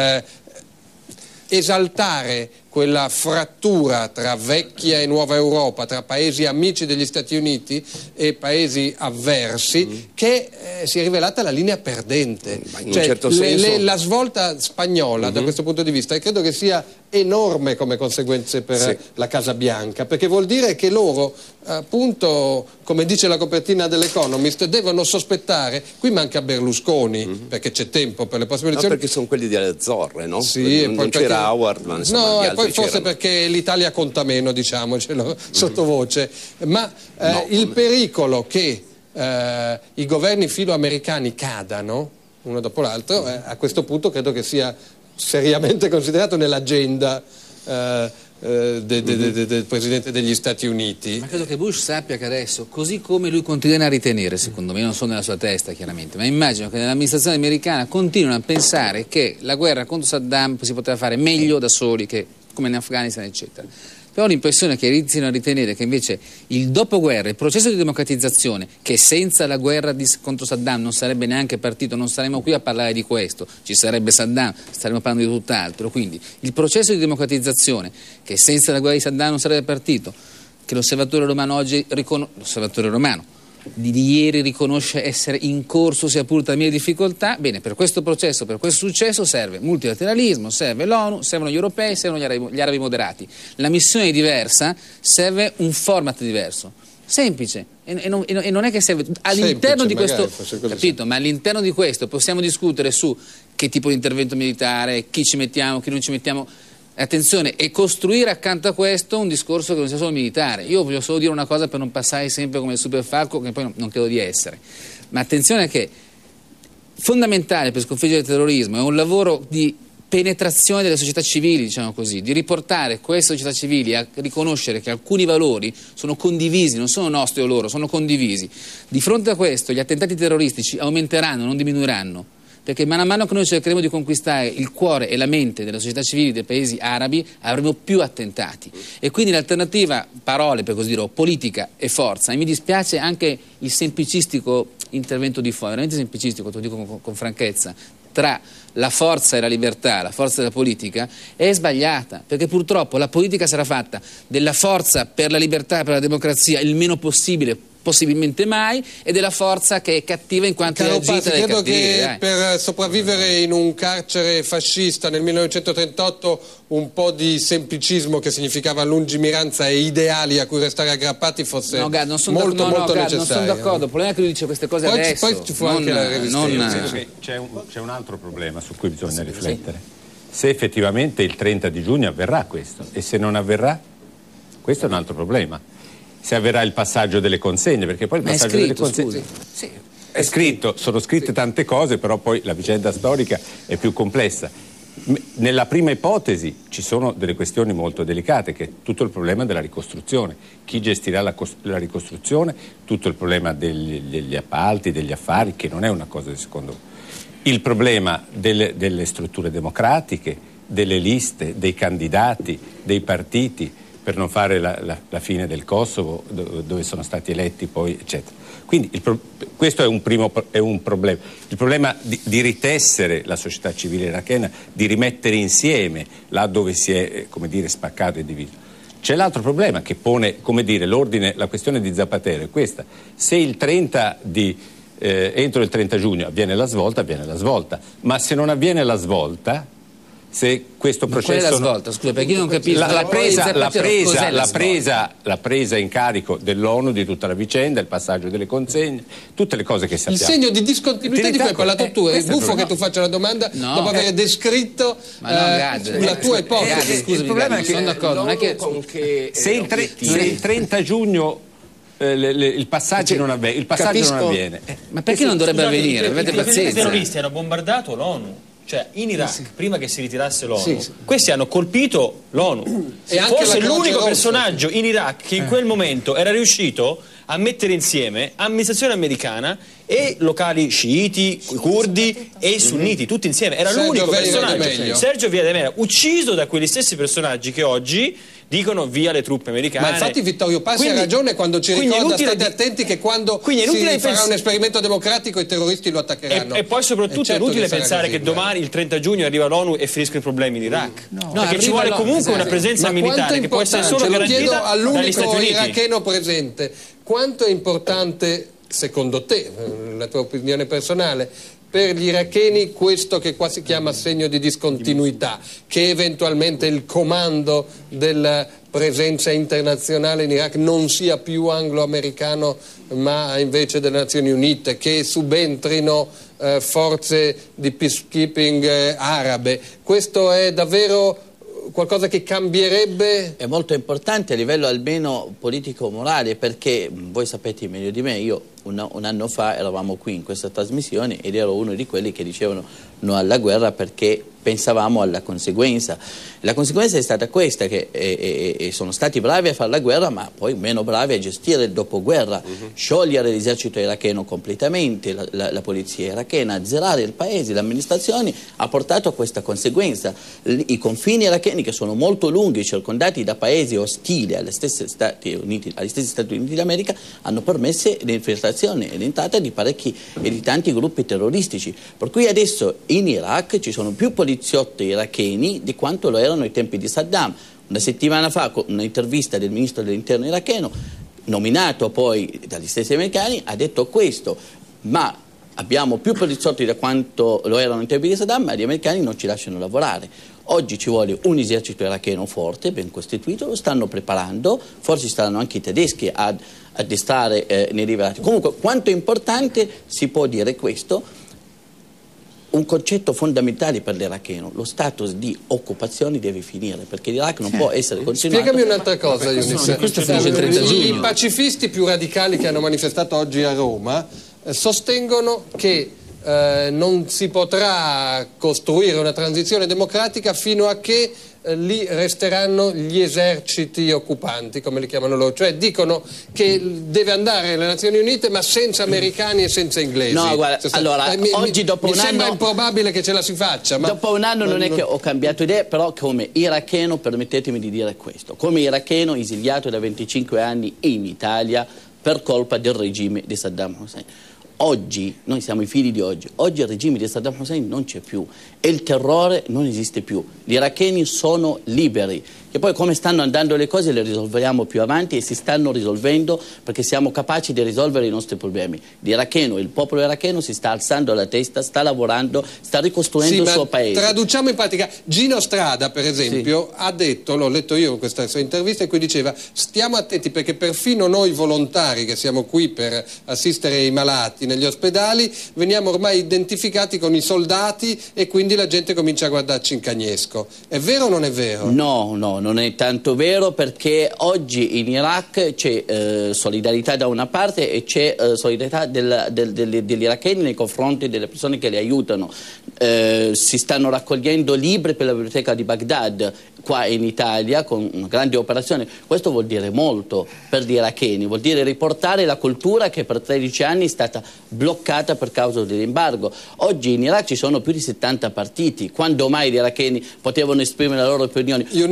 esaltare quella frattura tra vecchia e nuova Europa, tra paesi amici degli Stati Uniti e paesi avversi, che si è rivelata la linea perdente. In un certo senso... la svolta spagnola da questo punto di vista, e credo che sia enorme come conseguenze per la Casa Bianca, perché vuol dire che loro, appunto, come dice la copertina dell'Economist, devono sospettare, qui manca Berlusconi, perché c'è tempo per le prossime elezioni. No, perché sono quelli delle Azzorre, no? Sì, non c'era Howard, ma insomma, no, gli e altri poi forse c'erano. perché l'Italia conta meno, diciamocelo sottovoce, ma il pericolo che i governi filoamericani cadano uno dopo l'altro, a questo punto credo che sia seriamente considerato nell'agenda del Presidente degli Stati Uniti. Ma credo che Bush sappia che adesso, così come lui continua a ritenere, secondo me, non sono nella sua testa chiaramente, ma immagino che nell'amministrazione americana continuino a pensare che la guerra contro Saddam si poteva fare meglio da soli, che come in Afghanistan eccetera. Però ho l'impressione che iniziano a ritenere che invece il dopoguerra, il processo di democratizzazione, che senza la guerra contro Saddam non sarebbe neanche partito, non saremmo qui a parlare di questo, ci sarebbe Saddam, staremmo parlando di tutt'altro. Quindi il processo di democratizzazione, che senza la guerra di Saddam non sarebbe partito, che l'osservatore romano oggi l'osservatore romano di ieri riconosce essere in corso sia pur tra mille difficoltà, bene, per questo processo, per questo successo serve multilateralismo, serve l'ONU, servono gli europei, servono gli arabi moderati. La missione è diversa, serve un format diverso, semplice, e non è che serve all'interno di questo, capito, ma all'interno di questo possiamo discutere su che tipo di intervento militare, chi ci mettiamo, chi non ci mettiamo. Attenzione, e costruire accanto a questo un discorso che non sia solo militare. Io voglio solo dire una cosa per non passare sempre come il superfalco, che poi non credo di essere, ma attenzione che fondamentale per sconfiggere il terrorismo è un lavoro di penetrazione delle società civili, diciamo così, di riportare queste società civili a riconoscere che alcuni valori sono condivisi, non sono nostri o loro, sono condivisi. Di fronte a questo gli attentati terroristici aumenteranno, non diminuiranno, perché man mano che noi cercheremo di conquistare il cuore e la mente delle società civili dei paesi arabi avremo più attentati, e quindi l'alternativa, parole per così dire, o politica e forza, e mi dispiace anche il semplicistico intervento di fuori, veramente semplicistico, te lo dico con franchezza, tra la forza e la libertà, la forza della politica, è sbagliata, perché purtroppo la politica sarà fatta della forza per la libertà e per la democrazia il meno possibile, possibilmente mai, e della forza che è cattiva in quanto è agita dai credo cattivi. che per sopravvivere in un carcere fascista nel 1938 un po' di semplicismo, che significava lungimiranza e ideali a cui restare aggrappati, fosse molto necessario. Non sono d'accordo, il problema è che lui dice queste cose adesso. Poi ci fu anche la resistenza. C'è un altro problema su cui bisogna riflettere. Se effettivamente il 30 di giugno avverrà questo, e se non avverrà, questo è un altro problema. Se avverrà il passaggio delle consegne, perché poi il passaggio delle consegne è scritto, sono scritte tante cose, però poi la vicenda storica è più complessa. Nella prima ipotesi ci sono delle questioni molto delicate, che è tutto il problema della ricostruzione, chi gestirà la ricostruzione, tutto il problema degli appalti, degli affari, che non è una cosa di secondo, il problema delle strutture democratiche, delle liste, dei candidati, dei partiti, per non fare la fine del Kosovo, dove sono stati eletti poi, eccetera. Quindi questo è un problema. Il problema di ritessere la società civile irachena, di rimettere insieme là dove si è, come dire, spaccato e diviso. C'è l'altro problema che pone, come dire, la questione di Zapatero è questa: se entro il 30 giugno avviene la svolta, ma se non avviene la svolta, se questo processo... Qual è la svolta? Scusa, perché io non capisco. La presa in carico dell'ONU di tutta la vicenda, il passaggio delle consegne, tutte le cose che sappiamo. Il segno di discontinuità di cui hai parlato tu, è buffo che tu faccia la domanda dopo aver descritto la tua ipotesi. Scusami, il problema è che sono d'accordo, non è che se il 30 giugno il passaggio non avviene. Ma perché non dovrebbe avvenire? Avete pazienza. I terroristi hanno bombardato l'ONU. Cioè in Iraq, prima che si ritirasse l'ONU, questi hanno colpito l'ONU. E anche forse la l'unico Rossa. personaggio in Iraq che in quel momento era riuscito a mettere insieme amministrazione americana e locali sciiti, curdi e sunniti, tutti insieme. Era l'unico personaggio. Sergio Via de Mello, ucciso da quegli stessi personaggi che oggi dicono via le truppe americane. Ma infatti Vittorio Passi ha ragione quando ci ricorda, state attenti che quando si farà un esperimento democratico i terroristi lo attaccheranno. E poi soprattutto è inutile pensare che domani il 30 giugno arriva l'ONU e finiscono i problemi in Iraq. Perché ci vuole comunque una presenza militare che può essere solo garantita dagli Stati Uniti. Iracheno presente, quanto è importante secondo te, la tua opinione personale, per gli iracheni questo che qua si chiama segno di discontinuità, che eventualmente il comando della presenza internazionale in Iraq non sia più anglo-americano ma invece delle Nazioni Unite, che subentrino forze di peacekeeping arabe? Questo è davvero qualcosa che cambierebbe? È molto importante a livello almeno politico-morale, perché voi sapete meglio di me, io un anno fa eravamo qui in questa trasmissione ed ero uno di quelli che dicevano no alla guerra perché pensavamo alla conseguenza. La conseguenza è stata questa, che sono stati bravi a fare la guerra ma poi meno bravi a gestire il dopoguerra, sciogliere l'esercito iracheno completamente, la polizia irachena, azzerare il paese, le amministrazioni, ha portato a questa conseguenza. I confini iracheni, che sono molto lunghi, circondati da paesi ostili agli stessi Stati Uniti d'America, hanno permesso l'infiltrazione e l'entrata di parecchi e di tanti gruppi terroristici, per cui adesso in Iraq ci sono più poliziotti iracheni di quanto lo erano ai tempi di Saddam. Una settimana fa, con un'intervista del ministro dell'interno iracheno, nominato poi dagli stessi americani, ha detto questo: ma abbiamo più poliziotti da quanto lo erano ai tempi di Saddam, ma gli americani non ci lasciano lavorare. Oggi ci vuole un esercito iracheno forte, ben costituito, lo stanno preparando, forse saranno anche i tedeschi ad addestrare nei rivelati. Comunque, quanto è importante, si può dire questo, un concetto fondamentale per l'iracheno: lo status di occupazione deve finire, perché l'Iraq non può essere continuato. Spiegami un'altra cosa, Younis. I pacifisti più radicali che hanno manifestato oggi a Roma sostengono che non si potrà costruire una transizione democratica fino a che lì resteranno gli eserciti occupanti, come li chiamano loro, cioè dicono che deve andare le Nazioni Unite ma senza americani e senza inglesi. No, guarda, allora, oggi dopo un anno... Mi sembra improbabile che ce la si faccia. Ma dopo un anno non è che ho cambiato idea, però come iracheno, permettetemi di dire questo, come iracheno esiliato da 25 anni in Italia per colpa del regime di Saddam Hussein. Oggi, noi siamo i figli di oggi il regime di Saddam Hussein non c'è più e il terrore non esiste più, gli iracheni sono liberi, che poi come stanno andando le cose le risolveremo più avanti, e si stanno risolvendo perché siamo capaci di risolvere i nostri problemi. L'iracheno, il popolo iracheno si sta alzando la testa, sta lavorando, sta ricostruendo il suo paese. Traduciamo in pratica, Gino Strada per esempio ha detto, l'ho letto io in questa sua intervista, in cui diceva: stiamo attenti perché perfino noi volontari che siamo qui per assistere i malati negli ospedali veniamo ormai identificati con i soldati e quindi la gente comincia a guardarci in cagnesco. È vero o non è vero? No, non è tanto vero, perché oggi in Iraq c'è solidarietà da una parte e c'è solidarietà degli iracheni nei confronti delle persone che li aiutano. Si stanno raccogliendo libri per la biblioteca di Baghdad qua in Italia con una grande operazione. Questo vuol dire molto per gli iracheni, vuol dire riportare la cultura che per 13 anni è stata bloccata per causa dell'embargo. Oggi in Iraq ci sono più di 70 partiti. Quando mai gli iracheni potevano esprimere la loro opinione? Ogni giorno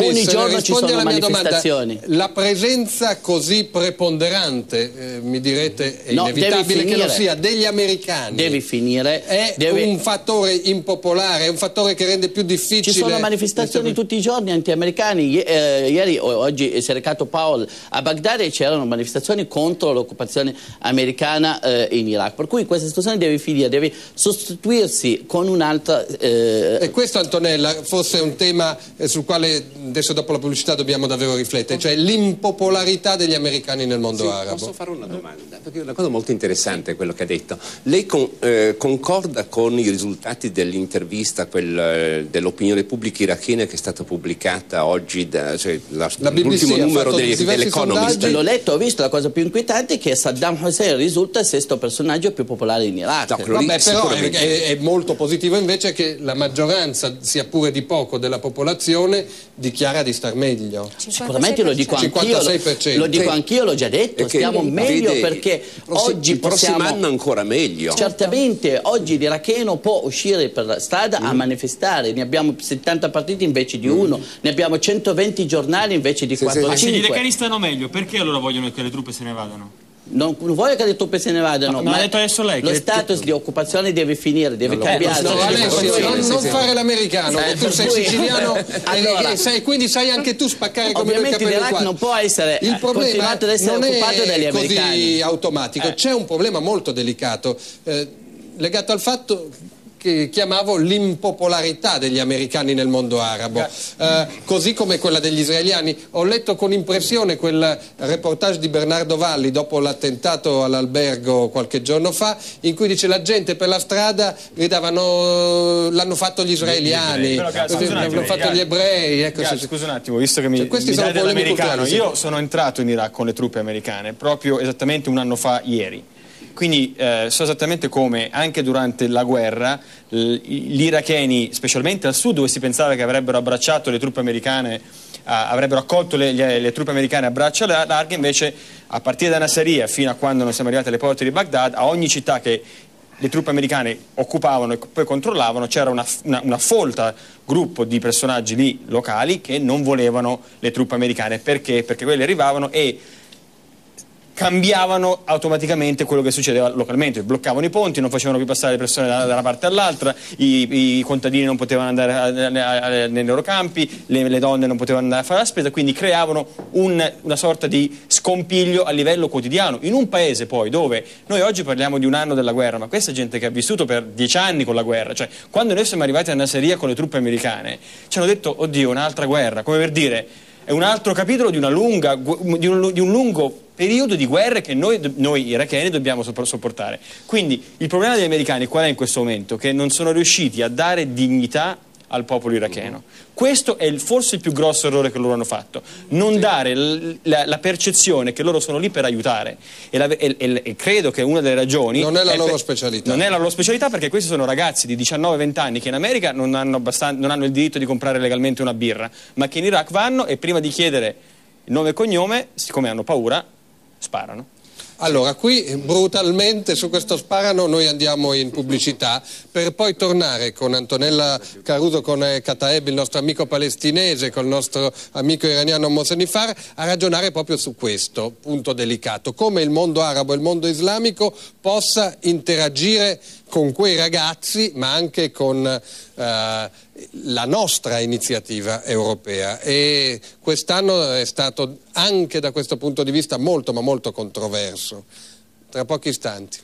giorno ci sono alla mia manifestazioni. Domanda, la presenza così preponderante, mi direte, è inevitabile che lo sia, degli americani. Devi finire. È un fattore impopolare, è un fattore che rende più difficile. Ci sono manifestazioni tutti i giorni anti-americani. Ieri, oggi si è recato Paul a Baghdad e c'erano manifestazioni contro l'occupazione americana in Iraq. Per cui questa situazione deve finire, deve sostituirsi con un'altra. E questo, Antonella, forse è un tema sul quale adesso dopo la pubblicità dobbiamo davvero riflettere, cioè l'impopolarità degli americani nel mondo arabo. Posso fare una domanda? Perché è una cosa molto interessante quello che ha detto. Lei concorda con i risultati dell'intervista dell'opinione pubblica irachena che è stata pubblicata oggi, l'ultimo numero dell'Economist? L'ho letto, ho visto, la cosa più inquietante è che Saddam Hussein risulta il sesto personaggio più popolare in Iraq. Vabbè, però è molto positivo invece che la maggioranza, sia pure di poco, della popolazione dichiara di star meglio. Sicuramente lo dico anch'io, 56%. lo dico anch'io, l'ho già detto, stiamo meglio perché oggi il prossimo possiamo, anno ancora meglio. Certamente oggi l'iracheno può uscire per la strada a manifestare, ne abbiamo 70 partiti invece di uno, ne abbiamo 120 giornali invece di 4-5. Se gli iracheni stanno meglio, perché allora vogliono che le truppe se ne vadano? Non voglio che le truppe se ne vadano, ma ha detto adesso lei lo status di occupazione deve finire, deve cambiare. No, Alessio, non fare l'americano, tu sei siciliano e quindi sai anche tu spaccare come due capelli. L'Iraq non può essere il problema ad essere non occupato dagli è americani. Così automatico, c'è un problema molto delicato legato al fatto che chiamavo l'impopolarità degli americani nel mondo arabo, così come quella degli israeliani. Ho letto con impressione quel reportage di Bernardo Valli dopo l'attentato all'albergo qualche giorno fa, in cui dice la gente per la strada gridavano l'hanno fatto gli israeliani, l'hanno fatto gli ebrei. Scusa un attimo, visto che mi dai dell'americano, io sono entrato in Iraq con le truppe americane proprio esattamente un anno fa ieri. Quindi so esattamente come anche durante la guerra gli iracheni, specialmente al sud dove si pensava che avrebbero abbracciato le truppe americane, avrebbero accolto le truppe americane a braccia larghe, invece a partire da Nasiriyah fino a quando non siamo arrivati alle porte di Baghdad, a ogni città che le truppe americane occupavano e poi controllavano c'era una folta gruppo di personaggi lì locali che non volevano le truppe americane. Perché? Perché quelli arrivavano e cambiavano automaticamente quello che succedeva localmente, bloccavano i ponti, non facevano più passare le persone da una parte all'altra, i contadini non potevano andare nei loro campi, le donne non potevano andare a fare la spesa, quindi creavano una sorta di scompiglio a livello quotidiano, in un paese poi dove noi oggi parliamo di un anno della guerra, ma questa è gente che ha vissuto per 10 anni con la guerra, cioè quando noi siamo arrivati a Nasiriyah con le truppe americane ci hanno detto oddio un'altra guerra, come per dire è un altro capitolo di un lungo periodo di guerre che noi iracheni dobbiamo sopportare. Quindi il problema degli americani qual è in questo momento? Che non sono riusciti a dare dignità al popolo iracheno. Questo è forse il più grosso errore che loro hanno fatto, non dare la percezione che loro sono lì per aiutare e credo che una delle ragioni non è la loro specialità. Non è la loro specialità perché questi sono ragazzi di 19-20 anni che in America non hanno il diritto di comprare legalmente una birra, ma che in Iraq vanno e prima di chiedere il nome e cognome, siccome hanno paura, sparano. Allora, qui brutalmente su questo sparano noi andiamo in pubblicità per poi tornare con Antonella Caruso, con Kataeb, il nostro amico palestinese, con il nostro amico iraniano Mosenifar, a ragionare proprio su questo punto delicato, come il mondo arabo e il mondo islamico possa interagire con quei ragazzi, ma anche con la nostra iniziativa europea, e quest'anno è stato anche da questo punto di vista molto ma molto controverso. Tra pochi istanti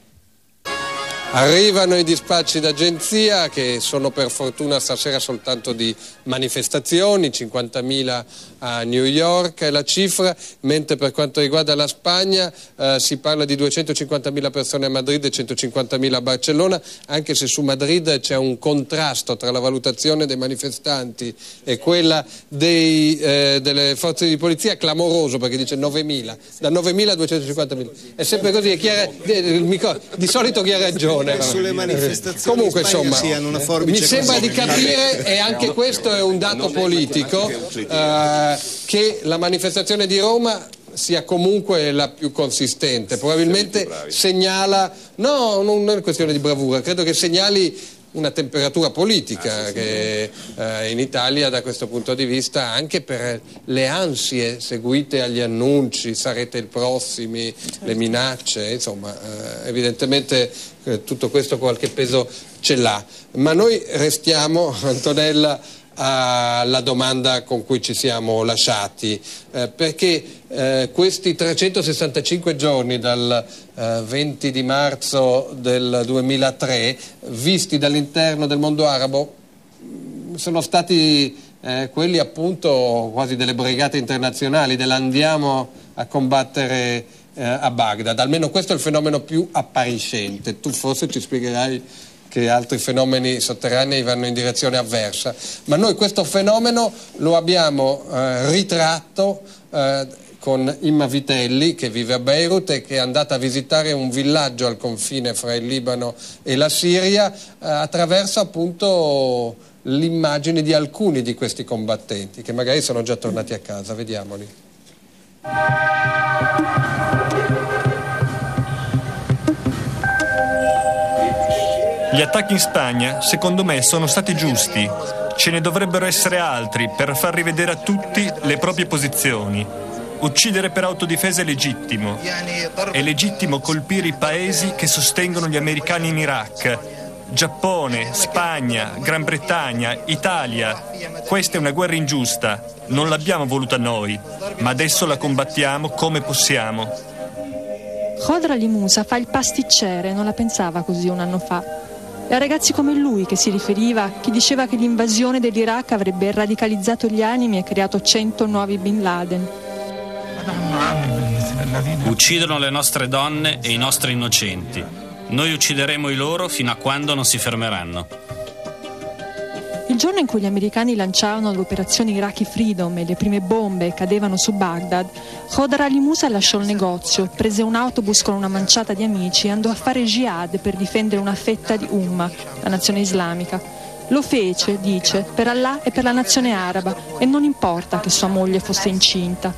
arrivano i dispacci d'agenzia, che sono per fortuna stasera soltanto di manifestazioni, 50.000 a New York è la cifra, mentre per quanto riguarda la Spagna si parla di 250.000 persone a Madrid e 150.000 a Barcellona, anche se su Madrid c'è un contrasto tra la valutazione dei manifestanti e quella delle forze di polizia clamoroso, perché dice 9.000, da 9.000 a 250.000. È sempre così, di solito chi ha ragione. Sulle manifestazioni comunque insomma mi sembra di capire, e anche questo è un dato politico, che la manifestazione di Roma sia comunque la più consistente, probabilmente segnala, no, non è una questione di bravura, credo che segnali una temperatura politica che in Italia da questo punto di vista, anche per le ansie seguite agli annunci, sarete il prossimi, le minacce, insomma evidentemente tutto questo qualche peso ce l'ha. Ma noi restiamo, Antonella, alla domanda con cui ci siamo lasciati, perché questi 365 giorni dal 20 di marzo del 2003 visti dall'interno del mondo arabo sono stati quelli appunto quasi delle brigate internazionali, dell'andiamo a combattere a Baghdad, almeno questo è il fenomeno più appariscente. Tu forse ci spiegherai che altri fenomeni sotterranei vanno in direzione avversa, ma noi questo fenomeno lo abbiamo ritratto con Imma Vitelli, che vive a Beirut e che è andata a visitare un villaggio al confine fra il Libano e la Siria attraverso appunto l'immagine di alcuni di questi combattenti che magari sono già tornati a casa. Vediamoli. Gli attacchi in Spagna, secondo me, sono stati giusti. Ce ne dovrebbero essere altri per far rivedere a tutti le proprie posizioni. Uccidere per autodifesa è legittimo. È legittimo colpire i paesi che sostengono gli americani in Iraq. Giappone, Spagna, Gran Bretagna, Italia. Questa è una guerra ingiusta. Non l'abbiamo voluta noi, ma adesso la combattiamo come possiamo. Khodr Musa fa il pasticcere, non la pensava così un anno fa. E a ragazzi come lui che si riferiva, chi diceva che l'invasione dell'Iraq avrebbe radicalizzato gli animi e creato 100 nuovi Bin Laden. Uccidono le nostre donne e i nostri innocenti. Noi uccideremo i loro fino a quando non si fermeranno. Il giorno in cui gli americani lanciarono l'operazione Iraqi Freedom e le prime bombe cadevano su Baghdad, Khodr Musa lasciò il negozio, prese un autobus con una manciata di amici e andò a fare jihad per difendere una fetta di Umma, la nazione islamica. Lo fece, dice, per Allah e per la nazione araba e non importa che sua moglie fosse incinta.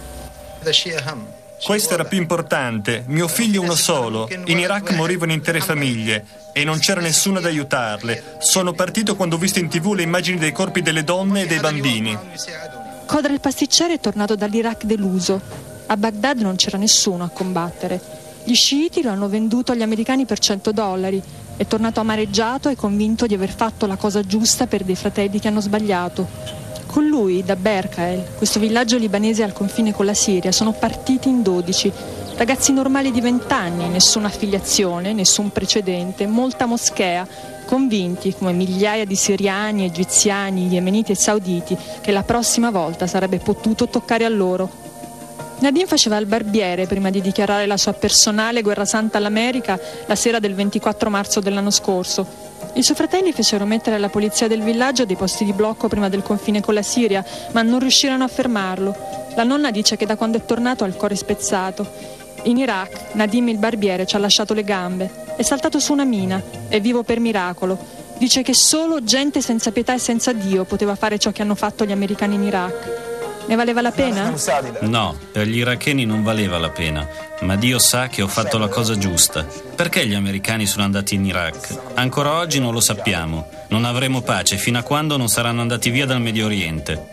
Questo era più importante. Mio figlio è uno solo. In Iraq morivano intere famiglie e non c'era nessuno ad aiutarle. Sono partito quando ho visto in TV le immagini dei corpi delle donne e dei bambini. Khodr il pasticcere è tornato dall'Iraq deluso. A Baghdad non c'era nessuno a combattere. Gli sciiti lo hanno venduto agli americani per $100. È tornato amareggiato e convinto di aver fatto la cosa giusta per dei fratelli che hanno sbagliato. Con lui, da Berkael, questo villaggio libanese al confine con la Siria, sono partiti in 12. Ragazzi normali di 20 anni, nessuna affiliazione, nessun precedente, molta moschea, convinti, come migliaia di siriani, egiziani, yemeniti e sauditi, che la prossima volta sarebbe potuto toccare a loro. Nadim faceva il barbiere prima di dichiarare la sua personale guerra santa all'America la sera del 24 marzo dell'anno scorso. I suoi fratelli fecero mettere alla polizia del villaggio dei posti di blocco prima del confine con la Siria, ma non riuscirono a fermarlo. La nonna dice che da quando è tornato ha il cuore spezzato. In Iraq, Nadim il barbiere ci ha lasciato le gambe. È saltato su una mina, è vivo per miracolo. Dice che solo gente senza pietà e senza Dio poteva fare ciò che hanno fatto gli americani in Iraq. Ne valeva la pena? No, per gli iracheni non valeva la pena, ma Dio sa che ho fatto la cosa giusta. Perché gli americani sono andati in Iraq? Ancora oggi non lo sappiamo. Non avremo pace fino a quando non saranno andati via dal Medio Oriente.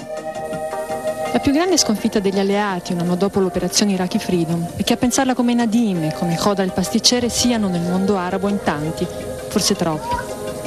La più grande sconfitta degli alleati un anno dopo l'operazione Iraqi Freedom è che a pensarla come Nadim e come Khodr il pasticcere siano nel mondo arabo in tanti, forse troppi.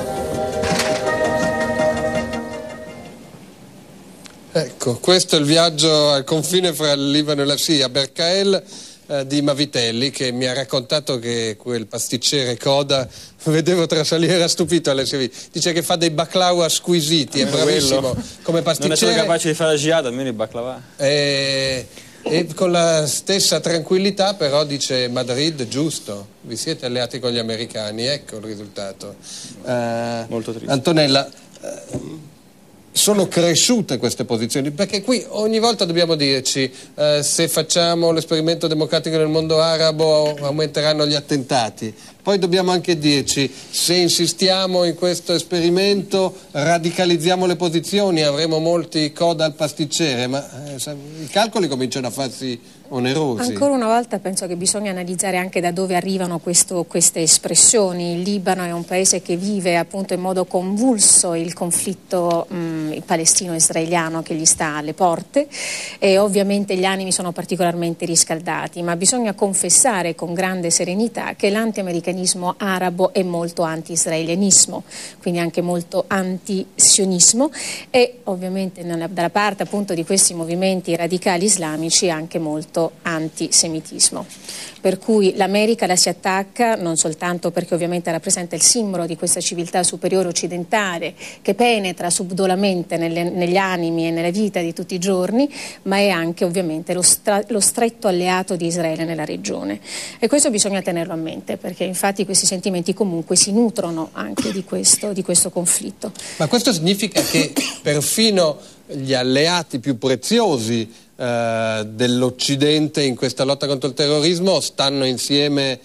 Ecco, questo è il viaggio al confine fra il Libano e la Siria. Berkael di Imma Vitelli, che mi ha raccontato che quel pasticcere Coda, vedevo trasalire, era stupito alle sue vite. Dice che fa dei baklava squisiti, è bravissimo come pasticcere. Non è solo capace di fare la jihad, almeno i baklava. E con la stessa tranquillità però dice: Madrid, giusto, vi siete alleati con gli americani, ecco il risultato. Molto triste. Antonella, sono cresciute queste posizioni, perché qui ogni volta dobbiamo dirci se facciamo l'esperimento democratico nel mondo arabo aumenteranno gli attentati, poi dobbiamo anche dirci se insistiamo in questo esperimento radicalizziamo le posizioni, avremo molti coda al pasticcere, ma i calcoli cominciano a farsi onerosi. Ancora una volta penso che bisogna analizzare anche da dove arrivano queste espressioni. Il Libano è un paese che vive appunto in modo convulso il conflitto palestino-israeliano che gli sta alle porte, e ovviamente gli animi sono particolarmente riscaldati, ma bisogna confessare con grande serenità che l'anti-americanismo arabo è molto anti-israelianismo, quindi anche molto anti-sionismo, e ovviamente dalla parte appunto di questi movimenti radicali islamici anche molto antisemitismo. Per cui l'America la si attacca non soltanto perché ovviamente rappresenta il simbolo di questa civiltà superiore occidentale che penetra subdolamente negli animi e nella vita di tutti i giorni, ma è anche ovviamente lo stretto alleato di Israele nella regione. E questo bisogna tenerlo a mente, perché infatti questi sentimenti comunque si nutrono anche di questo conflitto. Ma questo significa che perfino gli alleati più preziosi dell'Occidente in questa lotta contro il terrorismo stanno insieme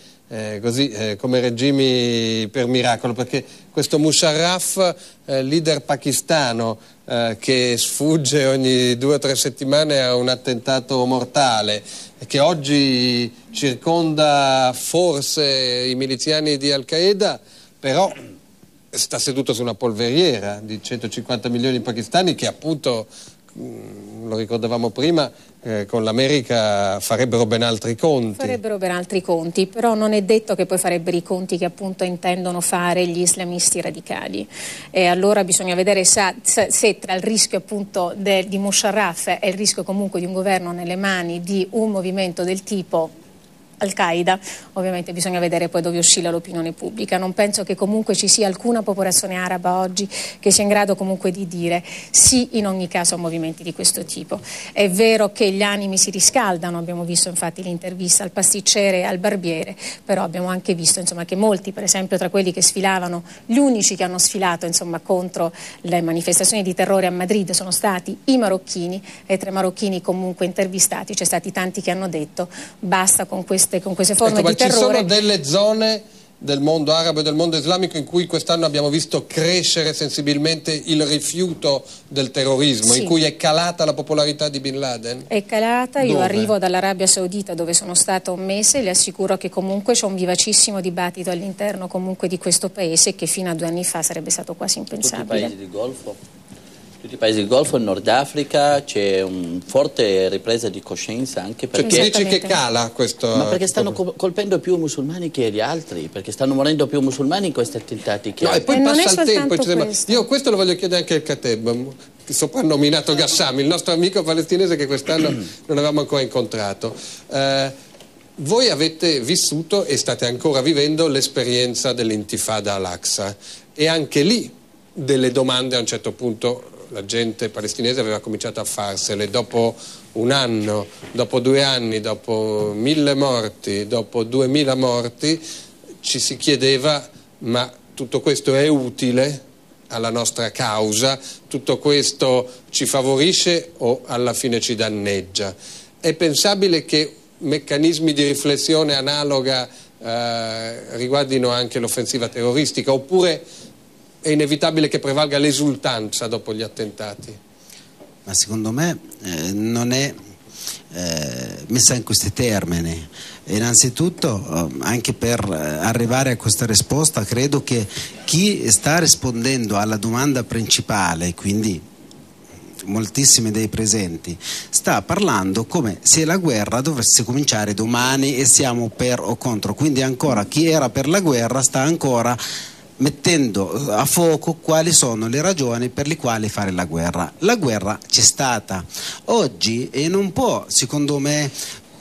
come regimi per miracolo, perché questo Musharraf, leader pakistano che sfugge ogni 2 o 3 settimane a un attentato mortale, che oggi circonda forse i miliziani di Al-Qaeda, però sta seduto su una polveriera di 150 milioni di pakistani che appunto, lo ricordavamo prima, con l'America farebbero ben altri conti. Farebbero ben altri conti, però non è detto che poi farebbero i conti che appunto intendono fare gli islamisti radicali. E allora bisogna vedere se tra il rischio appunto di Musharraf e il rischio comunque di un governo nelle mani di un movimento del tipo Al-Qaeda, ovviamente bisogna vedere poi dove oscilla l'opinione pubblica. Non penso che comunque ci sia alcuna popolazione araba oggi che sia in grado comunque di dire sì in ogni caso a movimenti di questo tipo. È vero che gli animi si riscaldano, abbiamo visto infatti l'intervista al pasticcere e al barbiere, però abbiamo anche visto insomma che molti, per esempio tra quelli che sfilavano, gli unici che hanno sfilato insomma contro le manifestazioni di terrore a Madrid sono stati i marocchini, e tra i marocchini comunque intervistati c'è stati tanti che hanno detto basta con queste forme di terrore. Ci sono delle zone del mondo arabo e del mondo islamico in cui quest'anno abbiamo visto crescere sensibilmente il rifiuto del terrorismo, sì, in cui è calata la popolarità di Bin Laden? È calata. Dove? Io arrivo dall'Arabia Saudita dove sono stata un mese, le assicuro che comunque c'è un vivacissimo dibattito all'interno comunque di questo paese che fino a 2 anni fa sarebbe stato quasi impensabile. Tutti i paesi del Golfo? Tutti i paesi del Golfo, il Nord Africa, c'è una forte ripresa di coscienza anche perché... Cioè tu dici che cala questo... Ma perché stanno colpendo più musulmani che gli altri, perché stanno morendo più musulmani in questi attentati che altri. E poi passa il tempo. Questo. Io questo lo voglio chiedere anche al Kateb, soprannominato Ghassami, il nostro amico palestinese che quest'anno non avevamo ancora incontrato. Voi avete vissuto e state ancora vivendo l'esperienza dell'intifada al-Aqsa, e anche lì delle domande a un certo punto la gente palestinese aveva cominciato a farsele. Dopo 1 anno, dopo 2 anni, dopo 1000 morti, dopo 2000 morti, ci si chiedeva: ma tutto questo è utile alla nostra causa? Tutto questo ci favorisce o alla fine ci danneggia? È pensabile che meccanismi di riflessione analoga riguardino anche l'offensiva terroristica, oppure è inevitabile che prevalga l'esultanza dopo gli attentati? Ma secondo me non è messa in questi termini. Innanzitutto, anche per arrivare a questa risposta, credo che chi sta rispondendo alla domanda principale, quindi moltissimi dei presenti, sta parlando come se la guerra dovesse cominciare domani e siamo per o contro. Quindi ancora chi era per la guerra sta ancora mettendo a fuoco quali sono le ragioni per le quali fare la guerra. La guerra c'è stata. Oggi, e non può, secondo me,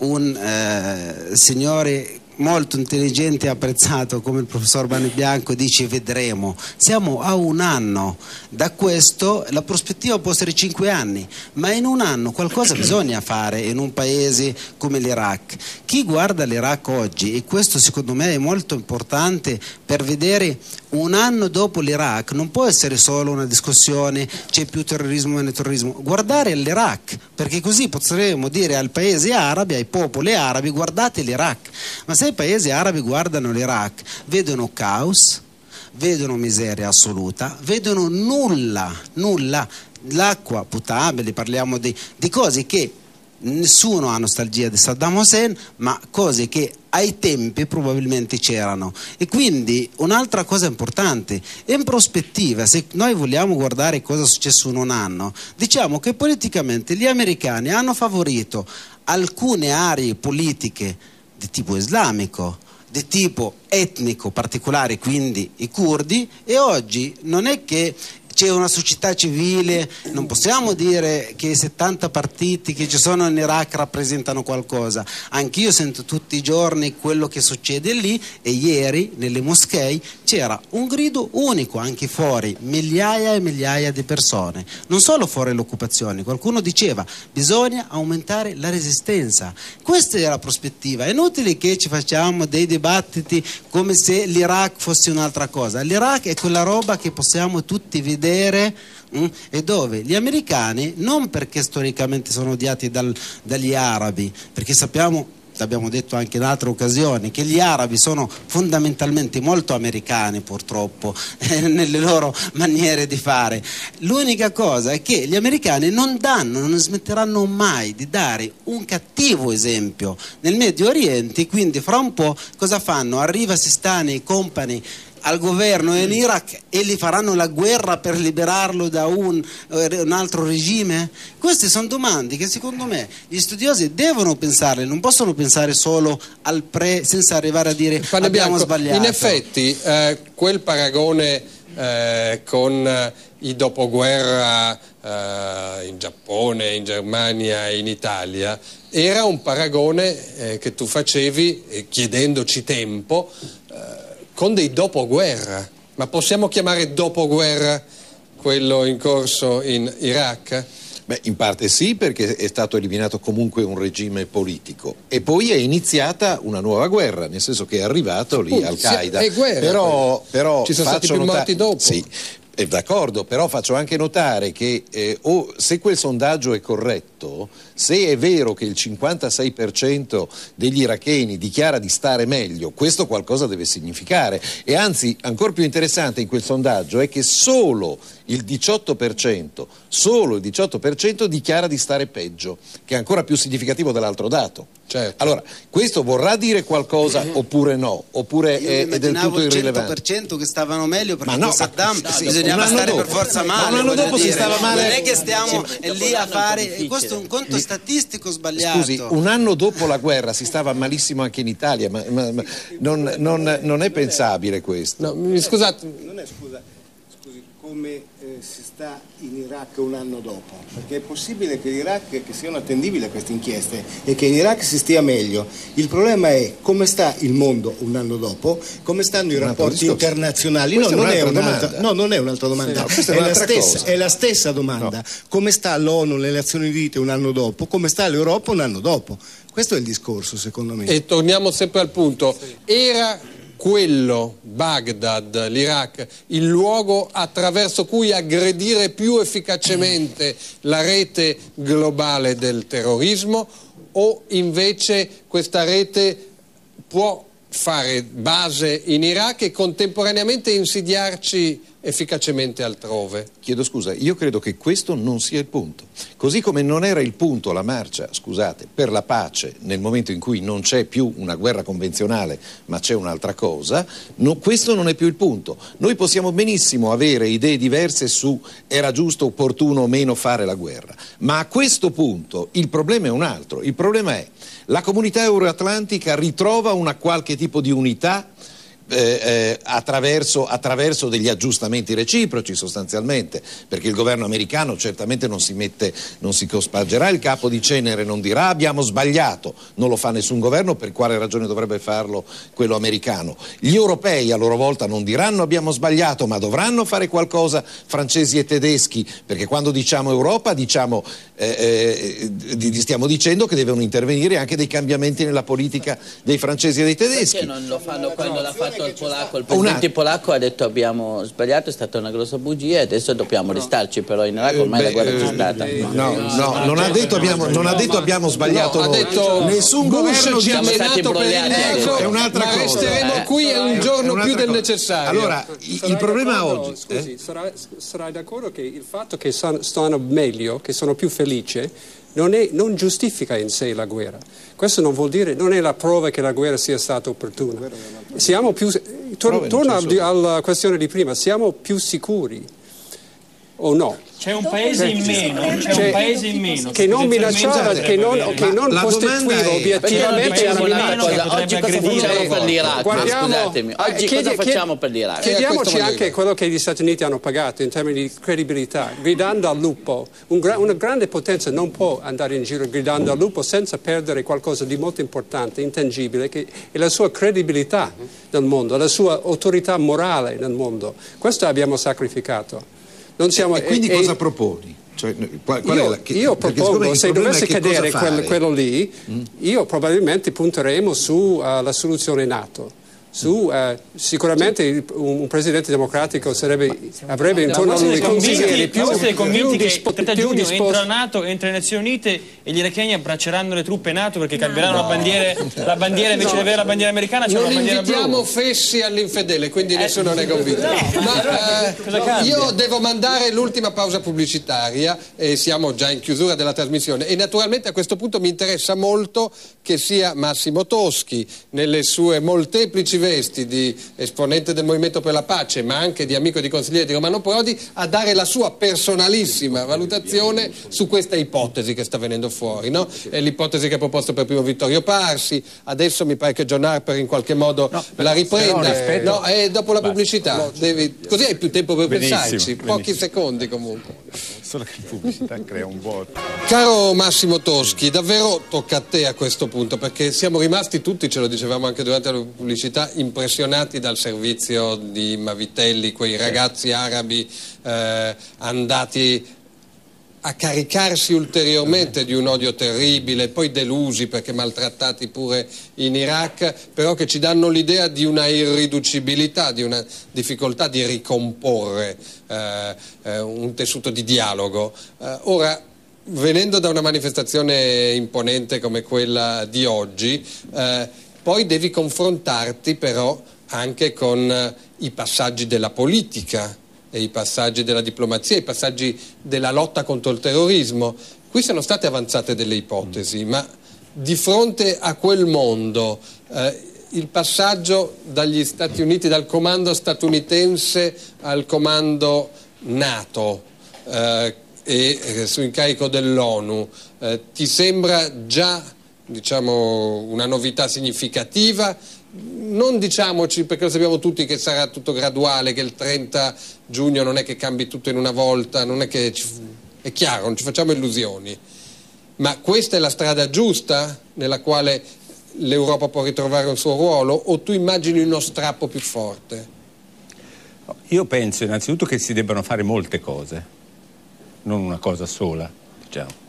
un signore molto intelligente e apprezzato come il professor Banebianco dice vedremo. Siamo a 1 anno da questo, la prospettiva può essere 5 anni, ma in 1 anno qualcosa bisogna fare in un paese come l'Iraq. Chi guarda l'Iraq oggi, e questo secondo me è molto importante per vedere 1 anno dopo l'Iraq, non può essere solo una discussione c'è più terrorismo o meno terrorismo, guardare l'Iraq, perché così potremo dire al paese arabi, ai popoli arabi, guardate l'Iraq. Ma se i paesi arabi guardano l'Iraq, vedono caos, vedono miseria assoluta, vedono nulla, l'acqua potabile, parliamo di cose che nessuno ha nostalgia di Saddam Hussein, ma cose che ai tempi probabilmente c'erano. E quindi un'altra cosa importante, in prospettiva, se noi vogliamo guardare cosa è successo in un anno, diciamo che politicamente gli americani hanno favorito alcune aree politiche di tipo islamico, di tipo etnico particolare, quindi i curdi, e oggi non è che c'è una società civile, non possiamo dire che i 70 partiti che ci sono in Iraq rappresentano qualcosa. Anch'io sento tutti i giorni quello che succede lì, e ieri nelle moschee c'era un grido unico, anche fuori, migliaia e migliaia di persone, non solo fuori l'occupazione. Qualcuno diceva bisogna aumentare la resistenza. Questa è la prospettiva. È inutile che ci facciamo dei dibattiti come se l'Iraq fosse un'altra cosa. L'Iraq è quella roba che possiamo tutti vedere, e dove gli americani, non perché storicamente sono odiati dagli arabi, perché sappiamo, l'abbiamo detto anche in altre occasioni, che gli arabi sono fondamentalmente molto americani purtroppo nelle loro maniere di fare. L'unica cosa è che gli americani non smetteranno mai di dare un cattivo esempio nel Medio Oriente, quindi fra un po' cosa fanno? Arriva Sistani e company al governo in Iraq e gli faranno la guerra per liberarlo da un altro regime? Queste sono domande che secondo me gli studiosi devono pensarle, non possono pensare solo al senza arrivare a dire abbiamo sbagliato. In effetti quel paragone con i dopoguerra in Giappone, in Germania e in Italia era un paragone che tu facevi chiedendoci tempo con dei dopoguerra. Ma possiamo chiamare dopoguerra quello in corso in Iraq? Beh, in parte sì, perché è stato eliminato comunque un regime politico e poi è iniziata una nuova guerra, nel senso che è arrivato lì Al-Qaeda. È guerra, però ci sono stati più morti dopo. Sì. D'accordo, però faccio anche notare che se quel sondaggio è corretto, se è vero che il 56% degli iracheni dichiara di stare meglio, questo qualcosa deve significare. E anzi, ancora più interessante in quel sondaggio è che solo il 18% dichiara di stare peggio, che è ancora più significativo dell'altro dato. Certo. Allora, questo vorrà dire qualcosa oppure no? Oppure è del tutto irrilevante? Il 100% che stavano meglio perché con Saddam bisognava stare per forza male. Un anno dopo si stava male. Non è che stiamo lì a fare, questo è un conto statistico sbagliato. Scusi, un anno dopo la guerra si stava malissimo anche in Italia, ma non è pensabile questo. No, scusate. Non è come si sta in Iraq un anno dopo, perché è possibile che l'Iraq, che siano attendibili a queste inchieste e che in Iraq si stia meglio. Il problema è come sta il mondo un anno dopo, come stanno i rapporti internazionali. No, non è un'altra domanda, è la stessa domanda. No. Come sta l'ONU, le Nazioni Unite un anno dopo, come sta l'Europa un anno dopo. Questo è il discorso, secondo me. E torniamo sempre al punto. Era quello, Baghdad, l'Iraq, il luogo attraverso cui aggredire più efficacemente la rete globale del terrorismo, o invece questa rete può fare base in Iraq e contemporaneamente insidiarci efficacemente altrove? Chiedo scusa, io credo che questo non sia il punto. Così come non era il punto la marcia, scusate, per la pace nel momento in cui non c'è più una guerra convenzionale ma c'è un'altra cosa, questo non è più il punto. Noi possiamo benissimo avere idee diverse su era giusto, opportuno o meno fare la guerra, ma a questo punto il problema è un altro. Il problema è la comunità euroatlantica ritrova una qualche tipo di unità attraverso degli aggiustamenti reciproci sostanzialmente, perché il governo americano certamente non si cospargerà il capo di cenere, non dirà abbiamo sbagliato, non lo fa nessun governo, per quale ragione dovrebbe farlo quello americano. Gli europei a loro volta non diranno abbiamo sbagliato, ma dovranno fare qualcosa, francesi e tedeschi, perché quando diciamo Europa stiamo dicendo che devono intervenire anche dei cambiamenti nella politica dei francesi e dei tedeschi. Perché non lo fanno quando l'ha fatto il polacco? Il presidente polacco ha detto abbiamo sbagliato, è stata una grossa bugia e adesso dobbiamo restarci, però in Iraq ormai la guerra c'è stata. No, non ha detto abbiamo sbagliato, ha detto nessun governo ci ha menato per è un'altra cosa. Resteremo qui un giorno più del necessario. Allora, il problema oggi... Scusi, sarai d'accordo che il fatto che stanno meglio, che sono più felici, non giustifica in sé la guerra. Questo non vuol dire, non è la prova che la guerra sia stata opportuna. Siamo più, torno alla questione di prima, siamo più sicuri o no? C'è un paese in meno, che non minacciava, che non costituiva obiettivamente una minaccia. Oggi cosa facciamo per l'Iraq? Scusatemi, oggi cosa facciamo per l'Iraq? Chiediamoci anche quello che gli Stati Uniti hanno pagato in termini di credibilità, gridando al lupo. Una grande potenza non può andare in giro gridando al lupo senza perdere qualcosa di molto importante, intangibile, che è la sua credibilità nel mondo, la sua autorità morale nel mondo. Questo abbiamo sacrificato. E quindi cosa proponi? Cioè, io propongo, se dovesse cadere quello lì, io probabilmente punteremo sulla soluzione NATO. Sicuramente un presidente democratico avrebbe intorno a lui consiglieri più convinti che il 30 giugno entra NATO, entra le Nazioni Unite e gli iracheni abbracceranno le truppe NATO perché cambieranno la bandiera invece di avere la bandiera americana c'è una bandiera blu. Non invitiamo fessi all'infedele, quindi nessuno ne è convinto. Ma io devo mandare l'ultima pausa pubblicitaria e siamo già in chiusura della trasmissione e naturalmente a questo punto mi interessa molto che sia Massimo Toschi nelle sue molteplici vesti di esponente del Movimento per la Pace ma anche di amico e di consigliere di Romano Prodi a dare la sua personalissima valutazione su questa ipotesi che sta venendo fuori, no? È l'ipotesi che ha proposto per primo Vittorio Parsi, adesso mi pare che John Harper in qualche modo la riprenda, dopo la pubblicità così hai più tempo per pensarci, pochi secondi comunque. Solo che la pubblicità crea un vuoto. Caro Massimo Toschi, davvero tocca a te a questo punto perché siamo rimasti tutti, ce lo dicevamo anche durante la pubblicità, impressionati dal servizio di Mavitelli, quei ragazzi arabi andati a caricarsi ulteriormente di un odio terribile, poi delusi perché maltrattati pure in Iraq, però che ci danno l'idea di una irriducibilità, di una difficoltà di ricomporre un tessuto di dialogo. Ora, venendo da una manifestazione imponente come quella di oggi, poi devi confrontarti però anche con i passaggi della politica e i passaggi della diplomazia, i passaggi della lotta contro il terrorismo. Qui sono state avanzate delle ipotesi, ma di fronte a quel mondo il passaggio dagli Stati Uniti, dal comando statunitense al comando NATO e su incarico dell'ONU, ti sembra già una novità significativa? Non diciamoci, perché lo sappiamo tutti che sarà tutto graduale, che il 30 giugno non è che cambi tutto in una volta, non è che è chiaro, non ci facciamo illusioni, ma questa è la strada giusta nella quale l'Europa può ritrovare un suo ruolo, o tu immagini uno strappo più forte? Io penso innanzitutto che si debbano fare molte cose, non una cosa sola, diciamo.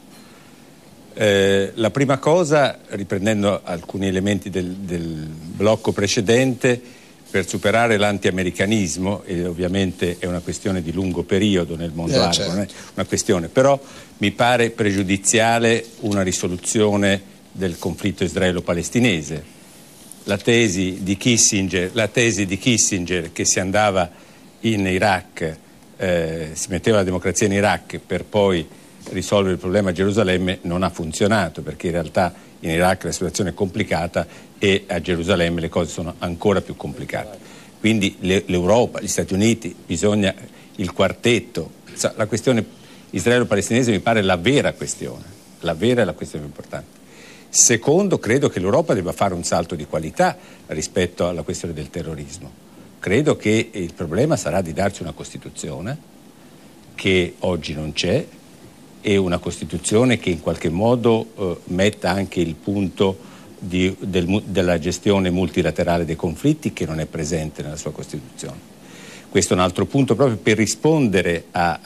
La prima cosa, riprendendo alcuni elementi del blocco precedente, per superare l'anti-americanismo, e ovviamente è una questione di lungo periodo nel mondo arabo, certo. Non è una questione, però mi pare pregiudiziale una risoluzione del conflitto israelo-palestinese. La tesi di Kissinger che si andava in Iraq, si metteva la democrazia in Iraq per poi risolvere il problema a Gerusalemme, non ha funzionato, perché in realtà in Iraq la situazione è complicata e a Gerusalemme le cose sono ancora più complicate. Quindi l'Europa, gli Stati Uniti, bisogna il quartetto. La questione israelo-palestinese mi pare la vera questione, la vera è la questione più importante. Secondo, credo che l'Europa debba fare un salto di qualità rispetto alla questione del terrorismo. Credo che il problema sarà di darci una Costituzione che oggi non c'è, e una Costituzione che in qualche modo metta anche il punto della gestione multilaterale dei conflitti, che non è presente nella sua Costituzione. Questo è un altro punto proprio per rispondere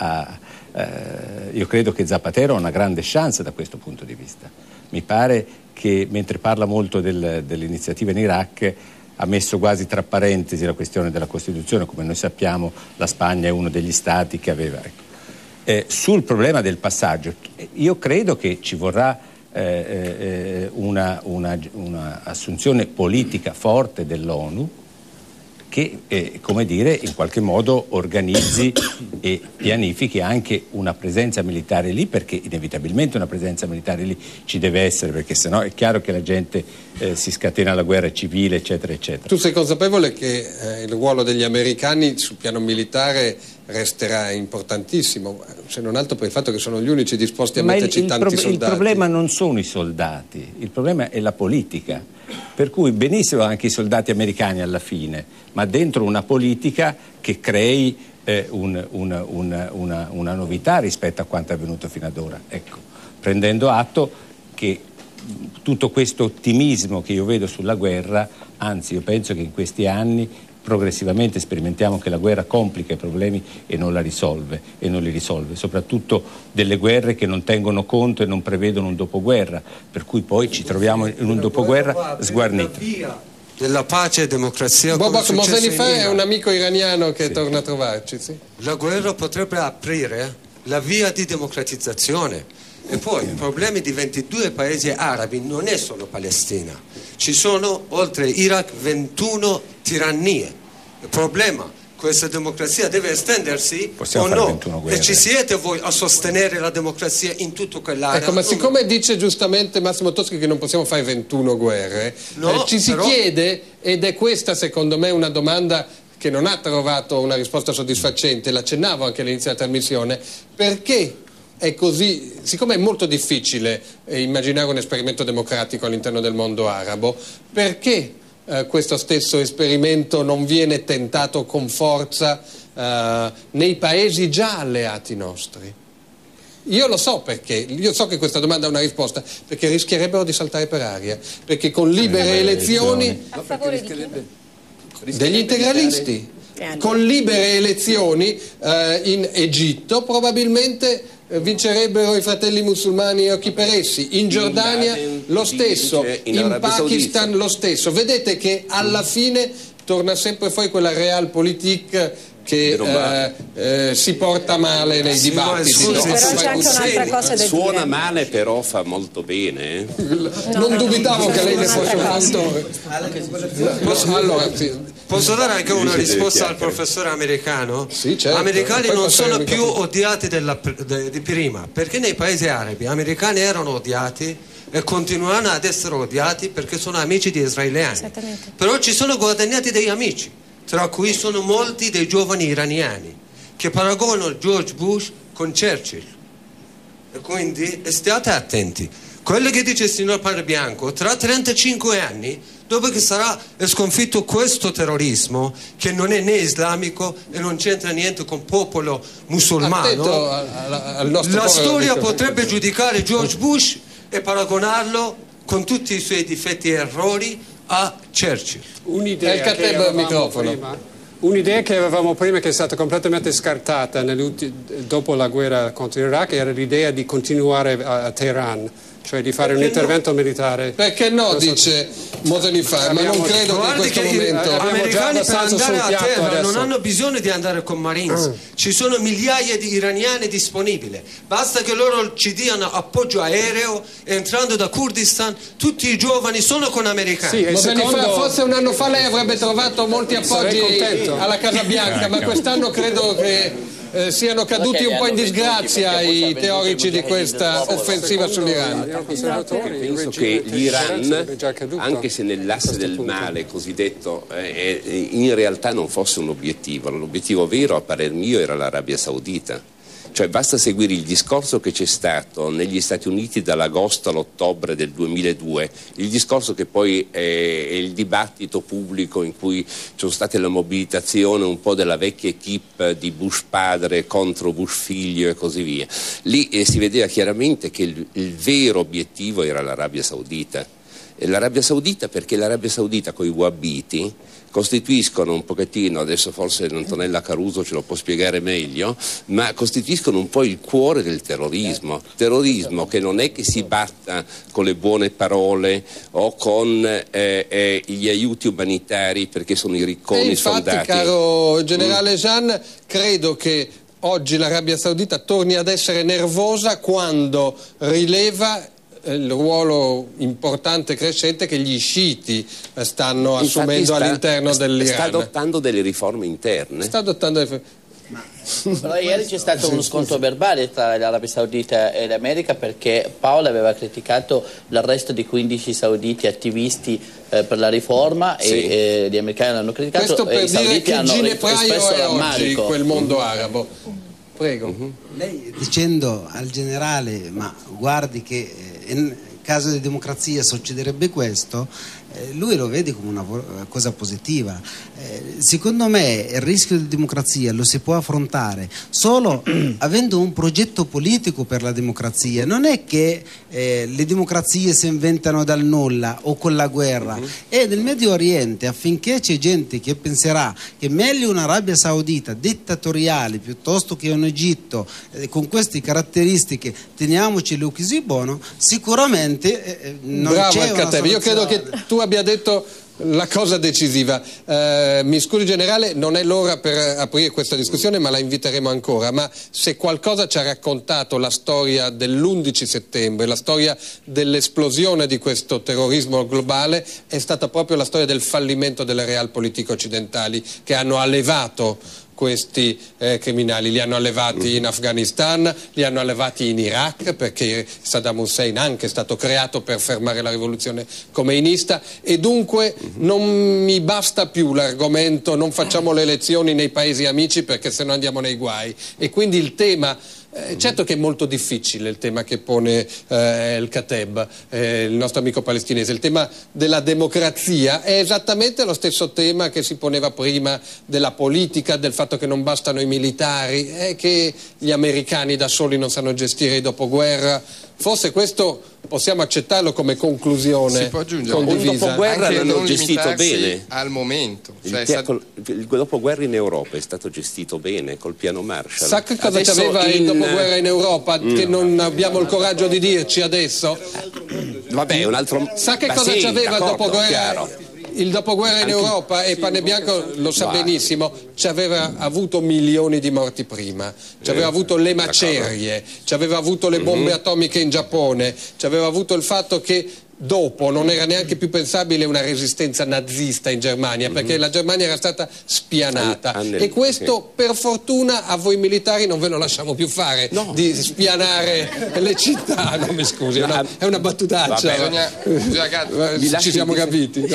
io credo che Zapatero ha una grande chance da questo punto di vista. Mi pare che mentre parla molto dell'iniziativa in Iraq ha messo quasi tra parentesi la questione della Costituzione. Come noi sappiamo, la Spagna è uno degli stati che aveva... sul problema del passaggio, io credo che ci vorrà una assunzione politica forte dell'ONU, che come dire, in qualche modo organizzi e pianifichi anche una presenza militare lì, perché inevitabilmente una presenza militare lì ci deve essere, perché sennò è chiaro che la gente si scatena la guerra civile, eccetera, eccetera. Tu sei consapevole che il ruolo degli americani sul piano militare resterà importantissimo, se non altro per il fatto che sono gli unici disposti a metterci tanti soldati? Il problema non sono i soldati, il problema è la politica, per cui benissimo anche i soldati americani alla fine, ma dentro una politica che crei una novità rispetto a quanto è avvenuto fino ad ora, ecco, prendendo atto che tutto questo ottimismo che io vedo sulla guerra, anzi io penso che in questi anni progressivamente sperimentiamo che la guerra complica i problemi e non li risolve, soprattutto delle guerre che non tengono conto e non prevedono un dopoguerra, per cui poi ci troviamo in un dopoguerra sguarnito. Della pace e democrazia. Bobak Moselifè è un amico iraniano che torna a trovarci. Sì. La guerra potrebbe aprire la via di democratizzazione. E poi i problemi di 22 paesi arabi non è solo Palestina, ci sono oltre Iraq 21 tirannie. Il problema, questa democrazia deve estendersi o no? E ci siete voi a sostenere la democrazia in tutto quell'area? Ecco, ma siccome dice giustamente Massimo Toschi che non possiamo fare 21 guerre, ci si chiede, ed è questa secondo me una domanda che non ha trovato una risposta soddisfacente, l'accennavo anche all'inizio della trasmissione, perché è così, siccome è molto difficile immaginare un esperimento democratico all'interno del mondo arabo, perché questo stesso esperimento non viene tentato con forza nei paesi già alleati nostri? Io lo so perché, io so che questa domanda ha una risposta, perché rischierebbero di saltare per aria, perché con libere elezioni a favore di chi? Degli integralisti, con libere elezioni in Egitto probabilmente vincerebbero i fratelli musulmani occhi per essi, in Giordania lo stesso, in Pakistan lo stesso. Vedete che alla fine torna sempre fuori quella realpolitik che si porta male nei dibattiti. Però c'è anche un'altra cosa da suona dire. male, però fa molto bene. Non dubitavo che lei ne fosse un fattore. Posso dare anche una risposta al professore americano? Sì, certo. Gli americani non sono più odiati di prima, perché nei paesi arabi gli americani erano odiati e continuano ad essere odiati perché sono amici di israeliani. Però ci sono guadagnati degli amici, tra cui sono molti dei giovani iraniani che paragonano George Bush con Churchill. E quindi state attenti. Quello che dice il signor Panebianco, tra 35 anni, dopo che sarà sconfitto questo terrorismo, che non è né islamico e non c'entra niente con popolo musulmano, la storia potrebbe giudicare George Bush e paragonarlo con tutti i suoi difetti e errori a Churchill. Un'idea che avevamo prima, che è stata completamente scartata dopo la guerra contro l'Iraq, era l'idea di continuare a Teheran, cioè di fare un intervento militare. Perché no, dice Moselifè, ma non credo che in questo momento... Gli americani per andare a terra non hanno bisogno di andare con Marines, ci sono migliaia di iraniani disponibili, basta che loro ci diano appoggio aereo, entrando da Kurdistan tutti i giovani sono con americani. Forse un anno fa lei avrebbe trovato molti appoggi alla Casa Bianca, ma quest'anno credo che siano caduti un po' in disgrazia i teorici di questa offensiva sull'Iran. Penso che l'Iran, anche se nell'asse del male cosiddetto, in realtà non fosse un obiettivo. L'obiettivo vero, a parer mio, era l'Arabia Saudita. Cioè basta seguire il discorso che c'è stato negli Stati Uniti dall'agosto all'ottobre del 2002, il discorso che poi è il dibattito pubblico in cui c'è stata la mobilitazione un po' della vecchia equipe di Bush padre contro Bush figlio e così via. Lì si vedeva chiaramente che il vero obiettivo era l'Arabia Saudita. E l'Arabia Saudita, perché l'Arabia Saudita con i Wahhabiti costituiscono un pochettino, adesso forse Antonella Caruso ce lo può spiegare meglio, ma costituiscono un po' il cuore del terrorismo che non è che si batta con le buone parole o con gli aiuti umanitari perché sono i ricconi soldati. Infatti, caro generale Jean, credo che oggi l'Arabia Saudita torni ad essere nervosa quando rileva il ruolo importante e crescente che gli sciiti stanno assumendo all'interno dell'Iran. Sta adottando delle riforme interne. Però ieri c'è stato uno scontro verbale tra l'Arabia Saudita e l'America, perché Paolo aveva criticato l'arresto di 15 sauditi attivisti per la riforma, e gli americani l'hanno criticato. Questo per e i dire sauditi che hanno ginepraio è oggi quel mondo Mm-hmm. arabo. Prego. Lei dicendo al generale, ma guardi che in caso di democrazia succederebbe questo, lui lo vede come una cosa positiva. Secondo me il rischio di democrazia lo si può affrontare solo avendo un progetto politico per la democrazia. Non è che le democrazie si inventano dal nulla o con la guerra. E nel Medio Oriente, affinché c'è gente che penserà che è meglio un'Arabia Saudita dittatoriale piuttosto che un Egitto con queste caratteristiche, teniamocelo così buono, sicuramente non Bravo c'è una Al-Khatebi, io credo soluzione. che tu abbia detto la cosa decisiva. Mi scusi generale, non è l'ora per aprire questa discussione, ma la inviteremo ancora. Ma se qualcosa ci ha raccontato la storia dell'11 settembre, la storia dell'esplosione di questo terrorismo globale, è stata proprio la storia del fallimento delle realpolitik occidentali, che hanno allevato questi criminali. Li hanno allevati in Afghanistan, li hanno allevati in Iraq, perché Saddam Hussein anche è stato creato per fermare la rivoluzione khomeinista, e dunque non mi basta più l'argomento non facciamo le elezioni nei paesi amici perché se no andiamo nei guai. E quindi il tema, certo che è molto difficile il tema che pone El-Khateb, il nostro amico palestinese, il tema della democrazia è esattamente lo stesso tema che si poneva prima della politica, del fatto che non bastano i militari, che gli americani da soli non sanno gestire il dopoguerra. Forse questo possiamo accettarlo come conclusione. Si può aggiungere un dopoguerra l'hanno gestito bene al momento. Il dopoguerra in Europa è stato gestito bene col piano Marshall. Sa che cosa c'aveva il dopoguerra in Europa che non abbiamo il coraggio di dirci adesso? Vabbè, un altro. Sa che cosa c'aveva il dopoguerra? Il dopoguerra in Europa, e Panebianco lo sa benissimo, ci aveva avuto milioni di morti prima, ci aveva avuto le macerie, ci aveva avuto le bombe atomiche in Giappone, ci aveva avuto il fatto che dopo non era neanche più pensabile una resistenza nazista in Germania, perché la Germania era stata spianata, e questo per fortuna a voi militari non ve lo lasciamo più fare, di spianare le città. No, mi scusi, è una battutaccia. Ci siamo capiti.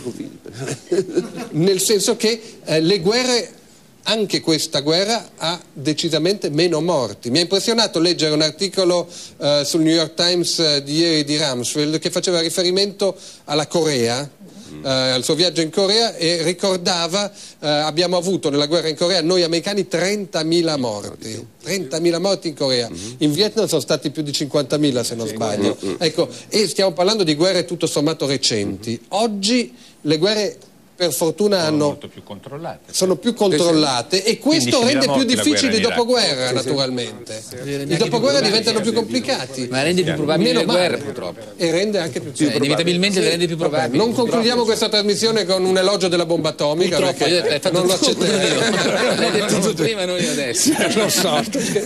Nel senso che le guerre, anche questa guerra, ha decisamente meno morti. Mi ha impressionato leggere un articolo sul New York Times di ieri di Rumsfeld, che faceva riferimento alla Corea, al suo viaggio in Corea, e ricordava abbiamo avuto nella guerra in Corea noi americani 30.000 morti. 30.000 morti in Corea. In Vietnam sono stati più di 50.000 se non sbaglio. Ecco, e stiamo parlando di guerre tutto sommato recenti. Oggi le guerre per fortuna sono più controllate, e questo rende più difficile il dopoguerra, naturalmente. I dopoguerra diventano più complicati, ma rende più probabili le guerre, purtroppo, e rende anche più probabili. Inevitabilmente le rende più probabili. Non concludiamo questa trasmissione con un elogio della bomba atomica, perché non lo accetteremo. L'hai detto tu prima, non io adesso. Lo so.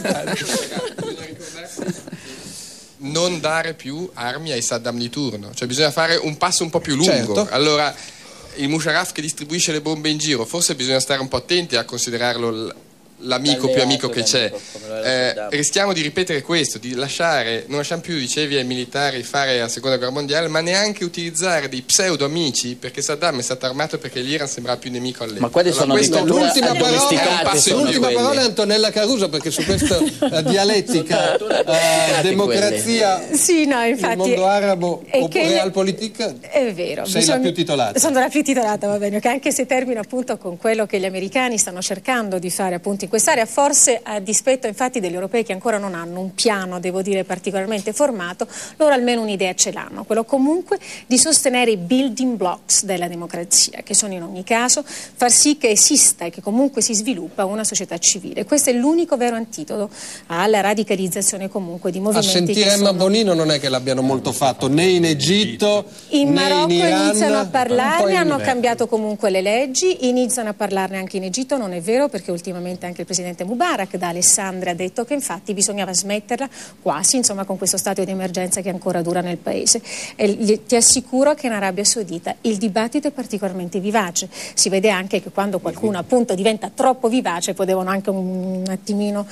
Non dare più armi ai Saddam di turno, cioè bisogna fare un passo un po' più lungo. Certo. Allora, il Musharraf che distribuisce le bombe in giro, forse bisogna stare un po' attenti a considerarlo l'amico più amico che c'è. Rischiamo di ripetere questo, di lasciare, non lasciamo più, dicevi, ai militari fare la seconda guerra mondiale, ma neanche utilizzare dei pseudo amici, perché Saddam è stato armato perché l'Iran sembrava più nemico all'epoca. Ma quelle sono l'ultima parola è Antonella Caruso, perché su questa dialettica democrazia, sì, no, infatti, il mondo arabo o realpolitik, è vero, sei la più titolata. Sono la più titolata, va bene, che anche se termina appunto con quello che gli americani stanno cercando di fare appunto in quest'area, forse a dispetto infatti degli europei che ancora non hanno un piano, devo dire, particolarmente formato, loro almeno un'idea ce l'hanno, quello comunque di sostenere i building blocks della democrazia, che sono in ogni caso far sì che esista e che comunque si sviluppa una società civile. Questo è l'unico vero antidoto alla radicalizzazione comunque di movimenti. A sentire Emma Bonino non è che l'abbiano molto fatto, né in Egitto in né Marocco in Iran. Iniziano a parlarne, hanno cambiato comunque le leggi, iniziano a parlarne anche in Egitto, non è vero, perché ultimamente anche anche il presidente Mubarak da Alessandria, ha detto che infatti bisognava smetterla quasi, insomma, con questo stato di emergenza che ancora dura nel paese. E ti assicuro che in Arabia Saudita il dibattito è particolarmente vivace. Si vede anche che quando qualcuno appunto diventa troppo vivace poi devono anche un attimino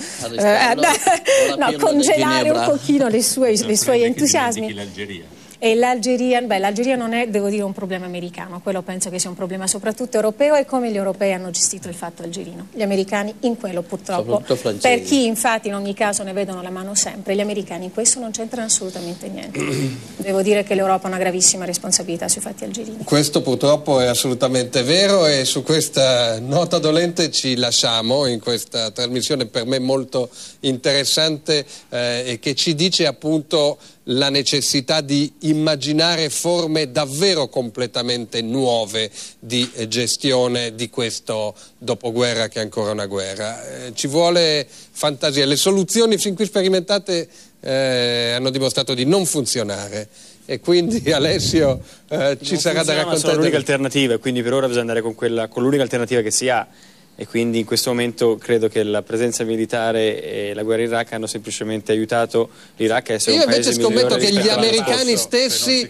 congelare un pochino i suoi entusiasmi. E l'Algeria non è, devo dire, un problema americano, quello penso che sia un problema soprattutto europeo, e come gli europei hanno gestito il fatto algerino. Gli americani in quello purtroppo, per chi infatti in ogni caso ne vedono la mano sempre, gli americani in questo non c'entrano assolutamente niente. Devo dire che l'Europa ha una gravissima responsabilità sui fatti algerini. Questo purtroppo è assolutamente vero, e su questa nota dolente ci lasciamo in questa trasmissione per me molto interessante, e che ci dice appunto la necessità di immaginare forme davvero completamente nuove di gestione di questo dopoguerra che è ancora una guerra. Ci vuole fantasia. Le soluzioni fin qui sperimentate hanno dimostrato di non funzionare, e quindi Alessio ci sarà da raccontare. Sono l'unica alternativa, quindi per ora bisogna andare con l'unica alternativa che si ha. E quindi in questo momento credo che la presenza militare e la guerra in Iraq hanno semplicemente aiutato l'Iraq a essere un paese migliore. Io invece scommetto che gli americani stessi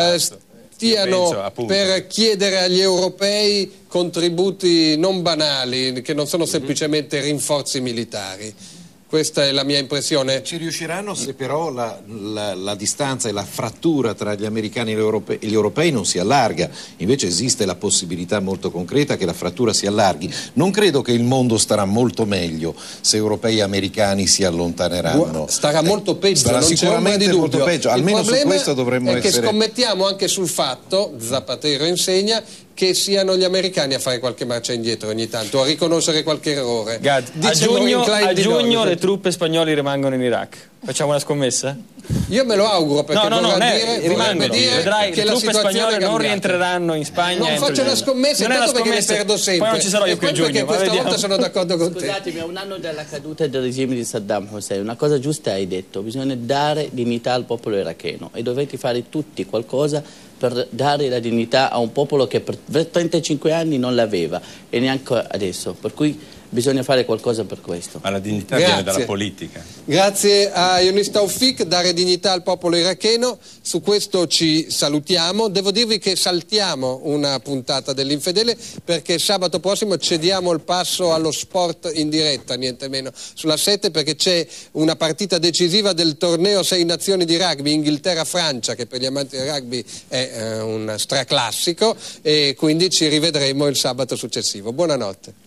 stiano per chiedere agli europei contributi non banali, che non sono semplicemente rinforzi militari. Questa è la mia impressione. Ci riusciranno se però la distanza e la frattura tra gli americani e gli europei non si allarga. Invece esiste la possibilità molto concreta che la frattura si allarghi. Non credo che il mondo starà molto meglio se europei e americani si allontaneranno. Starà molto peggio, starà non sicuramente c'è ombra di molto dubbio. peggio. Almeno su questo dovremmo essere. È che scommettiamo anche sul fatto, Zapatero insegna, che siano gli americani a fare qualche marcia indietro ogni tanto, a riconoscere qualche errore. A giugno le truppe spagnole rimangono in Iraq. Facciamo una scommessa? Io me lo auguro, perché rimangono. Vedrai, che le truppe spagnole non cambiate. rientreranno in Spagna. Non faccio una scommessa, intanto perché ne perdo sempre. Poi non ci sarò io qui a giugno. Perché questa volta sono d'accordo con te. Scusatemi, a un anno dalla caduta del regime di Saddam Hussein, una cosa giusta hai detto: bisogna dare dignità al popolo iracheno, e dovete fare tutti qualcosa per dare la dignità a un popolo che per 35 anni non l'aveva, e neanche adesso, per cui bisogna fare qualcosa per questo. Ma la dignità viene dalla politica. Grazie a Younis Taoufik, dare dignità al popolo iracheno. Su questo ci salutiamo. Devo dirvi che saltiamo una puntata dell'Infedele, perché sabato prossimo cediamo il passo allo sport in diretta, niente meno, sulla 7, perché c'è una partita decisiva del torneo 6 nazioni di rugby, Inghilterra-Francia, che per gli amanti del rugby è un straclassico, e quindi ci rivedremo il sabato successivo. Buonanotte.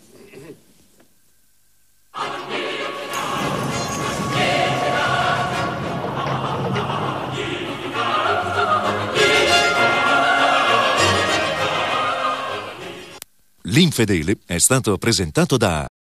L'Infedele è stato presentato da